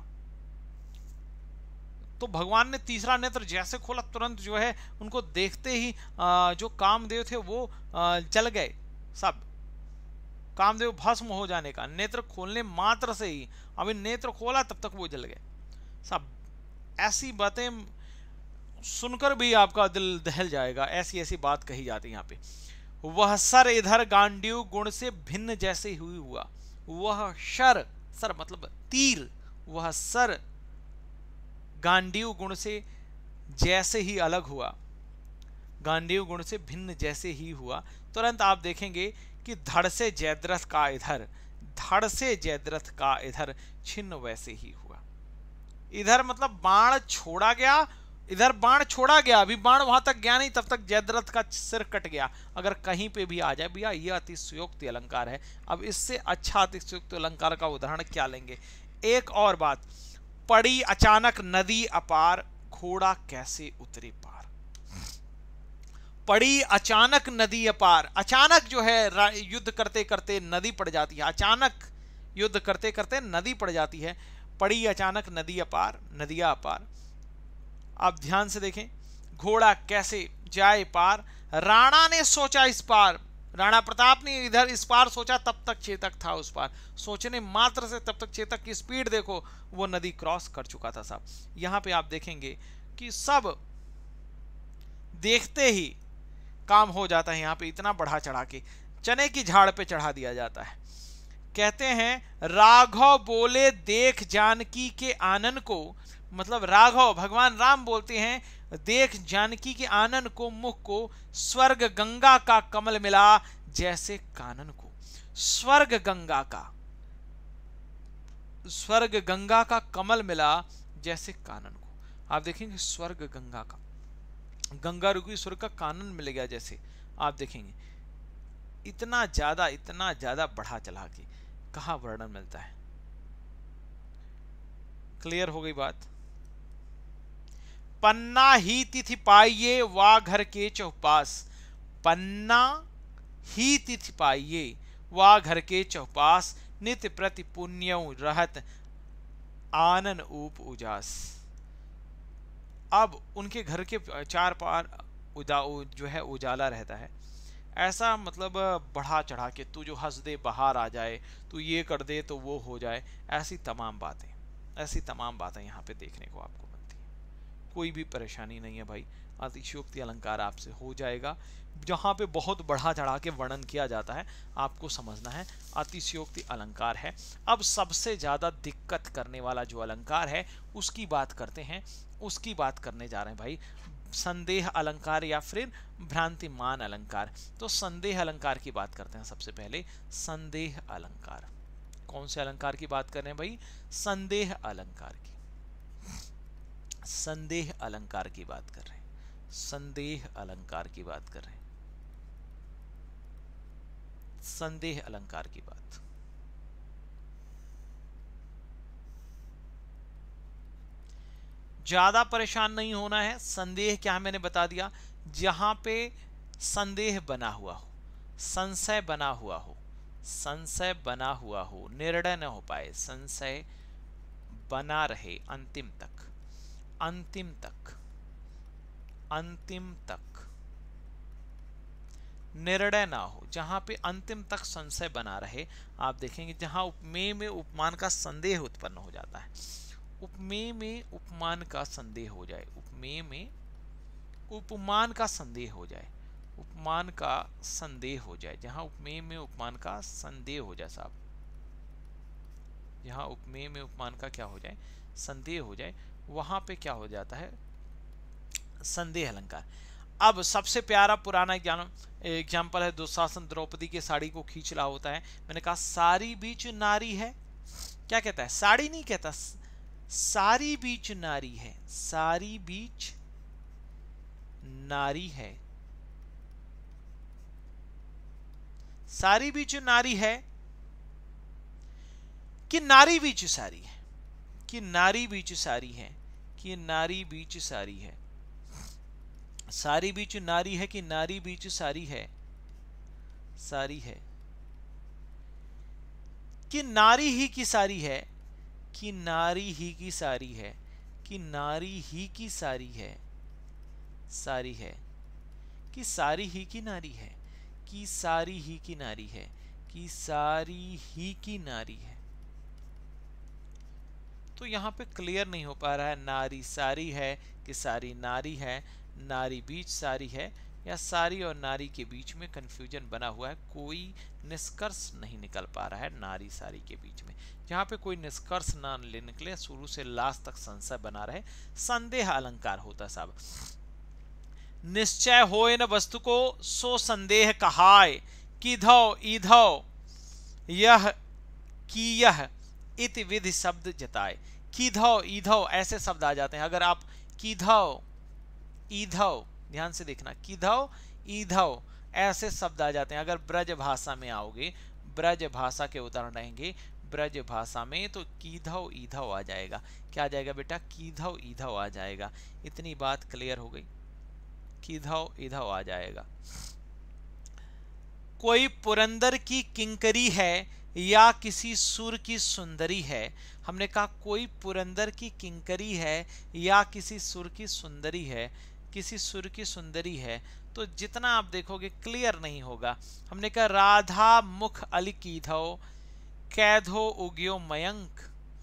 तो भगवान ने तीसरा नेत्र जैसे खोला, तुरंत जो है उनको देखते ही जो कामदेव थे वो जल गए। सब कामदेव भस्म हो जाने का, नेत्र खोलने मात्र से ही, अभी नेत्र खोला तब तक वो जल गए। सब ऐसी बातें सुनकर भी आपका दिल दहल जाएगा, ऐसी ऐसी बात कही जाती है यहाँ पे। वह सर इधर गांडीव गुण से भिन्न जैसे हुई हुआ, वह सर, सर मतलब तीर, वह सर गांडीव गुण से जैसे ही अलग हुआ, गांडीव गुण से भिन्न जैसे ही हुआ। तुरंत आप देखेंगे कि धड़ से जयद्रथ का इधर, धड़ से जयद्रथ का इधर छिन्न वैसे ही हुआ। इधर मतलब बाण छोड़ा गया, इधर बाण छोड़ा गया, अभी बाण वहां तक गया नहीं, तब तक जयद्रथ का सिर कट गया। अगर कहीं पे भी आ जाए भैया, यह अतिशयोक्ति अलंकार है। अब इससे अच्छा अतिशयोक्ति अलंकार का उदाहरण क्या लेंगे? एक और बात, पड़ी अचानक नदी अपार, घोड़ा कैसे उतरे पार। पड़ी अचानक नदी अपार, अचानक जो है युद्ध करते करते नदी पड़ जाती है, अचानक युद्ध करते करते नदी पड़ जाती है। पड़ी अचानक नदी अपार, नदिया अपार। आप ध्यान से देखें, घोड़ा कैसे जाए पार। राणा ने सोचा इस पार, राणा प्रताप ने इधर इस पार सोचा, तब तक चेतक था उस पार। सोचने मात्र से तब तक चेतक की स्पीड देखो, वो नदी क्रॉस कर चुका था साहब। यहां पे आप देखेंगे कि सब देखते ही काम हो जाता है। यहाँ पे इतना बढ़ा चढ़ा के चने की झाड़ पे चढ़ा दिया जाता है। कहते हैं राघव बोले देख जानकी के आनन को, मतलब राघव भगवान राम बोलते हैं देख जानकी के आनन को, मुख को स्वर्ग गंगा का कमल मिला जैसे कानन को। स्वर्ग गंगा का कमल मिला जैसे कानन को। आप देखेंगे स्वर्ग गंगा का, गंगा रुकी स्वर्ग का कानन मिल गया जैसे। आप देखेंगे इतना ज्यादा बढ़ा चला के कहां वर्णन मिलता है। क्लियर हो गई बात। पन्ना ही तिथि पाइये वा घर के चौपास, पन्ना ही तिथि पाइये वा घर के चौपास, नित्य प्रति पुण्य रहत आनन ऊप उजास। अब उनके घर के चार पार जो है उजाला रहता है। ऐसा मतलब बढ़ा चढ़ा के तू जो हंस दे बाहर आ जाए, तू ये कर दे तो वो हो जाए, ऐसी तमाम बातें यहाँ पे देखने को आपको मिलती है। कोई भी परेशानी नहीं है भाई, अतिशयोक्ति अलंकार आपसे हो जाएगा। जहाँ पे बहुत बढ़ा चढ़ा के वर्णन किया जाता है आपको समझना है अतिशयोक्ति अलंकार है। अब सबसे ज्यादा दिक्कत करने वाला जो अलंकार है उसकी बात करते हैं, उसकी बात करने जा रहे हैं भाई, संदेह अलंकार या फिर भ्रांतिमान अलंकार। तो संदेह अलंकार की बात करते हैं सबसे पहले। संदेह अलंकार, कौन से अलंकार की बात कर रहे हैं भाई? संदेह अलंकार की, संदेह अलंकार की बात कर रहे हैं, संदेह अलंकार की बात कर रहे हैं, संदेह अलंकार की बात। ज्यादा परेशान नहीं होना है। संदेह क्या है मैंने बता दिया, जहां पे संदेह बना हुआ हो, संशय बना हुआ हो, संशय बना हुआ हो, निर्णय न हो पाए, संशय बना रहे अंतिम तक, अंतिम तक, अंतिम तक निर्णय ना हो, जहां पे अंतिम तक संशय बना रहे। आप देखेंगे जहां उपमेय में उपमान का संदेह उत्पन्न हो जाता है, उपमेय में उपमान का संदेह हो जाए, उपमेय में उपमान का संदेह हो जाए, उपमान का संदेह हो जाए, जहां उपमेय में उपमान का संदेह हो जाए साहब, जहां उपमेय में उपमान का क्या हो जाए, संदेह हो जाए, वहां पे क्या हो जाता है, संदेह अलंकार। अब सबसे प्यारा पुराना एग्जाम्पल है, दुशासन द्रौपदी के साड़ी को खींच रहा होता है। मैंने कहा सारी बीच नारी है, क्या कहता है, साड़ी नहीं कहता, सारी बीच नारी है, सारी बीच नारी है, सारी बीच नारी है कि नारी बीच सारी है, कि नारी बीच सारी है, कि नारी बीच सारी है, सारी बीच नारी है कि नारी बीच सारी है, सारी है कि नारी ही की सारी है, कि नारी ही की सारी है, कि नारी ही की सारी है, सारी है कि सारी ही की नारी है, कि सारी ही की नारी है, कि सारी ही की नारी है। तो यहां पे क्लियर नहीं हो पा रहा है नारी सारी है कि सारी नारी है, नारी बीच सारी है, या सारी और नारी के बीच में कंफ्यूजन बना हुआ है, कोई निष्कर्ष नहीं निकल पा रहा है नारी सारी के बीच में। जहां पे कोई निष्कर्ष ना निकले, शुरू से लास्ट तक संशय बना रहे, संदेह अलंकार होता साहब। निश्चय होए न वस्तु को सो संदेह कहाय, किधौ ईधौ यह की यह इति विधि शब्द जताए। किधौ ईधौ ऐसे शब्द आ जाते हैं। अगर आप किधौ ईधौ, ध्यान से देखना, किधौ ईधौ ऐसे शब्द आ जाते हैं। अगर ब्रज भाषा में आओगे, ब्रज भाषा के उदाहरण रहेंगे ब्रज भाषा में, तो कीधौ ईधौ आ जाएगा। क्या आ जाएगा बेटा? कीधौ ईधौ आ जाएगा। इतनी बात क्लियर हो गई, कीधौ ईधौ आ जाएगा। कोई पुरंदर की किंकरी है या किसी सुर की सुंदरी है। हमने कहा कोई पुरंदर की किंकरी है या किसी सुर की सुंदरी है, किसी सुर की सुंदरी है, तो जितना आप देखोगे क्लियर नहीं होगा। हमने कहा राधा मुख अली कीधौ कैधो उग्यो मयंक,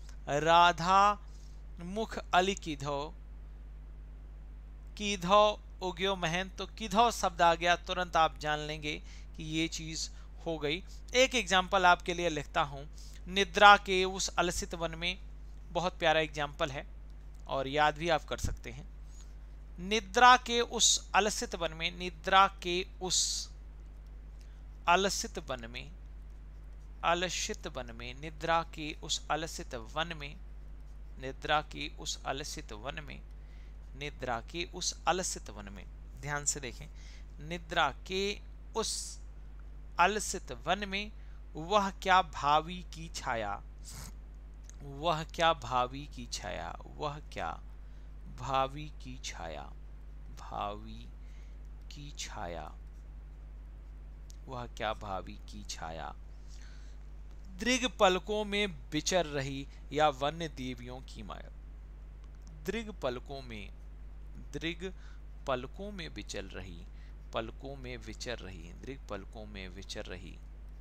राधा मुख अली कीधौ, कीधौ उग्यो महन, तो किधो शब्द आ गया, तुरंत आप जान लेंगे कि ये चीज हो गई। एक एग्जाम्पल आपके लिए लिखता हूं, निद्रा के उस अलसित वन में, बहुत प्यारा एग्जाम्पल है और याद भी आप कर सकते हैं। निद्रा के उस अलसित वन में, निद्रा के उस अलसित वन में, अलसित वन में, निद्रा के उस अलसित वन में, निद्रा के उस अलसित वन में, निद्रा के उस अलसित वन में, ध्यान से देखें, निद्रा के उस अलसित वन में वह क्या भावी की छाया, वह क्या भावी की छाया, वह क्या भावी की छाया, भावी की छाया, वह क्या भावी की छाया, दृग पलकों में विचर रही या वन्य देवियों की माया, दृग पलकों में, दृग पलकों में विचर रही, पलकों में विचर रही, दृग पलकों में विचर रही,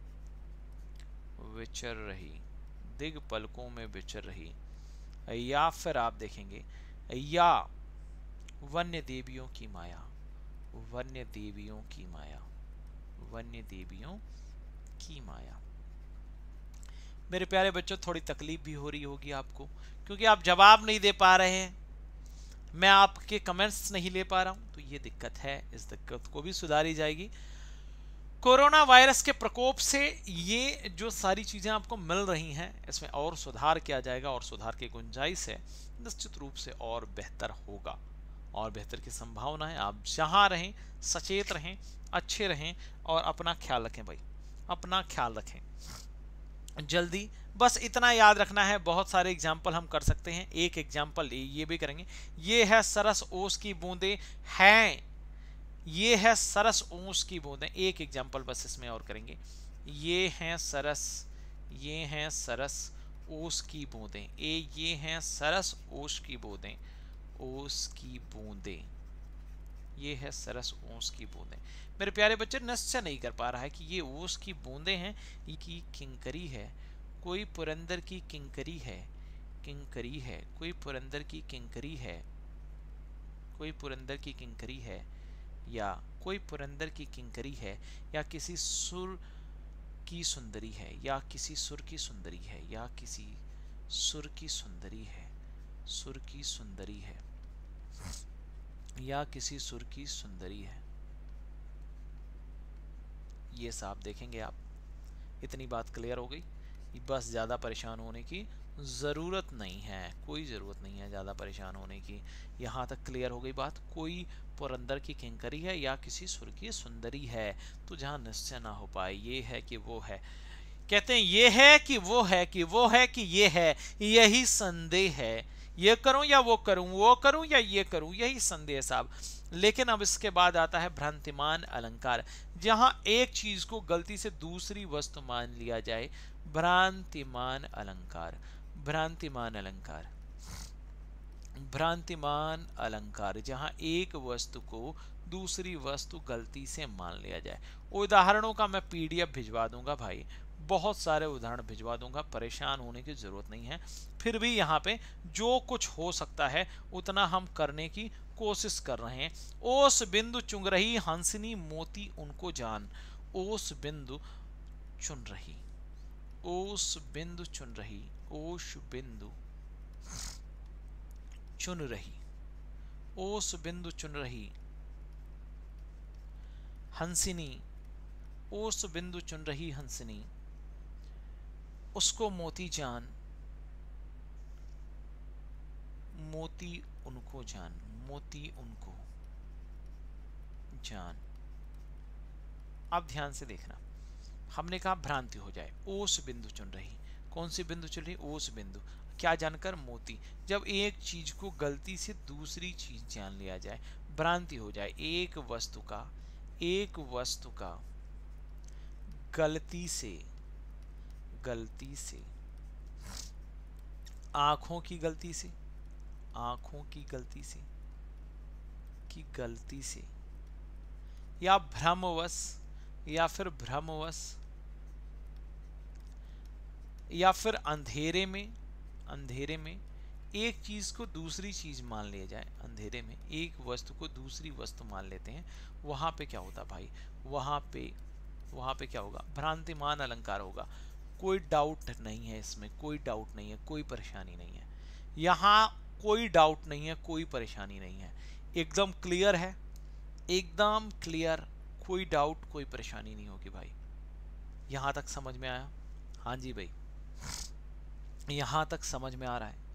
विचर रही, दृग पलकों में विचर रही, या फिर आप देखेंगे या वन्य देवियों की माया, वन्य देवियों की माया, वन्य देवियों की माया। मेरे प्यारे बच्चों, थोड़ी तकलीफ भी हो रही होगी आपको, क्योंकि आप जवाब नहीं दे पा रहे हैं, मैं आपके कमेंट्स नहीं ले पा रहा हूं, तो ये दिक्कत है, इस दिक्कत को भी सुधारी जाएगी। कोरोना वायरस के प्रकोप से ये जो सारी चीजें आपको मिल रही हैं, इसमें और सुधार किया जाएगा और सुधार की गुंजाइश है, निश्चित रूप से और बेहतर होगा और बेहतर की संभावना है। आप जहां रहें सचेत रहें, अच्छे रहें और अपना ख्याल रखें भाई, अपना ख्याल रखें। जल्दी बस इतना याद रखना है, बहुत सारे एग्जाम्पल हम कर सकते हैं, एक एग्जाम्पल ये भी करेंगे। ये है सरस ओस की बूंदें हैं, ये है सरस ओस की बूंदें, एक एग्जाम्पल बस इसमें और करेंगे। ये हैं सरस, ये हैं सरस ओस की बूंदें, ये हैं सरस ओस की बूंदें, ओस की बूंदें, ये है सरस ओस की बूंदें। मेरे प्यारे बच्चे, निश्चय नहीं कर पा रहा है कि ये ओस की बूंदें हैं, ये की किंकरी है, कोई पुरंदर की किंकरी है, किंकरी है, कोई पुरंदर की किंकरी है, कोई पुरंदर की किंकरी है, या कोई पुरंदर की किंकरी है, या किसी सुर की सुंदरी है, या किसी सुर की सुंदरी है, या किसी सुर की सुंदरी है, सुर की सुंदरी है, या किसी सुर की सुंदरी है। ये साफ देखेंगे आप, इतनी बात क्लियर हो गई, बस ज़्यादा परेशान होने की ज़रूरत नहीं है, कोई ज़रूरत नहीं है ज़्यादा परेशान होने की, यहाँ तक क्लियर हो गई बात। कोई पुरंदर की किंकरी है या किसी सुर की सुंदरी है, तो जहाँ निश्चय ना हो पाए, ये है कि वो है, कहते हैं ये है कि वो है, कि वो है कि ये है, यही संदेह है, ये करूं या वो करूं, वो करूं या ये करूं, यही संदेह साहब। लेकिन अब इसके बाद आता है भ्रांतिमान अलंकार, जहां एक चीज को गलती से दूसरी वस्तु मान लिया जाए, भ्रांतिमान अलंकार, भ्रांतिमान अलंकार, भ्रांतिमान अलंकार, जहां एक वस्तु को दूसरी वस्तु गलती से मान लिया जाए। उदाहरणों का मैं पीडीएफ भिजवा दूंगा भाई, बहुत सारे उदाहरण भिजवा दूंगा, परेशान होने की जरूरत नहीं है। फिर भी यहाँ पे जो कुछ हो सकता है उतना हम करने की कोशिश कर रहे हैं। ओस बिंदु चुन रही हंसनी मोती उनको जान, ओस बिंदु चुन रही, ओस बिंदु चुन रही, ओस बिंदु चुन रही, ओस बिंदु चुन रही हंसिनी, ओस बिंदु चुन रही हंसिनी, उसको मोती जान, मोती उनको जान, मोती उनको जान। अब ध्यान से देखना, हमने कहा भ्रांति हो जाए, ओस बिंदु चुन रही, कौन सी बिंदु चुन रही, ओस बिंदु, क्या जानकर, मोती। जब एक चीज को गलती से दूसरी चीज जान लिया जाए, भ्रांति हो जाए, एक वस्तु का, एक वस्तु का गलती से, गलती से, आंखों की गलती से, आंखों की गलती से, की गलती से, या भ्रमवश, या फिर भ्रमवश, या फिर अंधेरे में, अंधेरे में, एक चीज को दूसरी चीज मान लिया जाए, अंधेरे में एक वस्तु को दूसरी वस्तु मान लेते हैं, वहां पे क्या होता भाई, वहां पे क्या होगा, भ्रांतिमान अलंकार होगा। कोई डाउट नहीं है इसमें, कोई डाउट नहीं है, कोई परेशानी नहीं है, यहाँ कोई डाउट नहीं है, कोई परेशानी नहीं है, एकदम क्लियर है, एकदम क्लियर, कोई डाउट कोई परेशानी नहीं होगी भाई। यहां तक समझ में आया? हाँ जी भाई, यहां तक समझ में आ रहा है।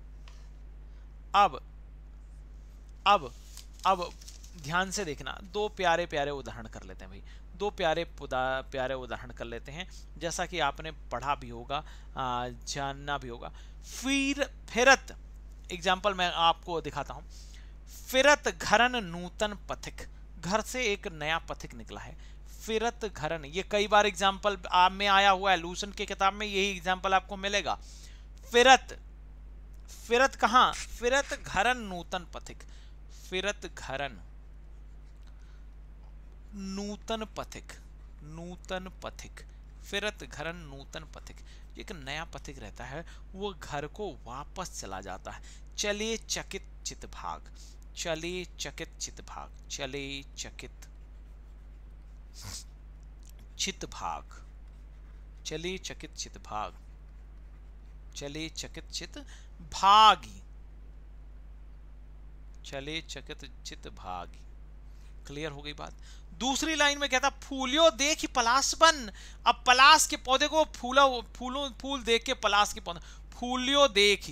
अब ध्यान से देखना, दो प्यारे प्यारे उदाहरण कर लेते हैं भाई, दो प्यारे उदाहरण कर लेते हैं, जैसा कि आपने पढ़ा भी होगा, जानना भी होगा। फिरत एग्जाम्पल मैं आपको दिखाता हूं। फिरत घरन नूतन पथिक, घर से एक नया पथिक निकला है। फिरत घरन, ये कई बार एग्जाम्पल में आया हुआ है, लूसन की किताब में यही एग्जाम्पल आपको मिलेगा। फिरत कहां, फिरत घरन नूतन पथिक, फिरत घरन नूतन पथिक, नूतन पथिक, फिरत घरन नूतन पथिक, एक नया पथिक रहता है, वो घर को वापस चला जाता है। चले चकित चित भाग, चले चकित चित भाग, चले चकित चित भाग, चले चकित चित भाग, चले चकित चित भागी, चले चकित चित भागी। क्लियर हो गई बात? दूसरी लाइन में कहता फूलियो देख पलाश बन। अब पलाश के पौधे को फूल देख के पलाश के पौधे, फूलियो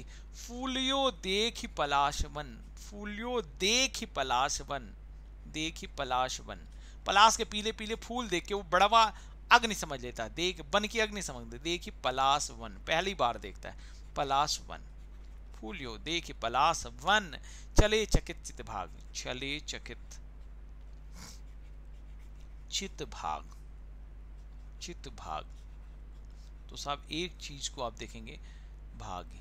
देख पलाश बन, फूलियो देख पलाश बन, देख पलाश बन। पलाश के पीले पीले फूल देख के वो बड़वा अग्नि समझ लेता है, देख बन की अग्नि समझ ले, देखी पलाश वन, पहली बार देखता है पलाश वन। फूलियो देखी पलाश वन, चले चकित चित भाग, चले चकित चित भाग, चित भाग। तो साहब एक चीज को आप देखेंगे, भाग,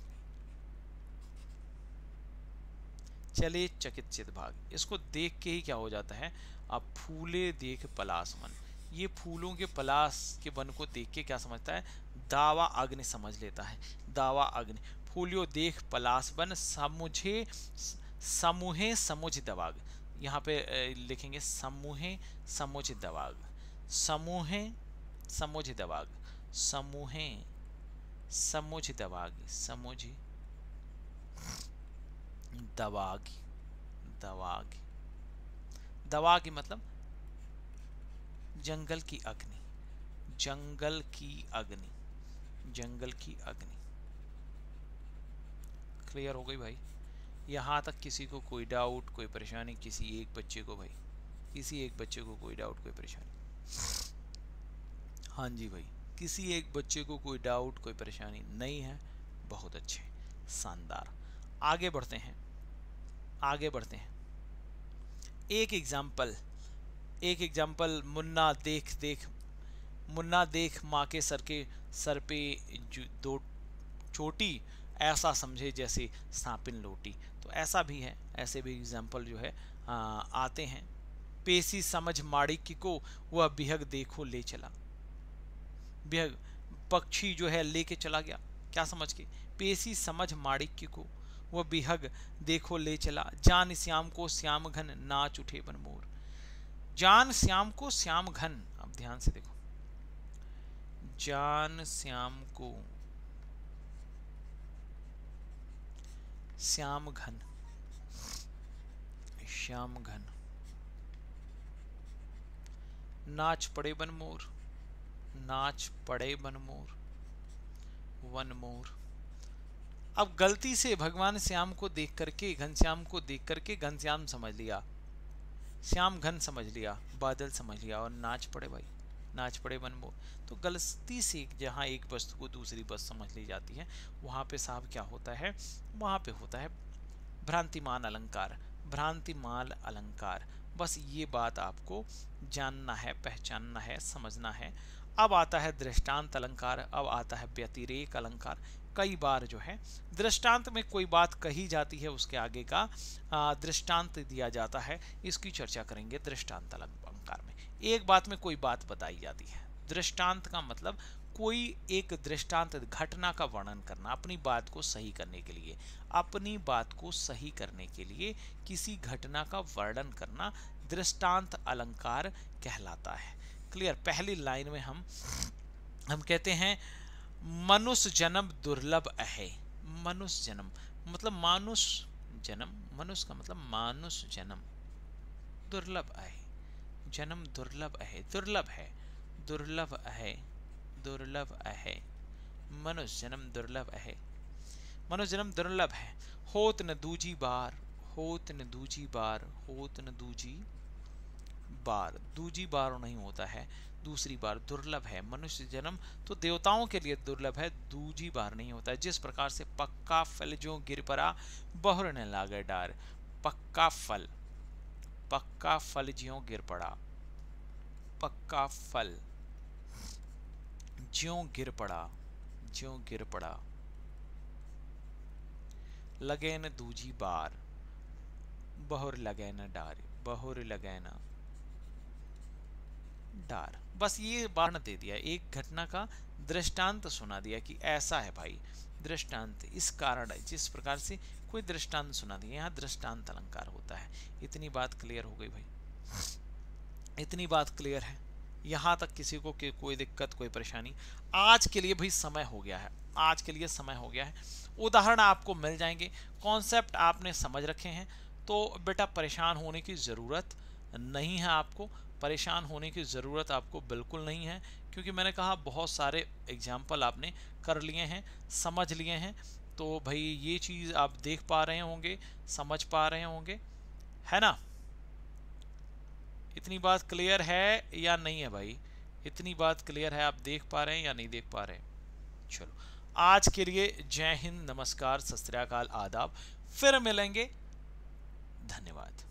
चले चकित चित भाग, इसको देख के ही क्या हो जाता है, अब फूले देख पलाश वन, ये फूलों के पलाश के वन को देख के क्या समझता है, दावा अग्नि समझ लेता है, दावा अग्नि। फूलियो देख पलाश वन, समुझे समूहे समुझ दवाग, यहाँ पे लिखेंगे समूहे समुझ दवाग, समूहे समुझ दवाग, समूहे समुझ दवाग, समुझ दवागी, दवागी, दवागी मतलब जंगल की अग्नि, जंगल की अग्नि, जंगल की अग्नि। क्लियर हो गई भाई? यहां तक किसी को कोई डाउट कोई परेशानी, किसी एक बच्चे को भाई, किसी एक बच्चे को कोई डाउट कोई परेशानी? हाँ जी भाई, किसी एक बच्चे को कोई डाउट कोई परेशानी नहीं है? बहुत अच्छे, शानदार। आगे बढ़ते हैं, आगे बढ़ते हैं। एक एग्जाम्पल, मुन्ना देख माँ के सर पे दो चोटी, ऐसा समझे जैसे सांपिन लोटी। तो ऐसा भी है, ऐसे भी एग्जाम्पल जो है आते हैं। पेशी समझ माणिक्य को, वह बिहग देखो ले चला, बिहग पक्षी जो है लेके चला गया, क्या समझ के, पेशी समझ माणिक्य को, वह बिहग देखो ले चला। जान श्याम को श्याम घन, नाच उठे बन मोर, जान श्याम को श्याम घन। अब ध्यान से देखो, जान श्याम को श्याम घन, श्याम घन, नाच पड़े बन मोर, नाच पड़े बन मोर, वन मोर। अब गलती से भगवान श्याम को देख करके, घनश्याम को देख करके घनश्याम समझ लिया, श्याम घन समझ लिया, बादल समझ लिया, और नाच पड़े भाई, नाच पड़े बन मोर। तो गलती से जहाँ एक वस्तु को दूसरी वस्तु समझ ली जाती है, वहाँ पे साहब क्या होता है, वहाँ पे होता है भ्रांतिमान अलंकार, भ्रांतिमान अलंकार। बस ये बात आपको जानना है, पहचानना है, समझना है। अब आता है दृष्टांत अलंकार, अब आता है व्यतिरेक अलंकार। कई बार जो है दृष्टांत में कोई बात कही जाती है, उसके आगे का दृष्टांत दिया जाता है, इसकी चर्चा करेंगे दृष्टांत अलंकार में। एक बात में कोई बात बताई जाती है, दृष्टांत का मतलब कोई एक दृष्टांत घटना का वर्णन करना, अपनी बात को सही करने के लिए, अपनी बात को सही करने के लिए किसी घटना का वर्णन करना दृष्टांत अलंकार कहलाता है। क्लियर। पहली लाइन में हम कहते हैं मनुष्य जन्म दुर्लभ है। मनुष्य जन्म मतलब मानुष जन्म, मनुष्य का मतलब मानुष जन्म, दुर्लभ है, जन्म दुर्लभ है, दुर्लभ है, दुर्लभ है, दुर्लभ है, मनुष्य जन्म दुर्लभ है, मनुष्य जन्म दुर्लभ है। होत न दूजी बार, होत न दूजी बार, होत न दूजी बार, दूजी बार नहीं होता है, दूसरी बार, दुर्लभ है। मनुष्य जन्म तो देवताओं के लिए दुर्लभ है, दूजी बार नहीं होता है। जिस प्रकार से पक्का फल जो गिर पड़ा बहुर न लागे डार, पक्का फल, पक्का फल ज्यों गिर पड़ा, पक्का फल ज्यों गिर पड़ा, ज्यों गिर पड़ा, लगे न दूजी बार, बहुर लगे न डार, बहुर लगे न डार। बस ये वार्ण दे दिया, एक घटना का दृष्टांत सुना दिया कि ऐसा है भाई, दृष्टांत इस कारण है, जिस प्रकार से कोई दृष्टांत सुना दिया, यहाँ दृष्टांत अलंकार होता है। इतनी बात क्लियर हो गई भाई, इतनी बात क्लियर है। यहाँ तक किसी को कोई दिक्कत, कोई परेशानी? आज के लिए भाई समय हो गया है, आज के लिए समय हो गया है। उदाहरण आपको मिल जाएंगे, कॉन्सेप्ट आपने समझ रखे हैं, तो बेटा परेशान होने की ज़रूरत नहीं है, आपको परेशान होने की ज़रूरत आपको बिल्कुल नहीं है, क्योंकि मैंने कहा बहुत सारे एग्जाम्पल आपने कर लिए हैं, समझ लिए हैं। तो भाई ये चीज़ आप देख पा रहे होंगे, समझ पा रहे होंगे, है ना? इतनी बात क्लियर है या नहीं है भाई? इतनी बात क्लियर है, आप देख पा रहे हैं या नहीं देख पा रहे हैं? चलो, आज के लिए जय हिंद, नमस्कार, सत श्री अकाल, आदाब। फिर मिलेंगे, धन्यवाद।